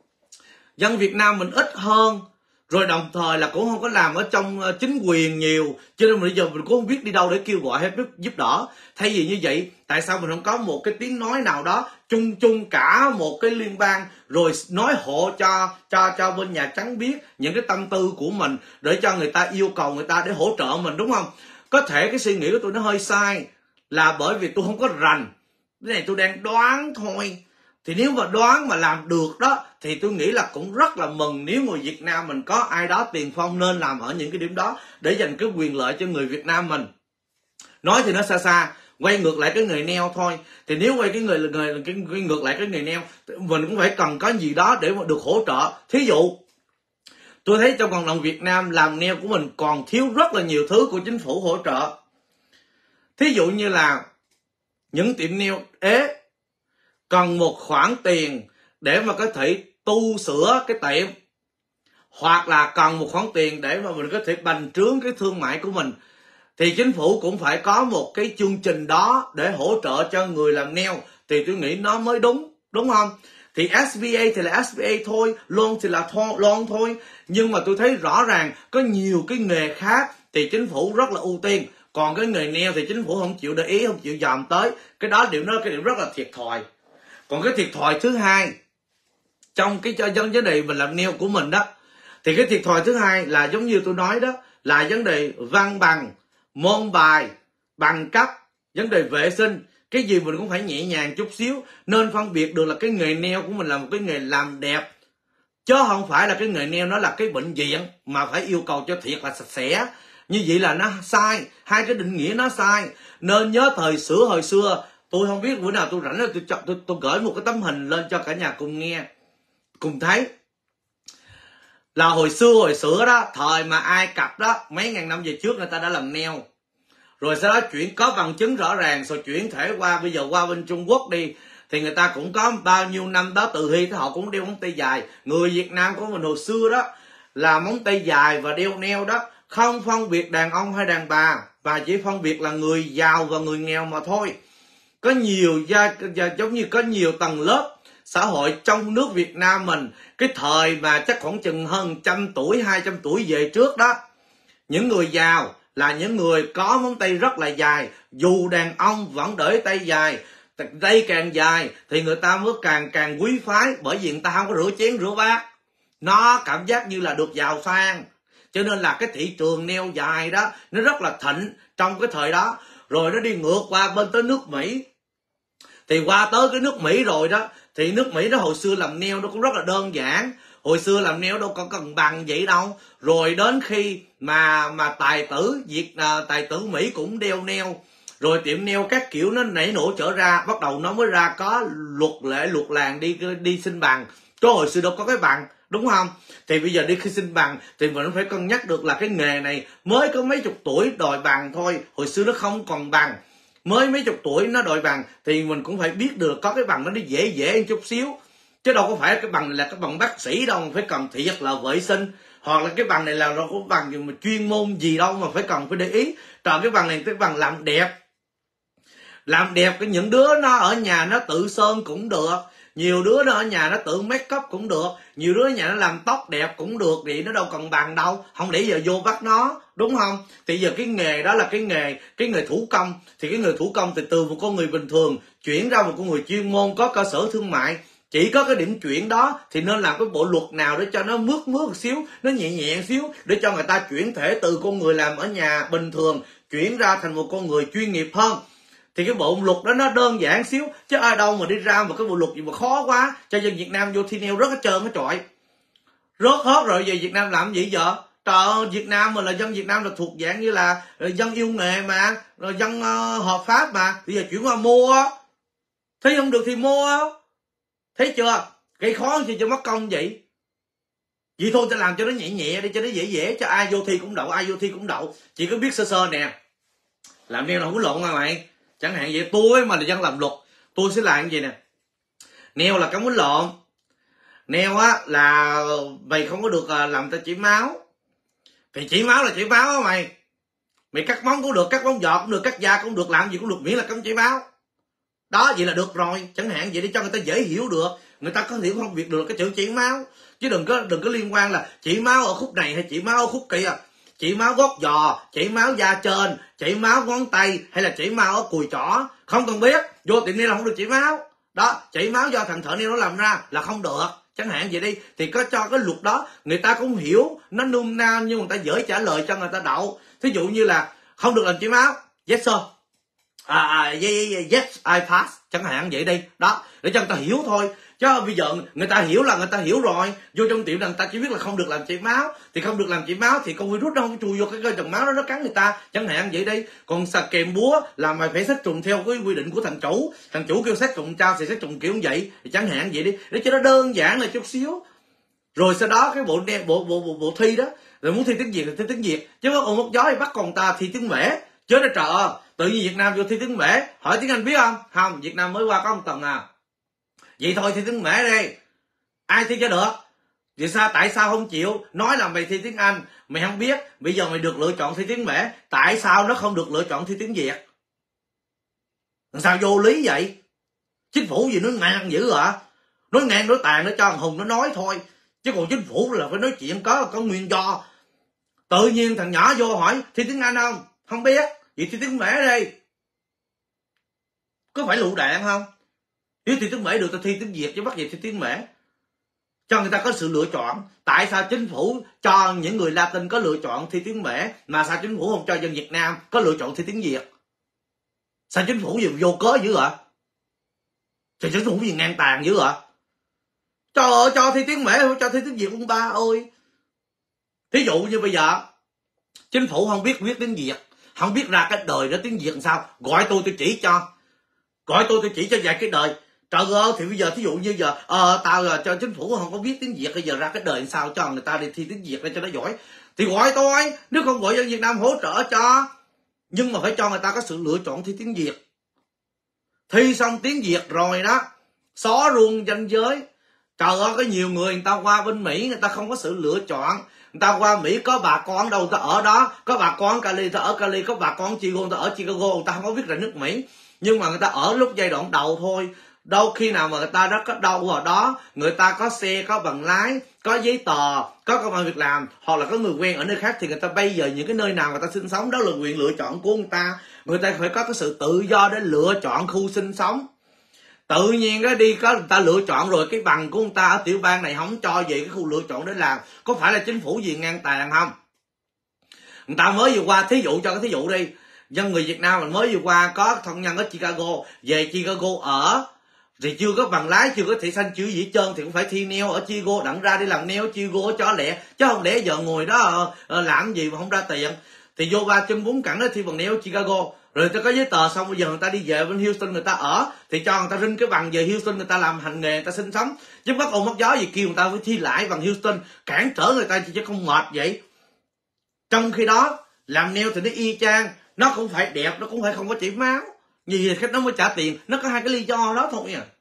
dân Việt Nam mình ít hơn, rồi đồng thời là cũng không có làm ở trong chính quyền nhiều, cho nên bây giờ mình cũng không biết đi đâu để kêu gọi hay giúp đỡ. Thay vì như vậy, tại sao mình không có một cái tiếng nói nào đó chung chung cả một cái liên bang, rồi nói hộ cho cho cho bên Nhà Trắng biết những cái tâm tư của mình, để cho người ta yêu cầu người ta để hỗ trợ mình, đúng không? Có thể cái suy nghĩ của tôi nó hơi sai, là bởi vì tôi không có rành, cái này tôi đang đoán thôi. Thì nếu mà đoán mà làm được đó thì tôi nghĩ là cũng rất là mừng. Nếu người Việt Nam mình có ai đó tiền phong nên làm ở những cái điểm đó để dành cái quyền lợi cho người Việt Nam mình. Nói thì nó xa xa, quay ngược lại cái nghề nail thôi. Thì nếu quay cái người người cái, cái ngược lại cái nghề nail, mình cũng phải cần có gì đó để mà được hỗ trợ. Thí dụ tôi thấy trong cộng đồng Việt Nam làm nail của mình còn thiếu rất là nhiều thứ của chính phủ hỗ trợ. Thí dụ như là những tiệm nail ế cần một khoản tiền để mà có thể tu sửa cái tiệm, hoặc là cần một khoản tiền để mà mình có thể bành trướng cái thương mại của mình, thì chính phủ cũng phải có một cái chương trình đó để hỗ trợ cho người làm nail, thì tôi nghĩ nó mới đúng, đúng không? Thì ét bê a thì là ét bê a thôi, loan thì là loan thôi, nhưng mà tôi thấy rõ ràng có nhiều cái nghề khác thì chính phủ rất là ưu tiên, còn cái nghề nail thì chính phủ không chịu để ý, không chịu dòm tới. Cái đó điểm đó cái điểm rất là thiệt thòi. Còn cái thiệt thòi thứ hai trong cái cho dân vấn đề mình làm nail của mình đó, thì cái thiệt thòi thứ hai là giống như tôi nói đó, là vấn đề văn bằng, môn bài, bằng cấp, vấn đề vệ sinh, cái gì mình cũng phải nhẹ nhàng chút xíu, nên phân biệt được là cái nghề nail của mình là một cái nghề làm đẹp, chứ không phải là cái nghề nail nó là cái bệnh viện mà phải yêu cầu cho thiệt là sạch sẽ. Như vậy là nó sai, hai cái định nghĩa nó sai. Nên nhớ thời xưa hồi xưa, tôi không biết bữa nào tôi rảnh rồi tôi, tôi, tôi, tôi gửi một cái tấm hình lên cho cả nhà cùng nghe, cùng thấy. Là hồi xưa hồi xưa đó, thời mà Ai Cập đó, mấy ngàn năm về trước người ta đã làm nail, rồi sau đó chuyển có bằng chứng rõ ràng, rồi chuyển thể qua bây giờ qua bên Trung Quốc đi, thì người ta cũng có bao nhiêu năm đó từ hy họ cũng đeo móng tay dài. Người Việt Nam của mình hồi xưa đó là móng tay dài và đeo nail đó, không phân biệt đàn ông hay đàn bà, và chỉ phân biệt là người giàu và người nghèo mà thôi. Có nhiều gia, giống như có nhiều tầng lớp xã hội trong nước Việt Nam mình, cái thời mà chắc khoảng chừng hơn trăm tuổi, hai trăm tuổi về trước đó, những người giàu là những người có móng tay rất là dài, dù đàn ông vẫn để tay dài, tay càng dài thì người ta mới càng càng quý phái, bởi vì người ta không có rửa chén rửa bát, nó cảm giác như là được giàu sang. Cho nên là cái thị trường nail dài đó nó rất là thịnh trong cái thời đó. Rồi nó đi ngược qua bên tới nước Mỹ, thì qua tới cái nước Mỹ rồi đó, thì nước Mỹ đó hồi xưa làm nail nó cũng rất là đơn giản, hồi xưa làm nail đâu có cần bằng vậy đâu. Rồi đến khi mà mà tài tử Việt à, tài tử Mỹ cũng đeo nail, rồi tiệm nail các kiểu nó nảy nổ trở ra, bắt đầu nó mới ra có luật lệ luật làng đi đi xin bằng, chứ hồi xưa đâu có cái bằng, đúng không? Thì bây giờ đi khi xin bằng thì mình phải cân nhắc được là cái nghề này mới có mấy chục tuổi đòi bằng thôi, hồi xưa nó không còn bằng, mới mấy chục tuổi nó đòi bằng, thì mình cũng phải biết được có cái bằng nó đi dễ dễ một chút xíu, chứ đâu có phải cái bằng này là cái bằng bác sĩ đâu mà phải cần thiệt là vệ sinh, hoặc là cái bằng này là đâu có bằng gì mà chuyên môn gì đâu mà phải cần phải để ý. Còn cái bằng này cái bằng làm đẹp, làm đẹp cái những đứa nó ở nhà nó tự sơn cũng được, nhiều đứa nó ở nhà nó tự make up cũng được, nhiều đứa ở nhà nó làm tóc đẹp cũng được, thì nó đâu cần bằng đâu, không để giờ vô bắt nó, đúng không? Thì giờ cái nghề đó là cái nghề cái nghề thủ công, thì cái người thủ công thì từ một con người bình thường chuyển ra một con người chuyên môn có cơ sở thương mại, chỉ có cái điểm chuyển đó thì nên làm cái bộ luật nào để cho nó mướt mướt một xíu, nó nhẹ nhẹ một xíu, để cho người ta chuyển thể từ con người làm ở nhà bình thường chuyển ra thành một con người chuyên nghiệp hơn. Thì cái bộ luật đó nó đơn giản xíu, chứ ai đâu mà đi ra một cái bộ luật gì mà khó quá cho dân Việt Nam vô thi nail rất hết trơn hết trọi, rớt hết rồi. Về Việt Nam làm gì giờ? Trời ơi, Việt Nam mình là dân Việt Nam là thuộc dạng như là dân yêu nghề mà, rồi dân uh, hợp pháp mà, bây giờ chuyển qua mua, thấy không được thì mua, thấy chưa? Gây khó gì cho mất công vậy? Vậy thôi ta làm cho nó nhẹ nhẹ đi, cho nó dễ dễ, cho ai vô thi cũng đậu, ai vô thi cũng đậu, chỉ có biết sơ sơ nè. Làm nail là không có lộn mà mày. Chẳng hạn vậy, tôi mà là dân làm luật, tôi sẽ làm cái gì nè. Nail là cấm quýnh lộn. Nail á là mày không có được làm ta chỉ máu, thì chỉ máu là chỉ máu á mày. Mày cắt móng cũng được, cắt móng giọt cũng được, cắt da cũng được, làm gì cũng được, miễn là cấm chỉ máu. Đó, vậy là được rồi. Chẳng hạn vậy để cho người ta dễ hiểu được, người ta có thể phân biệt được cái chữ chỉ máu, chứ đừng có đừng có liên quan là chỉ máu ở khúc này hay chỉ máu ở khúc kia, chỉ máu gót giò, chỉ máu da trên, chỉ máu ngón tay, hay là chỉ máu ở cùi chỏ, không cần biết. Vô tiệm nail là không được chỉ máu đó, chỉ máu do thằng thợ nail nó làm ra là không được, chẳng hạn vậy đi. Thì có cho cái luật đó người ta cũng hiểu, nó nôm na nhưng người ta dễ trả lời cho người ta đậu. Thí dụ như là không được làm chỉ máu, yes sir, à, à yes, yes I pass, chẳng hạn vậy đi đó, để cho người ta hiểu thôi. Chứ bây giờ người ta hiểu là người ta hiểu rồi, vô trong tiệm là người ta chỉ biết là không được làm chảy máu, thì không được làm chảy máu thì con virus nó không chui vô cái cơ trồng máu đó, nó cắn người ta chẳng hạn vậy đi. Còn xà kèm búa là mày phải sát trùng theo cái quy định của thằng chủ, thằng chủ kêu sát trùng trao thì sát trùng kiểu như vậy, thì chẳng hạn vậy đi, để cho nó đơn giản là chút xíu. Rồi sau đó cái bộ bộ bộ bộ, bộ thi đó, rồi muốn thi tiếng Việt thì thi tiếng Việt, chứ có một gió thì bắt còn ta thi tiếng Mễ. Chứ nó trời ơi, tự nhiên Việt Nam vô thi tiếng Mễ, hỏi tiếng Anh biết không? Không, Việt Nam mới qua có một tuần à. Vậy thôi thi tiếng Mễ đi, ai thi cho được? Vì sao, tại sao không chịu? Nói là mày thi tiếng Anh, mày không biết, bây giờ mày được lựa chọn thi tiếng Mễ, tại sao nó không được lựa chọn thi tiếng Việt? Sao vô lý vậy? Chính phủ gì nó ngang dữ hả? Nói ngang nói tàn nó cho thằng Hùng nó nói thôi, chứ còn chính phủ là phải nói chuyện có có nguyên do. Tự nhiên thằng nhỏ vô hỏi thi tiếng Anh không? Không biết, vậy thi tiếng Mễ đi. Có phải lựu đạn không? Nếu thi tiếng Mễ được, tao thi tiếng Việt chứ bắt gì thi tiếng Mễ. Cho người ta có sự lựa chọn. Tại sao chính phủ cho những người Latin có lựa chọn thi tiếng Mễ, mà sao chính phủ không cho dân Việt Nam có lựa chọn thi tiếng Việt? Sao chính phủ gì vô cớ dữ ạ? Thì chính phủ gì ngang tàn dữ ạ? Trời ơi, cho thi tiếng Mễ không cho thi tiếng Việt ông ba ơi. Thí dụ như bây giờ chính phủ không biết viết tiếng Việt, không biết ra cái đời đó tiếng Việt làm sao, gọi tôi tôi chỉ cho, gọi tôi tôi chỉ cho vài cái đời. Trời ơi, thì bây giờ thí dụ như giờ ờ tao là cho chính phủ không có biết tiếng Việt, bây giờ ra cái đời làm sao cho người ta đi thi tiếng Việt để cho nó giỏi, thì gọi tôi, nếu không gọi dân Việt Nam hỗ trợ cho. Nhưng mà phải cho người ta có sự lựa chọn thi tiếng Việt. Thi xong tiếng Việt rồi đó, xóa luôn danh giới. Trời ơi, có nhiều người người ta qua bên Mỹ, người ta không có sự lựa chọn. Người ta qua Mỹ có bà con đâu, người ta ở đó. Có bà con Cali, người ta ở Cali. Có bà con Chicago, người ta ở Chicago. Người ta không có biết là nước Mỹ. Nhưng mà người ta ở lúc giai đoạn đầu thôi. Đâu khi nào mà người ta đã có đâu ở đó, người ta có xe, có bằng lái, có giấy tờ, có công ăn việc làm, hoặc là có người quen ở nơi khác, thì người ta bây giờ những cái nơi nào người ta sinh sống đó là quyền lựa chọn của người ta. Người ta phải có cái sự tự do để lựa chọn khu sinh sống. Tự nhiên đó đi có người ta lựa chọn rồi, cái bằng của người ta ở tiểu bang này không cho về cái khu lựa chọn để làm, có phải là chính phủ gì ngang tàn không? Người ta mới vừa qua, thí dụ cho cái thí dụ đi, dân người Việt Nam mình mới vừa qua có thân nhân ở Chicago, về Chicago ở thì chưa có bằng lái, chưa có thị xanh, chưa gì hết trơn, thì cũng phải thi neo ở Chicago, đặng ra đi làm neo ở Chicago cho lẹ, chứ không lẽ giờ ngồi đó làm gì mà không ra tiền. Thì vô ba chân bốn cẳng đó thi bằng neo ở Chicago, rồi ta có giấy tờ xong bây giờ người ta đi về bên Houston người ta ở, thì cho người ta rinh cái bằng về Houston người ta làm hành nghề, người ta sinh sống, chứ bắt ồn mất gió gì kêu người ta phải thi lại bằng Houston, cản trở người ta chứ không mệt vậy. Trong khi đó làm neo thì nó y chang, nó cũng phải đẹp, nó cũng phải không có chảy máu, vì khách nó mới trả tiền. Nó có hai cái lý do đó thôi à.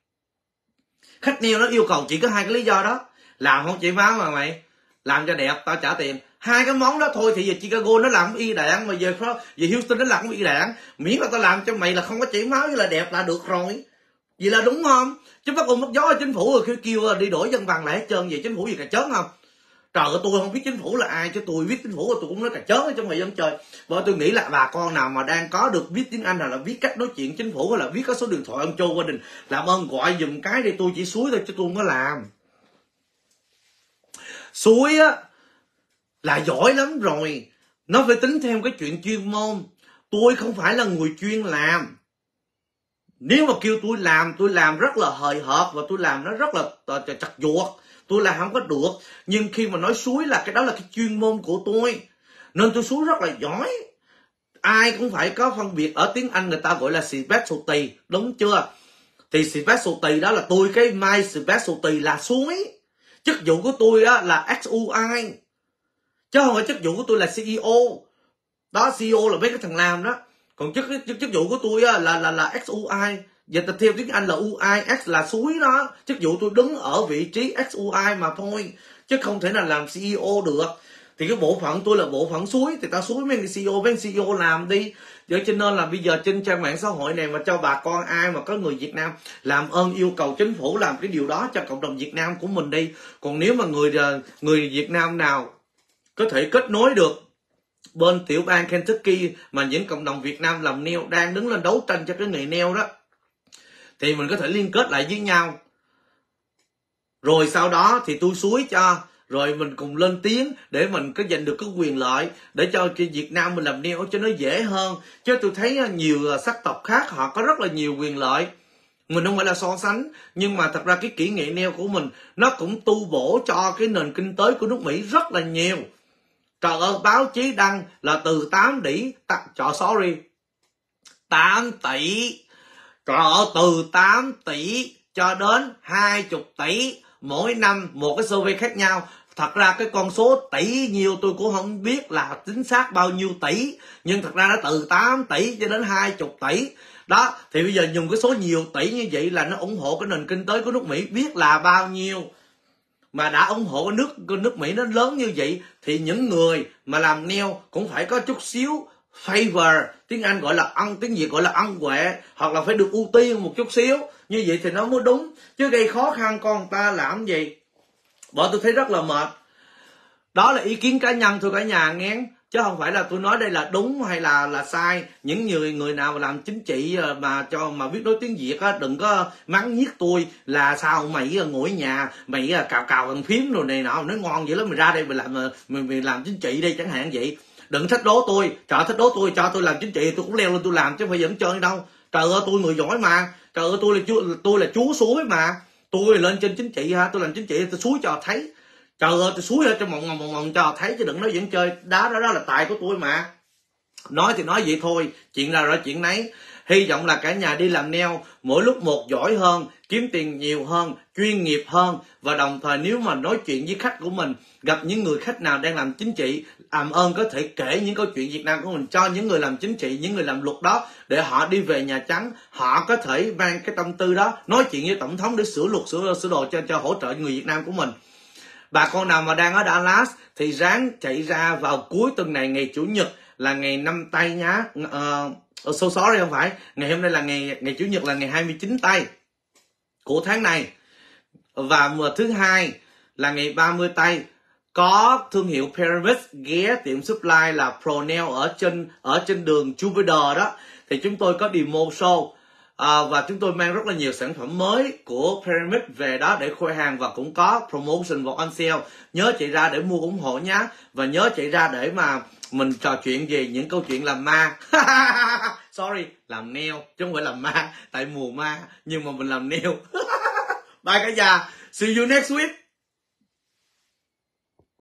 Khách neo nó yêu cầu chỉ có hai cái lý do đó, làm không chảy máu mà mày, làm cho đẹp tao trả tiền. Hai cái món đó thôi. Thì giờ Chicago nó làm y đạn, mà về về Houston nó làm y đạn, miễn là tao làm cho mày là không có chảy máu với là đẹp là được rồi. Vậy là đúng không? Chứ bắt ông mất gió chính phủ rồi kêu, kêu đi đổi dân bằng lại hết trơn. Vậy chính phủ gì cả chớn không? Trời ơi, tôi không biết chính phủ là ai, chứ tôi biết chính phủ tôi cũng nói cả chớn trong thời dân trời. Bởi tôi nghĩ là bà con nào mà đang có được biết tiếng Anh, hoặc là biết cách nói chuyện chính phủ, hay là biết có số điện thoại ông Joe Biden, làm ơn gọi giùm cái đi, tôi chỉ suối thôi chứ tôi không có làm. Suối á là giỏi lắm rồi, nó phải tính theo cái chuyện chuyên môn. Tôi không phải là người chuyên làm. Nếu mà kêu tôi làm, tôi làm rất là hời hợt, và tôi làm nó rất là chặt chuột, tôi làm không có được. Nhưng khi mà nói suối là cái đó là cái chuyên môn của tôi, nên tôi suối rất là giỏi. Ai cũng phải có phân biệt, ở tiếng Anh người ta gọi là specialty, đúng chưa? Thì specialty đó là tôi, cái my specialty là suối. Chức vụ của tôi á là ét u i, chứ không phải chức vụ của tôi là xê e ô. Đó, xê e ô là mấy cái thằng làm đó. Còn chức chức, chức vụ của tôi á, là là là ét u i. Giờ theo tiếng Anh là u i, X là suối đó. Chức vụ tôi đứng ở vị trí ét u i mà thôi, chứ không thể nào làm xê e ô được. Thì cái bộ phận tôi là bộ phận suối, thì tao suối mấy người xê e ô, mấy người xê e ô làm đi. Vậy cho nên là bây giờ trên trang mạng xã hội này mà cho bà con ai mà có người Việt Nam, làm ơn yêu cầu chính phủ làm cái điều đó cho cộng đồng Việt Nam của mình đi. Còn nếu mà người người Việt Nam nào có thể kết nối được bên tiểu bang Kentucky mà những cộng đồng Việt Nam làm nail đang đứng lên đấu tranh cho cái nghề nail đó, thì mình có thể liên kết lại với nhau. Rồi sau đó thì tôi suối cho, rồi mình cùng lên tiếng để mình có giành được cái quyền lợi, để cho Việt Nam mình làm nail cho nó dễ hơn. Chứ tôi thấy nhiều sắc tộc khác họ có rất là nhiều quyền lợi, Mình không phải là so sánh, nhưng mà thật ra cái kỹ nghệ nail của mình nó cũng tu bổ cho cái nền kinh tế của nước Mỹ rất là nhiều. Trời ơi, báo chí đăng là từ tám tỷ, trời sorry, tám tỷ, trời ơi, từ tám tỷ cho đến hai mươi tỷ mỗi năm, một cái survey khác nhau. Thật ra cái con số tỷ nhiêu tôi cũng không biết là chính xác bao nhiêu tỷ, nhưng thật ra nó từ tám tỷ cho đến hai mươi tỷ. Đó, thì bây giờ dùng cái số nhiều tỷ như vậy là nó ủng hộ cái nền kinh tế của nước Mỹ biết là bao nhiêu. Mà đã ủng hộ cái nước cái nước Mỹ nó lớn như vậy thì những người mà làm nail cũng phải có chút xíu favor, tiếng Anh gọi là ân, tiếng Việt gọi là ân huệ, hoặc là phải được ưu tiên một chút xíu, như vậy thì nó mới đúng, chứ gây khó khăn con người ta làm gì. Bởi tôi thấy rất là mệt. Đó là ý kiến cá nhân thôi cả nhà nghe, chứ không phải là tôi nói đây là đúng hay là là sai. Những người người nào mà làm chính trị mà cho mà biết nói tiếng Việt á, đừng có mắng nhiếc tôi là sao mày ngồi ở nhà mày cào cào bằng phím rồi này nọ, nói ngon vậy lắm, mày ra đây mày làm mày, mày làm chính trị đây chẳng hạn vậy. Đừng thách đố tôi, trời thách đố tôi cho tôi làm chính trị tôi cũng leo lên tôi làm chứ không phải dẫn chơi đâu. Trời ơi, tôi người giỏi mà, trời ơi, tôi là chú tôi là chú suối mà, tôi lên trên chính trị ha, tôi làm chính trị tôi suối cho thấy. Trời ơi, tôi suối ở trong mộng mộng mộng cho thấy, chứ đừng nói vẫn chơi đá, đó đó là tài của tôi mà. Nói thì nói vậy thôi, chuyện nào ra chuyện nấy. Hy vọng là cả nhà đi làm nail mỗi lúc một giỏi hơn, kiếm tiền nhiều hơn, chuyên nghiệp hơn. Và đồng thời nếu mà nói chuyện với khách của mình, gặp những người khách nào đang làm chính trị, làm ơn có thể kể những câu chuyện Việt Nam của mình cho những người làm chính trị, những người làm luật đó, để họ đi về Nhà Trắng, họ có thể mang cái tâm tư đó nói chuyện với tổng thống để sửa luật, sửa sửa đồ cho cho hỗ trợ người Việt Nam của mình. Bà con nào mà đang ở Dallas thì ráng chạy ra vào cuối tuần này, ngày Chủ nhật là ngày năm tây nhá. Uh, so sorry, không phải, ngày hôm nay là ngày ngày Chủ nhật là ngày hai mươi chín tây của tháng này, và thứ hai là ngày ba mươi tây. Có thương hiệu Pyramid ghé tiệm supply là Pro Nail ở trên ở trên đường Jupiter đó, thì chúng tôi có demo show. À, và chúng tôi mang rất là nhiều sản phẩm mới của Pyramid về đó để khoe hàng, và cũng có promotion và on sale. Nhớ chạy ra để mua ủng hộ nhá, và nhớ chạy ra để mà mình trò chuyện về những câu chuyện làm ma. Sorry, làm nail chứ không phải làm ma, tại mùa ma nhưng mà mình làm nail. Bye cả nhà, see you next week.